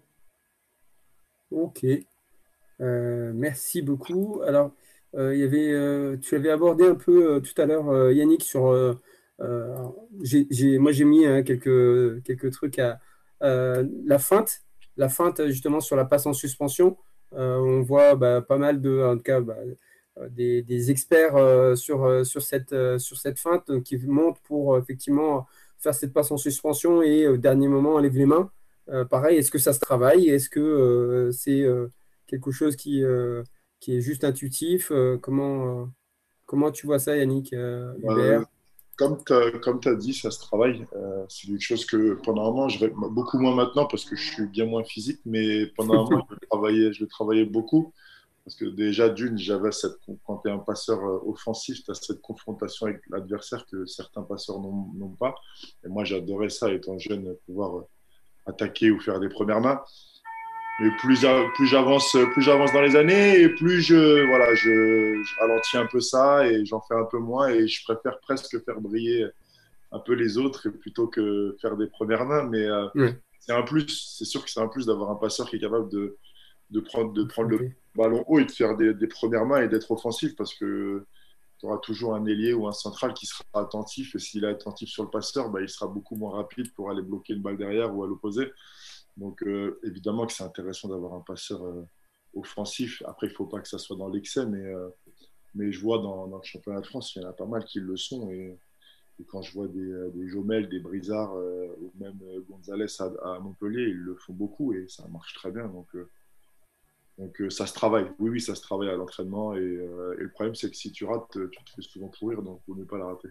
Ok. Euh, merci beaucoup. Alors, euh, il y avait, euh, tu avais abordé un peu euh, tout à l'heure, euh, Yannick, sur. Euh, euh, j'ai, j'ai, moi, j'ai mis hein, quelques, quelques trucs à. Euh, la feinte, la feinte, justement, sur la passe en suspension. Euh, on voit bah, pas mal de. En tout cas, bah, des, des experts euh, sur, euh, sur, cette, euh, sur cette feinte donc, qui montent pour euh, effectivement faire cette passe en suspension et au dernier moment, on lève les mains. Euh, pareil, est-ce que ça se travaille? Est-ce que euh, c'est. Euh, quelque chose qui, euh, qui est juste intuitif. Euh, comment, euh, comment tu vois ça, Yannick, euh, Euh, Hubert? Comme tu as dit, ça se travaille. Euh, c'est quelque chose que pendant un moment, je, beaucoup moins maintenant parce que je suis bien moins physique, mais pendant un moment, je le travaillais, je le travaillais beaucoup. Parce que déjà, d'une, j'avais cette, quand tu es un passeur offensif, tu as cette confrontation avec l'adversaire que certains passeurs n'ont pas. Et moi, j'adorais ça, étant jeune, pouvoir attaquer ou faire des premières mains. Mais plus, plus j'avance, plus j'avance dans les années, et plus je, voilà, je, je ralentis un peu ça et j'en fais un peu moins. Et je préfère presque faire briller un peu les autres plutôt que faire des premières mains. Mais euh, Ouais. c'est un plus, c'est sûr que c'est un plus d'avoir un passeur qui est capable de, de, prendre, de prendre le ballon haut et de faire des, des premières mains et d'être offensif, parce que tu auras toujours un ailier ou un central qui sera attentif. Et s'il est attentif sur le passeur, bah, il sera beaucoup moins rapide pour aller bloquer une balle derrière ou à l'opposé. Donc, euh, évidemment que c'est intéressant d'avoir un passeur euh, offensif. Après, il ne faut pas que ça soit dans l'excès, mais, euh, mais je vois dans, dans le championnat de France, il y en a pas mal qui le sont. Et, et quand je vois des, des Jomel, des Brizard euh, ou même euh, Gonzalez à, à Montpellier, ils le font beaucoup et ça marche très bien. Donc, euh, donc euh, ça se travaille. Oui, oui, ça se travaille à l'entraînement. Et, euh, et le problème, c'est que si tu rates, tu te fais souvent courir, donc il ne vaut mieux pas la rater.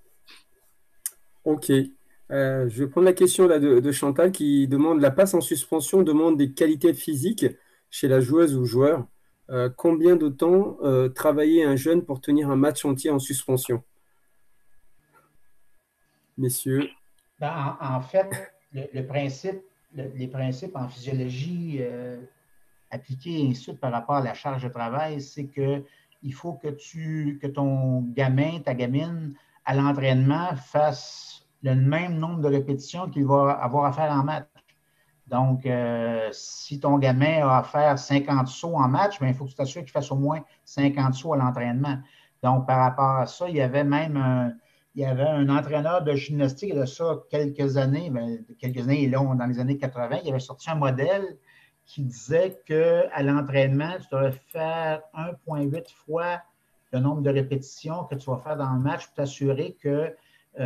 Ok. Euh, je vais prendre la question là, de, de Chantal qui demande la passe en suspension demande des qualités physiques chez la joueuse ou joueur. Euh, combien de temps euh, travailler un jeune pour tenir un match entier en suspension? Messieurs. En, en fait, le, le principe, le, les principes en physiologie euh, appliqués et ainsi de suite par rapport à la charge de travail, c'est qu'il faut que, tu, que ton gamin, ta gamine, à l'entraînement, fasse le même nombre de répétitions qu'il va avoir à faire en match. Donc, euh, si ton gamin a à faire cinquante sauts en match, bien, il faut que tu t'assures qu'il fasse au moins cinquante sauts à l'entraînement. Donc, par rapport à ça, il y avait même un, il y avait un entraîneur de gymnastique, il y a ça quelques années, bien, quelques années, là, dans les années quatre-vingt, il avait sorti un modèle qui disait qu'à l'entraînement, tu devrais faire un virgule huit fois le nombre de répétitions que tu vas faire dans le match pour t'assurer que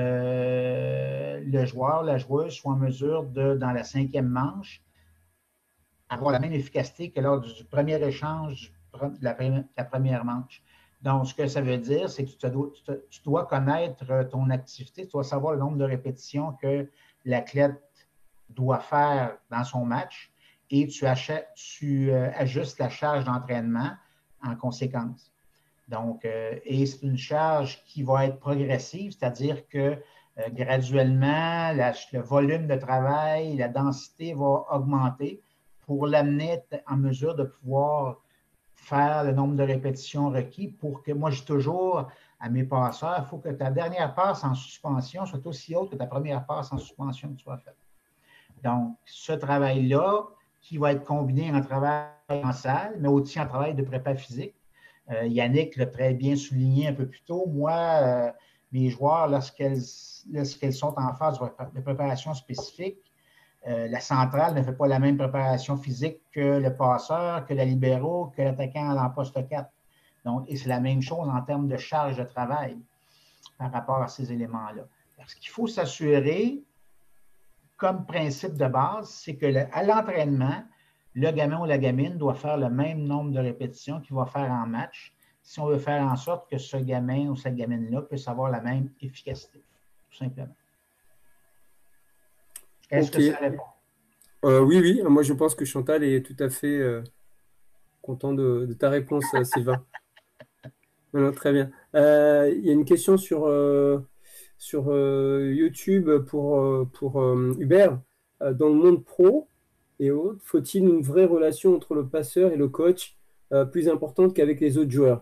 euh, le joueur, la joueuse soit en mesure de, dans la cinquième manche, avoir la même efficacité que lors du premier échange de la, la première manche. Donc, ce que ça veut dire, c'est que tu dois, tu dois connaître ton activité, tu dois savoir le nombre de répétitions que l'athlète doit faire dans son match et tu, achètes, tu euh, ajustes la charge d'entraînement en conséquence. Donc, euh, et c'est une charge qui va être progressive, c'est-à-dire que euh, graduellement, la, le volume de travail, la densité va augmenter pour l'amener en mesure de pouvoir faire le nombre de répétitions requis pour que, moi, je dis toujours à mes passeurs, il faut que ta dernière passe en suspension soit aussi haute que ta première passe en suspension que tu as faite. Donc, ce travail-là, qui va être combiné en travail en salle, mais aussi en travail de prépa physique. Euh, Yannick l'a très bien souligné un peu plus tôt. Moi, euh, mes joueurs, lorsqu'elles, lorsqu'elles sont en phase de préparation spécifique, euh, la centrale ne fait pas la même préparation physique que le passeur, que le libéraux, que l'attaquant en poste quatre. Donc, et c'est la même chose en termes de charge de travail par rapport à ces éléments-là. Parce qu'il faut s'assurer, comme principe de base, c'est qu'à l'entraînement, le gamin ou la gamine doit faire le même nombre de répétitions qu'il va faire en match si on veut faire en sorte que ce gamin ou cette gamine-là puisse avoir la même efficacité, tout simplement. Est-ce okay. que ça répond? Euh, oui, oui, moi je pense que Chantal est tout à fait euh, content de, de ta réponse, euh, Sylvain. Non, non, très bien. Euh, il y a une question sur, euh, sur euh, YouTube pour, euh, pour euh, Hubert. Euh, dans le monde pro et autres, faut-il une vraie relation entre le passeur et le coach euh, plus importante qu'avec les autres joueurs?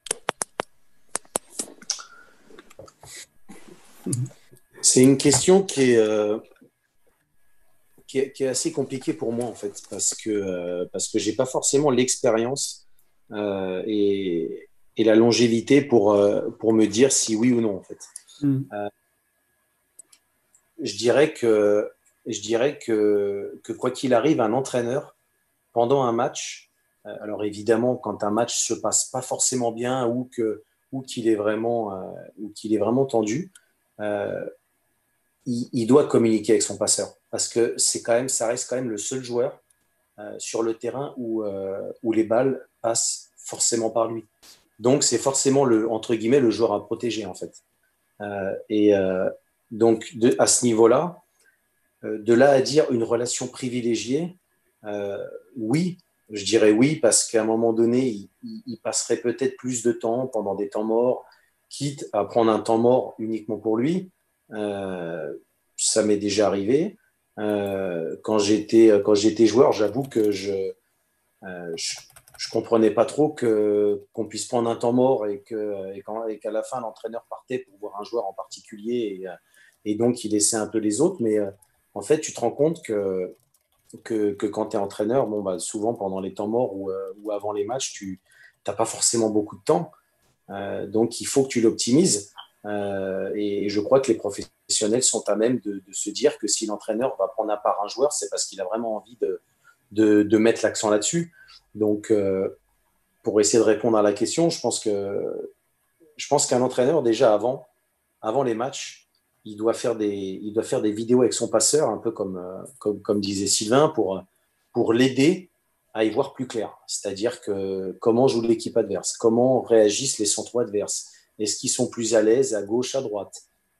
C'est une question qui est, euh, qui est, qui est assez compliquée pour moi, en fait, parce que, euh, parce que je n'ai pas forcément l'expérience euh, et, et la longévité pour, euh, pour me dire si oui ou non, en fait. Mm. Euh, je dirais que, je dirais que, que quoi qu'il arrive, un entraîneur, pendant un match, euh, alors évidemment, quand un match se passe pas forcément bien ou que ou qu'il est vraiment euh, ou qu'il est vraiment tendu, euh, il, il doit communiquer avec son passeur parce que c'est quand même, ça reste quand même le seul joueur euh, sur le terrain où, euh, où les balles passent forcément par lui. Donc c'est forcément le entre guillemets le joueur à protéger en fait. Euh, et euh, donc de, à ce niveau-là, euh, de là à dire une relation privilégiée, euh, oui, je dirais oui parce qu'à un moment donné, il, il passerait peut-être plus de temps pendant des temps morts, quitte à prendre un temps mort uniquement pour lui. Euh, ça m'est déjà arrivé. Euh, quand j'étais quand j'étais joueur, j'avoue que je, euh, je je comprenais pas trop que qu'on puisse prendre un temps mort et que et, quand, et qu'à la fin l'entraîneur partait pour voir un joueur en particulier et, et donc il laissait un peu les autres. Mais euh, en fait, tu te rends compte que que, que quand tu es entraîneur, bon bah souvent pendant les temps morts ou, euh, ou avant les matchs, tu n'as pas forcément beaucoup de temps. Euh, donc il faut que tu l'optimises. Euh, et, et je crois que les professionnels sont à même de, de se dire que si l'entraîneur va prendre à part un joueur, c'est parce qu'il a vraiment envie de, de, de mettre l'accent là-dessus. Donc, euh, pour essayer de répondre à la question, je pense que je pense qu'un entraîneur, déjà avant, avant les matchs, il doit faire des, il doit faire des vidéos avec son passeur, un peu comme, euh, comme, comme disait Sylvain, pour, pour l'aider à y voir plus clair. C'est-à-dire que comment joue l'équipe adverse, comment réagissent les centraux adverses, est-ce qu'ils sont plus à l'aise à gauche, à droite,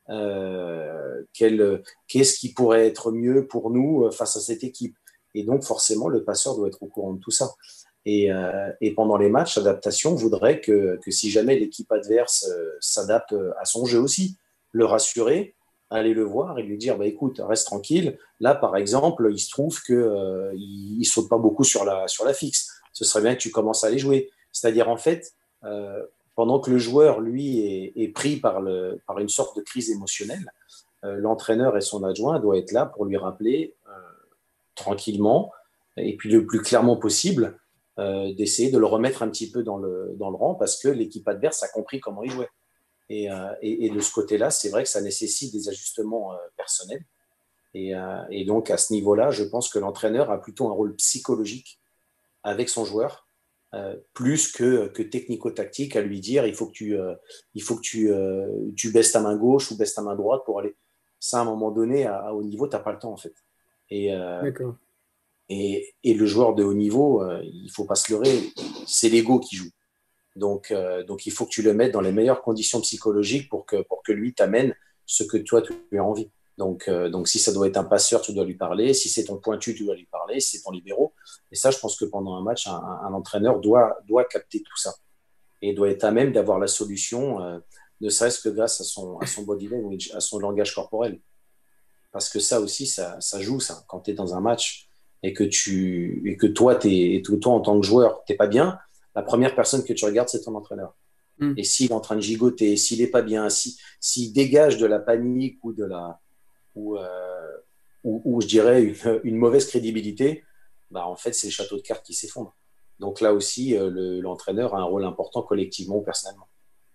euh, quel, qu'est-ce qui pourrait être mieux pour nous face à cette équipe. Et donc, forcément, le passeur doit être au courant de tout ça. Et, euh, et pendant les matchs, l'adaptation voudrait que, que si jamais l'équipe adverse euh, s'adapte à son jeu aussi, le rassurer, aller le voir et lui dire bah, écoute, reste tranquille. Là, par exemple, il se trouve qu'il euh, ne saute pas beaucoup sur la, sur la fixe. Ce serait bien que tu commences à les jouer. C'est-à-dire, en fait, euh, pendant que le joueur, lui, est, est pris par, le, par une sorte de crise émotionnelle, euh, l'entraîneur et son adjoint doivent être là pour lui rappeler euh, tranquillement et puis le plus clairement possible euh, d'essayer de le remettre un petit peu dans le, dans le rang parce que l'équipe adverse a compris comment il jouait. Et, euh, et, et de ce côté-là, c'est vrai que ça nécessite des ajustements euh, personnels. Et, euh, et donc, à ce niveau-là, je pense que l'entraîneur a plutôt un rôle psychologique avec son joueur, euh, plus que, que technico-tactique à lui dire il faut que tu, euh, il faut que tu, euh, tu baisses ta main gauche ou baisses ta main droite pour aller. Ça, à un moment donné, à, à haut niveau, tu n'as pas le temps, en fait. Et, euh, D'accord. et, et le joueur de haut niveau, euh, il ne faut pas se leurrer, c'est l'ego qui joue. Donc, euh, donc, il faut que tu le mettes dans les meilleures conditions psychologiques pour que, pour que lui t'amène ce que toi, tu as envie. Donc, euh, donc, si ça doit être un passeur, tu dois lui parler. Si c'est ton pointu, tu dois lui parler. Si c'est ton libéraux. Et ça, je pense que pendant un match, un, un entraîneur doit, doit capter tout ça et doit être à même d'avoir la solution, euh, ne serait-ce que grâce à son, à son body language, à son langage corporel. Parce que ça aussi, ça, ça joue, ça. Quand tu es dans un match et que, tu, et que toi, t'es, et que toi, en tant que joueur, tu n'es pas bien, la première personne que tu regardes, c'est ton entraîneur. Mm. Et s'il est en train de gigoter, s'il n'est pas bien, si, s'il dégage de la panique ou de la, ou, euh, ou, ou je dirais une, une mauvaise crédibilité, bah en fait, c'est le château de cartes qui s'effondre. Donc là aussi, euh, le, l'entraîneur a un rôle important collectivement ou personnellement.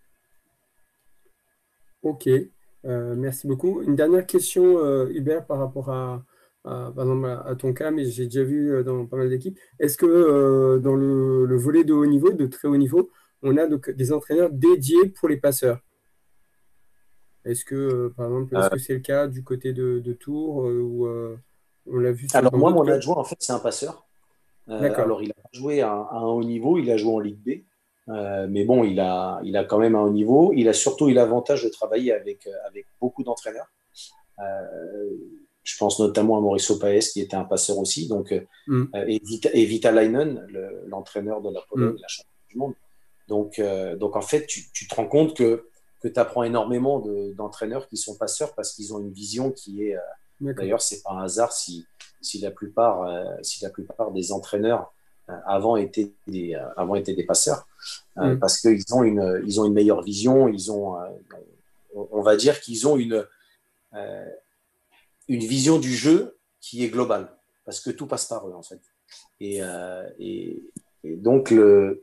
Ok, euh, merci beaucoup. Une dernière question, euh, Hubert, par rapport à, à, par exemple, à, à ton cas, mais j'ai déjà vu euh, dans pas mal d'équipes. Est-ce que euh, dans le, le volet de haut niveau, de très haut niveau, on a donc des entraîneurs dédiés pour les passeurs? Est-ce que, euh, par exemple, est-ce Euh, que c'est le cas du côté de, de Tours euh, où euh, on l'a vu sur, alors dans moi, d'autres mon clubs? adjoint, en fait, c'est un passeur. Euh, D'accord. alors, il a joué à, à un haut niveau, il a joué en Ligue B. Euh, mais bon, il a, il a quand même un haut niveau. Il a surtout eu l'avantage de travailler avec, avec beaucoup d'entraîneurs. Euh, je pense notamment à Mauricio Paes, qui était un passeur aussi, donc, Mm. euh, et, Vita, et Vitalainen, le, l'entraîneur de la Pologne, Mm. la championne du monde. Donc, euh, donc en fait, tu, tu te rends compte que, que tu apprends énormément de, d'entraîneurs qui sont passeurs parce qu'ils ont une vision qui est. Euh, D'accord. d'ailleurs, c'est pas un hasard si, si, la, plupart, euh, si la plupart des entraîneurs euh, avant, étaient des, euh, avant étaient des passeurs, euh, Mm. parce qu'ils ont une, ils ont une meilleure vision, ils ont, euh, on, on va dire qu'ils ont une. Euh, une vision du jeu qui est globale, parce que tout passe par eux, en fait. Et, euh, et, et donc, le,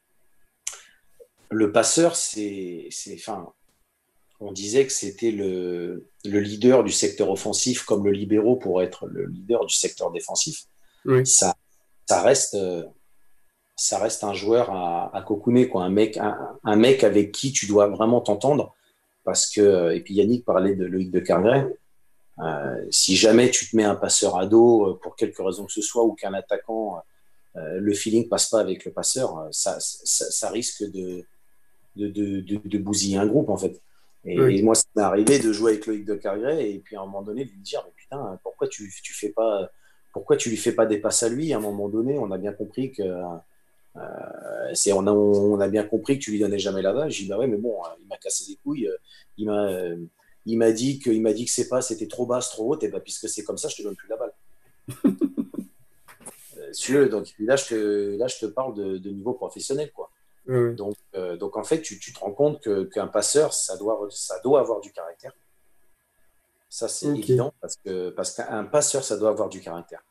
le passeur, c'est, c'est, enfin, on disait que c'était le, le leader du secteur offensif, comme le libéro pour être le leader du secteur défensif. Oui. Ça, ça, reste, ça reste un joueur à, à cocooner, quoi. Un, mec, un, un mec avec qui tu dois vraiment t'entendre, parce que, et puis Yannick parlait de Loïc de Cargret. Euh, si jamais tu te mets un passeur à dos euh, pour quelque raison que ce soit ou qu'un attaquant, euh, le feeling passe pas avec le passeur, euh, ça, ça, ça risque de, de, de, de, de bousiller un groupe en fait. Et, Oui. et moi, ça m'est arrivé de jouer avec Loïc de Cargret et puis à un moment donné de lui dire mais putain, pourquoi tu, tu fais pas, pourquoi tu lui fais pas des passes à lui? À un moment donné, on a bien compris que euh, c'est, on, a, on a bien compris que tu lui donnais jamais la balle. J'ai dit bah ouais, mais bon, il m'a cassé les couilles, il m'a euh, Il m'a dit que, il m'a dit que c'est pas, c'était trop basse, trop haute, et ben puisque c'est comme ça, je te donne plus la balle. euh, donc là, je te, là, je te parle de, de niveau professionnel, quoi. Oui. Donc, euh, donc en fait, tu, tu te rends compte que, qu'un passeur, ça doit, ça doit avoir du caractère. Ça, c'est Okay. évident parce que parce qu'un passeur, ça doit avoir du caractère.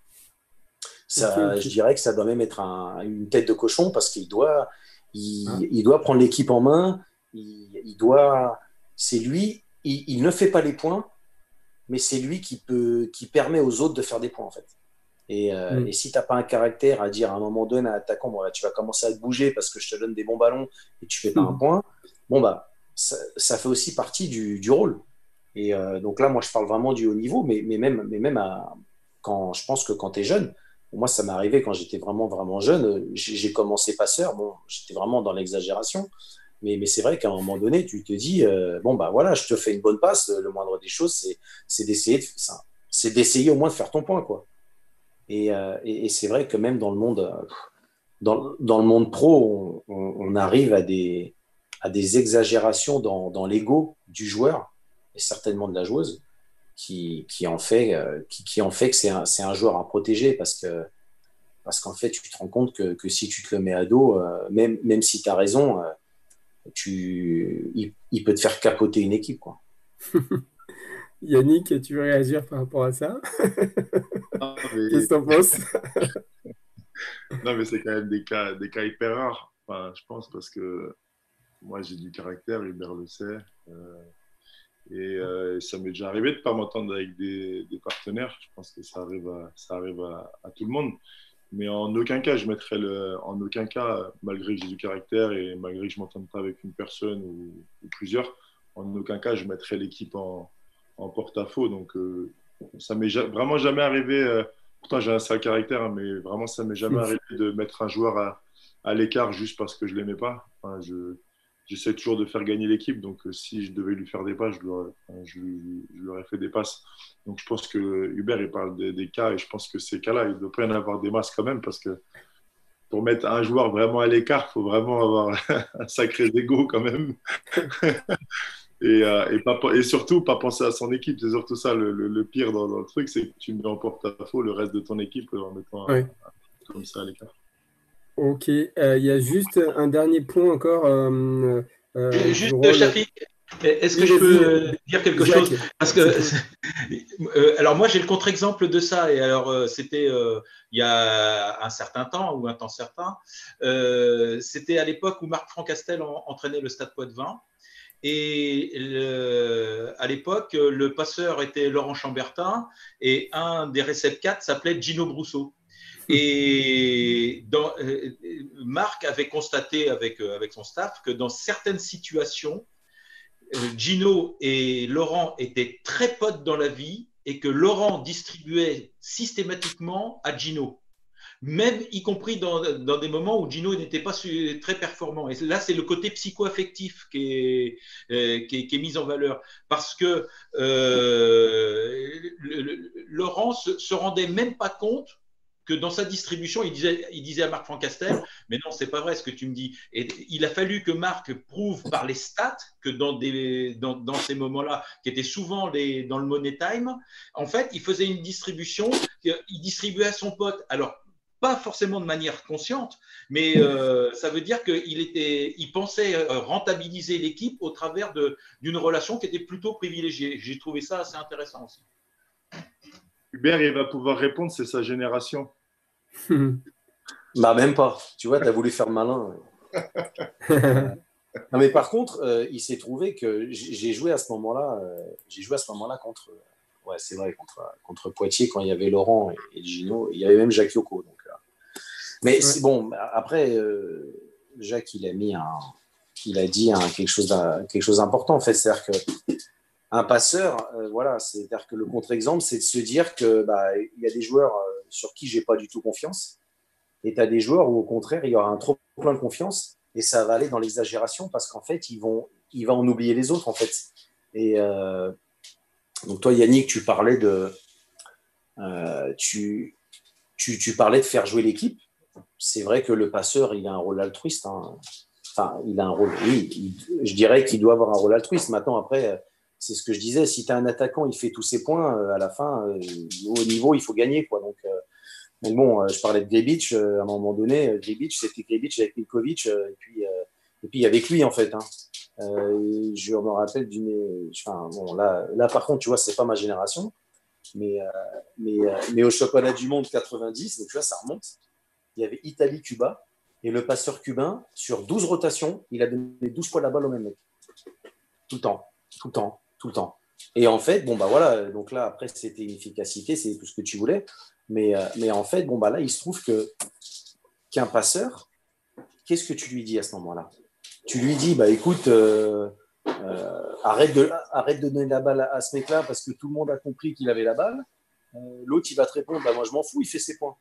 Ça, okay, okay. Je dirais que ça doit même être un, une tête de cochon parce qu'il doit, il, ah. il doit prendre l'équipe en main. Il, il doit, c'est lui. Il, il ne fait pas les points, mais c'est lui qui, peut, qui permet aux autres de faire des points, en fait. Et, euh, mm. et si tu n'as pas un caractère à dire à un moment donné à un attaquant, bon, là, tu vas commencer à te bouger parce que je te donne des bons ballons et tu ne fais pas mm. un point, bon, bah, ça, ça fait aussi partie du, du rôle. Et euh, donc là, moi, je parle vraiment du haut niveau, mais, mais même, mais même à, quand, je pense que quand tu es jeune, moi, ça m'est arrivé quand j'étais vraiment, vraiment jeune, j'ai, j'ai commencé passeur, bon, j'étais vraiment dans l'exagération. Mais, mais c'est vrai qu'à un moment donné, tu te dis, euh, bon, bah voilà, je te fais une bonne passe, le moindre des choses, c'est, c'est, d'essayer, de, ça, c'est d'essayer au moins de faire ton point, quoi. Et, euh, et, et c'est vrai que même dans le monde, dans, dans le monde pro, on, on, on arrive à des, à des exagérations dans, dans l'ego du joueur, et certainement de la joueuse, qui, qui, en, fait, euh, qui, qui en fait que c'est un, c'est un joueur à protéger, parce que parce qu'en fait, tu te rends compte que, que si tu te le mets à dos, euh, même, même si tu as raison, euh, Tu, il, il peut te faire capoter une équipe, quoi. Yannick, tu veux réagir par rapport à ça? Ah, mais... Qu'est-ce que tu en penses? Non, mais c'est quand même des cas, des cas hyper rares, enfin, je pense, parce que moi, j'ai du caractère, Hubert le sait. Euh, et euh, ça m'est déjà arrivé de ne pas m'entendre avec des, des partenaires. Je pense que ça arrive à, ça arrive à, à tout le monde. Mais en aucun cas, je mettrais le, en aucun cas, malgré que j'ai du caractère et malgré que je ne m'entende pas avec une personne ou, ou plusieurs, en aucun cas, je mettrais l'équipe en, en porte-à-faux. Donc, euh, ça m'est ja- vraiment jamais arrivé. Euh, pourtant, j'ai un sale caractère, hein, mais vraiment, ça m'est jamais arrivé de mettre un joueur à, à l'écart juste parce que je l'aimais pas. Enfin, je, j'essaie toujours de faire gagner l'équipe. Donc, euh, si je devais lui faire des passes, je lui aurais, enfin, je lui, je lui aurais fait des passes. Donc, je pense que Hubert, il parle des, des cas et je pense que ces cas-là, il ne doit pas y en avoir des masses quand même parce que pour mettre un joueur vraiment à l'écart, il faut vraiment avoir un sacré ego quand même. et, euh, et, pas, et surtout, pas penser à son équipe. C'est surtout ça le, le, le pire dans, dans le truc, c'est que tu mets en porte-à-faux le reste de ton équipe en mettant oui. un, un, comme ça à l'écart. Ok, il euh, y a juste un dernier point encore. Euh, euh, juste, Shafik, est-ce que oui, je peux dire quelque Jacques, chose? Parce que, euh, alors moi, j'ai le contre-exemple de ça. Et alors, euh, c'était euh, il y a un certain temps ou un temps certain. Euh, c'était à l'époque où Marc Francastel en, entraînait le Stade Poitvin. Et le, à l'époque, le passeur était Laurent Chambertin et un des réceptacles s'appelait Gino Brousseau. Et dans, euh, Marc avait constaté avec, euh, avec son staff que dans certaines situations, euh, Gino et Laurent étaient très potes dans la vie et que Laurent distribuait systématiquement à Gino. même y compris dans, dans des moments où Gino n'était pas très performant. Et là, c'est le côté psycho-affectif qui est, euh, qui, est, qui est mis en valeur. Parce que euh, le, le, Laurent se, se rendait même pas compte que dans sa distribution, il disait, il disait à Marc Francastel, mais non, c'est pas vrai ce que tu me dis. Et il a fallu que Marc prouve par les stats que dans, des, dans, dans ces moments-là, qui étaient souvent les, dans le money time, en fait, il faisait une distribution, il distribuait à son pote. Alors, pas forcément de manière consciente, mais euh, ça veut dire qu'il était, il pensait rentabiliser l'équipe au travers de, d'une relation qui était plutôt privilégiée. J'ai trouvé ça assez intéressant aussi. Hubert, il va pouvoir répondre, c'est sa génération. Bah, même pas. Tu vois, tu as voulu faire malin. Non, mais par contre, euh, il s'est trouvé que j'ai joué à ce moment-là, euh, j'ai joué à ce moment-là contre, ouais, c'est vrai, contre, contre Poitiers quand il y avait Laurent et, et Gino. Il y avait même Jacques Yoko. Donc, euh. Mais ouais. c'est bon. Après, euh, Jacques, il a mis un, il a dit un, quelque chose quelque chose d'important en fait, c'est-à-dire que un passeur, euh, voilà, c'est-à-dire que le contre-exemple, c'est de se dire que bah, il y a des joueurs euh, sur qui j'ai pas du tout confiance, et tu as des joueurs où au contraire il y aura un trop plein de confiance et ça va aller dans l'exagération parce qu'en fait ils vont, il va en oublier les autres en fait. Et euh, donc toi Yannick, tu parlais de, euh, tu, tu, tu parlais de faire jouer l'équipe. C'est vrai que le passeur il a un rôle altruiste. Hein. Enfin, il a un rôle. Oui, il, je dirais qu'il doit avoir un rôle altruiste. Maintenant après. C'est ce que je disais, si tu as un attaquant, il fait tous ses points, euh, à la fin, euh, au niveau, il faut gagner. Quoi. Donc, euh, mais bon, euh, je parlais de Grebic, euh, à un moment donné, euh, Grebic, c'était Grebic avec Milkovic, euh, et, puis, euh, et puis avec lui, en fait. Hein. Euh, je me rappelle d'une. Enfin, bon, là, là, par contre, tu vois, c'est pas ma génération, mais, euh, mais, euh, mais au championnat du monde quatre-vingt-dix, donc, tu vois, ça remonte. Il y avait Italie-Cuba, et le passeur cubain, sur douze rotations, il a donné douze fois la balle au même mec. Tout le temps, tout le temps. Tout le temps. Et en fait, bon, bah voilà, donc là, après, c'était une efficacité, c'est tout ce que tu voulais. Mais, euh, mais en fait, bon, bah là, il se trouve que, qu'un passeur, qu'est-ce que tu lui dis à ce moment-là? Tu lui dis, bah écoute, euh, euh, arrête, de, arrête de donner la balle à, à ce mec-là parce que tout le monde a compris qu'il avait la balle. Euh, l'autre, il va te répondre, bah moi, je m'en fous, il fait ses points.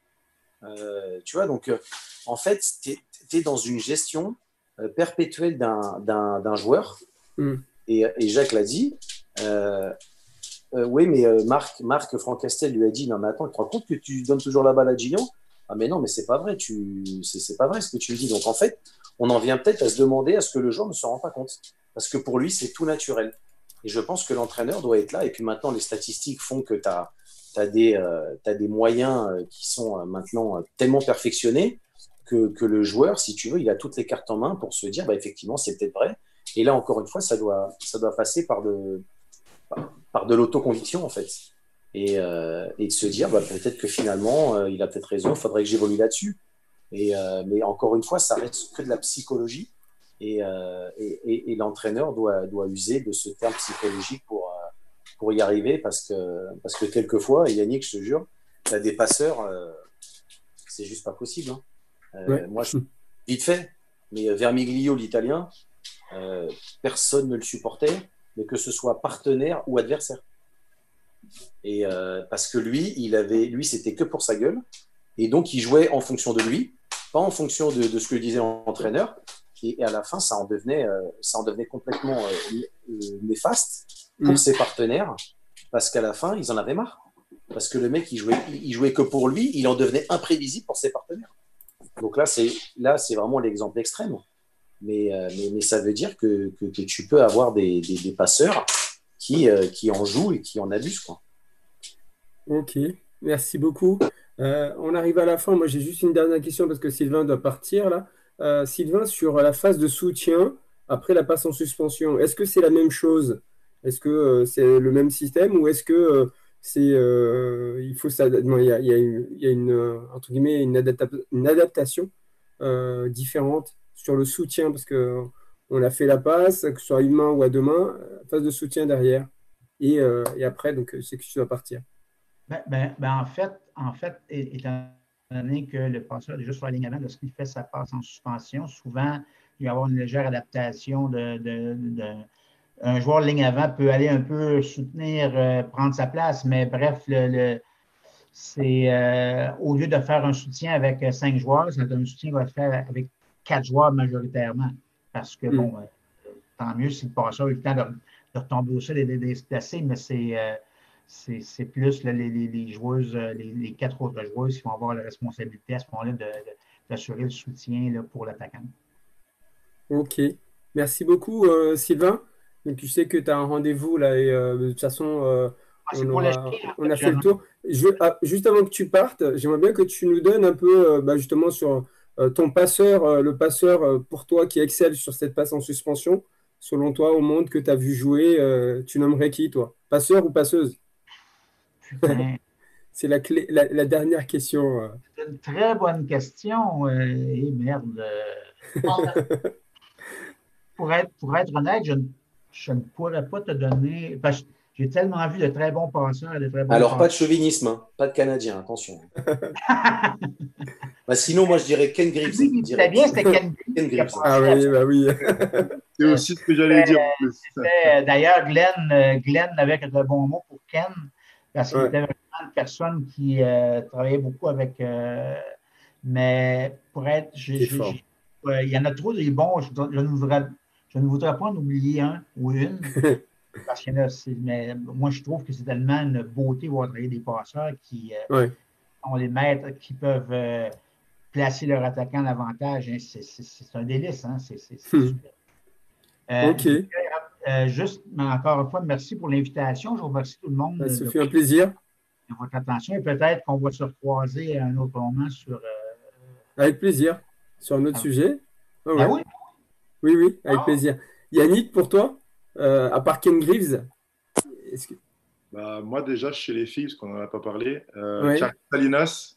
Euh, tu vois, donc, euh, en fait, tu es dans une gestion euh, perpétuelle d'un, d'un, d'un joueur. Mm. Et, et Jacques l'a dit, euh, euh, oui, mais euh, Marc, Marc Francastel lui a dit, non mais attends, tu te rends compte que tu donnes toujours la balle à Gignon? Ah mais non, mais c'est pas vrai, tu, c'est, c'est pas vrai ce que tu dis. Donc en fait, on en vient peut-être à se demander à ce que le joueur ne se rend pas compte. Parce que pour lui, c'est tout naturel. Et je pense que l'entraîneur doit être là. Et puis maintenant, les statistiques font que tu as, t'as des, euh, t'as des moyens qui sont euh, maintenant euh, tellement perfectionnés que, que le joueur, si tu veux, il a toutes les cartes en main pour se dire, bah, effectivement, c'est peut-être vrai. Et là, encore une fois, ça doit, ça doit passer par de, par, par de l'autoconviction, en fait. Et, euh, et de se dire, bah, peut-être que finalement, euh, il a peut-être raison, il faudrait que j'évolue là-dessus. Et, euh, mais encore une fois, ça reste que de la psychologie. Et, euh, et, et, et l'entraîneur doit, doit user de ce terme psychologique pour, euh, pour y arriver. Parce que, parce que quelquefois, et Yannick, je te jure, tu as des passeurs, euh, c'est juste pas possible. Hein. Euh, ouais. Moi, je, vite fait, mais Vermiglio, l'italien, Euh, personne ne le supportait, mais que ce soit partenaire ou adversaire. Et euh, parce que lui, il avait, lui, c'était que pour sa gueule, et donc il jouait en fonction de lui, pas en fonction de, de ce que disait l'entraîneur. Et, et à la fin, ça en devenait, euh, ça en devenait complètement euh, néfaste pour mmh. ses partenaires, parce qu'à la fin, ils en avaient marre. Parce que le mec, il jouait, il jouait que pour lui, il en devenait imprévisible pour ses partenaires. Donc là, c'est, là, c'est vraiment l'exemple extrême. Mais, euh, mais, mais ça veut dire que, que, que tu peux avoir des, des, des passeurs qui, euh, qui en jouent et qui en abusent, quoi. Ok, merci beaucoup. Euh, on arrive à la fin. Moi, j'ai juste une dernière question parce que Sylvain doit partir là. Euh, Sylvain, sur la phase de soutien après la passe en suspension, est-ce que c'est la même chose? Est-ce que euh, c'est le même système ou est-ce que euh, c'est euh, il faut ça? Non, il y a, il y a une, il y a une entre guillemets une, adapta- une adaptation euh, différente sur le soutien, parce qu'on a fait la passe, que ce soit à une main ou à deux mains, phase de soutien derrière. Et, euh, et après, donc, c'est que tu dois partir. Ben, ben, ben en fait, en fait, étant donné que le passeur est déjà sur la ligne avant, lorsqu'il fait sa passe en suspension, souvent, il va y avoir une légère adaptation de, de, de un joueur de ligne avant peut aller un peu soutenir, euh, prendre sa place, mais bref, le, le c'est euh, au lieu de faire un soutien avec euh, cinq joueurs, c'est un soutien qui va être fait avec quatre joueurs majoritairement. Parce que, mm. bon, euh, tant mieux si le passeur a eu le temps de, de retomber au sol et de se placer, mais c'est euh, c'est plus là, les, les, les joueuses, les, les quatre autres joueuses qui vont avoir la responsabilité à ce moment-là d'assurer le soutien là, pour l'attaquant. OK. Merci beaucoup, euh, Sylvain. Donc, tu sais que tu as un rendez-vous là et euh, de toute façon, euh, ah, on, aura, on a fait le tour. Je, ah, juste avant que tu partes, j'aimerais bien que tu nous donnes un peu euh, bah, justement sur euh, ton passeur, euh, le passeur euh, pour toi qui excelle sur cette passe en suspension. Selon toi, au monde que tu as vu jouer, euh, tu nommerais qui, toi? Passeur ou passeuse? C'est la, clé, la, la dernière question. Euh. C'est une très bonne question. Euh, et merde. Euh... pour, être, pour être honnête, je, je ne pourrais pas te donner. Parce que j'ai tellement vu de très bons passeurs. De très bons Alors, passeurs. pas de chauvinisme, hein, pas de Canadien, attention. Bah, sinon, moi, je dirais Ken Griffiths. Oui, c'était bien, c'était Ken Griffiths. Ah oui, bah oui. C'est aussi ce que j'allais dire. D'ailleurs, Glenn, Glenn avait de bons mots pour Ken, parce qu'il ouais. était vraiment une personne qui euh, travaillait beaucoup avec. Euh, mais pour être. Je, je, je, euh, il y en a trop des bons. Je, je, ne, voudrais, je ne voudrais pas en oublier un ou une. Parce qu'il y en a. Mais moi, je trouve que c'est tellement une beauté de voir travailler des passeurs qui euh, ouais. ont les maîtres qui peuvent. Euh, placer leur attaquant en avantage, hein, c'est un délice. Hein, c'est hmm. super. Euh, OK. Euh, juste, encore une fois, merci pour l'invitation. Je vous remercie tout le monde. Ben, ça de, fait un plaisir. De votre attention et peut-être qu'on va se recroiser à un autre moment sur. Euh, avec plaisir. Sur un autre ah. sujet. Oh, ouais. Ah oui? Oui, oui, avec ah. plaisir. Yannick, pour toi, euh, à part Ken Greaves, que... bah, moi, déjà, chez les filles, parce qu'on n'en a pas parlé, euh, ouais. Karine Salinas.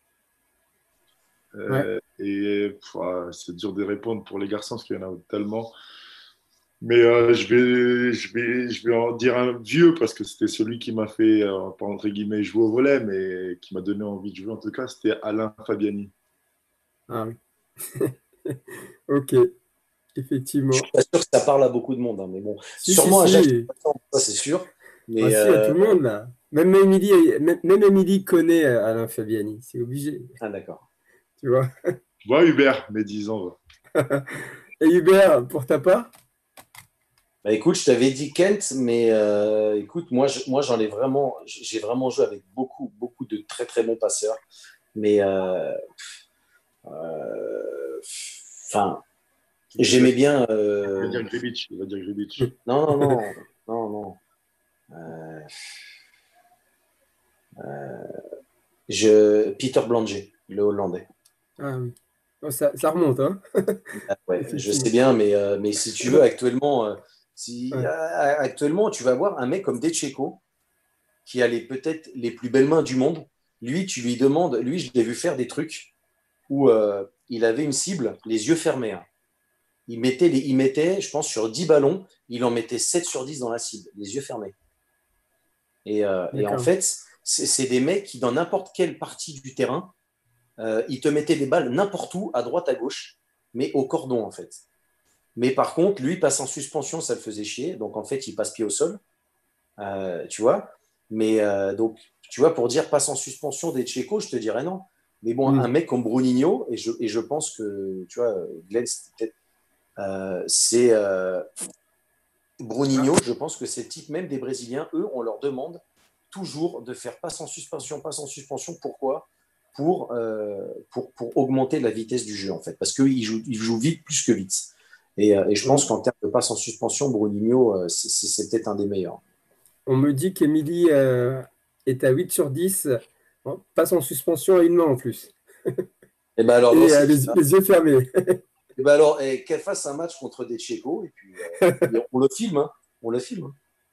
Euh, ouais. Et ah, c'est dur de répondre pour les garçons parce qu'il y en a tellement. Mais euh, je, vais, je, vais, je vais en dire un vieux parce que c'était celui qui m'a fait, euh, pas entre guillemets, jouer au volet, mais qui m'a donné envie de jouer en tout cas, c'était Alain Fabiani. Ah oui. Ok, effectivement. Je suis pas sûr que ça parle à beaucoup de monde, hein, mais bon. Si, sûrement si, à si. Jacques, ça c'est sûr. Mais ah, si, euh... à tout le monde là. Même Émilie, même, même Émilie connaît Alain Fabiani, c'est obligé. Ah d'accord. Tu vois. Tu vois Hubert, mes dix ans. Et Hubert, pour ta part? Bah, écoute, je t'avais dit Kent, mais euh, écoute, moi, je, moi, j'en ai vraiment, j'ai vraiment joué avec beaucoup, beaucoup de très, très bons passeurs. Mais, euh, euh, enfin, j'aimais bien. Euh... Il va dire Gribich. Il va dire Gribich. Non, non, non, non, non. Euh, euh, je, Peter Blanger, le Hollandais. Ah oui. Oh, ça, ça remonte, hein. Ah, ouais, je sais bien, mais, euh, mais si tu veux, actuellement. Euh, Si, ouais. euh, actuellement, tu vas voir un mec comme Decheco, qui a peut-être les plus belles mains du monde. Lui, tu lui demandes, lui, je l'ai vu faire des trucs où euh, il avait une cible, les yeux fermés. Hein. Il, mettait les, il mettait, je pense, sur dix ballons, il en mettait sept sur dix dans la cible, les yeux fermés. Et, euh, et en fait, c'est des mecs qui, dans n'importe quelle partie du terrain, euh, ils te mettaient des balles n'importe où, à droite, à gauche, mais au cordon, en fait. Mais par contre, lui, passe en suspension, ça le faisait chier. Donc, en fait, il passe pied au sol. Euh, tu vois. Mais euh, donc, tu vois, pour dire passe en suspension des Tchécos, je te dirais non. Mais bon, mmh. un mec comme Bruninho, et je, et je pense que, tu vois, Glenn, euh, c'est euh, Bruninho, je pense que ces types, même des Brésiliens, eux, on leur demande toujours de faire passe en suspension, passe en suspension. Pourquoi ? Pour, euh, pour, pour augmenter la vitesse du jeu, en fait. Parce qu'ils jouent, ils jouent vite plus que vite. Et, et je pense qu'en termes de passe en suspension, Bruninho, c'est peut-être un des meilleurs. On me dit qu'Émilie euh, est à huit sur dix, bon, passe en suspension à une main en plus. Et, ben alors, et euh, les, les yeux fermés. Et ben alors, qu'elle fasse un match contre des Tchécos, et puis euh, on le filme, hein, on le filme.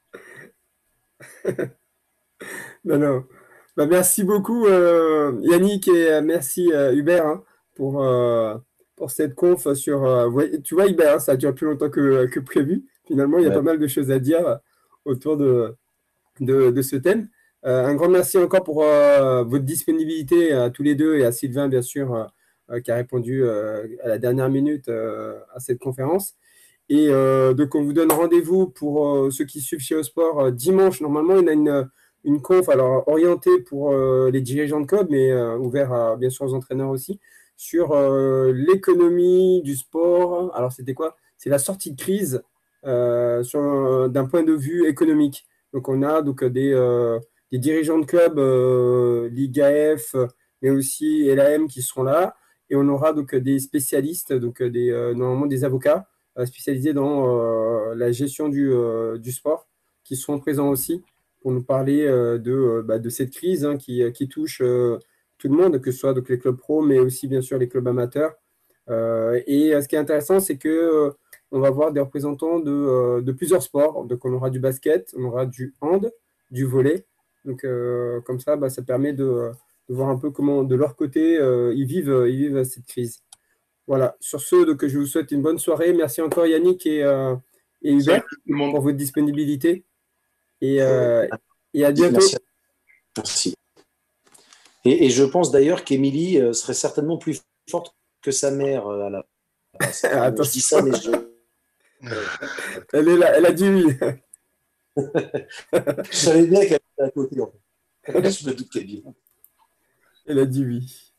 non, non. Bah, merci beaucoup euh, Yannick et merci euh, Hubert hein, pour... Euh, pour cette conf sur... Euh, ouais, tu vois, Hubert, hein, ça a duré plus longtemps que, que prévu. Finalement, il y a ouais. pas mal de choses à dire autour de, de, de ce thème. Euh, un grand merci encore pour euh, votre disponibilité à tous les deux et à Sylvain, bien sûr, euh, qui a répondu euh, à la dernière minute euh, à cette conférence. Et euh, donc, on vous donne rendez-vous pour euh, ceux qui suivent chez Eurosport euh, dimanche. Normalement, il y a une une conf alors orientée pour euh, les dirigeants de club, mais euh, ouvert à, bien sûr aux entraîneurs aussi, sur euh, l'économie du sport. Alors, c'était quoi? C'est la sortie de crise euh, sur- d'un point de vue économique. Donc, on a donc des, euh, des dirigeants de club, euh, Liga F, mais aussi L A M qui seront là. Et on aura donc des spécialistes, donc des, euh, normalement des avocats euh, spécialisés dans euh, la gestion du, euh, du sport qui seront présents aussi pour nous parler euh, de, euh, bah, de cette crise hein, qui, qui touche euh, tout le monde, que ce soit donc, les clubs pro, mais aussi bien sûr les clubs amateurs. Euh, et euh, ce qui est intéressant, c'est que euh, on va voir des représentants de, euh, de plusieurs sports. Donc on aura du basket, on aura du hand, du volley. Donc euh, comme ça, bah, ça permet de, de voir un peu comment de leur côté euh, ils, vivent, ils vivent cette crise. Voilà, sur ce, donc, je vous souhaite une bonne soirée. Merci encore Yannick et, euh, et Hubert pour votre disponibilité. Et, euh, et à bientôt. Merci. Merci. Et, et je pense d'ailleurs qu'Émilie euh, serait certainement plus forte que sa mère euh, à la base. Je dis ça, mais je... elle, est là, elle a dit oui. Je savais bien qu'elle était à côté. En fait. Je me doute qu'elle dit. Elle a dit oui.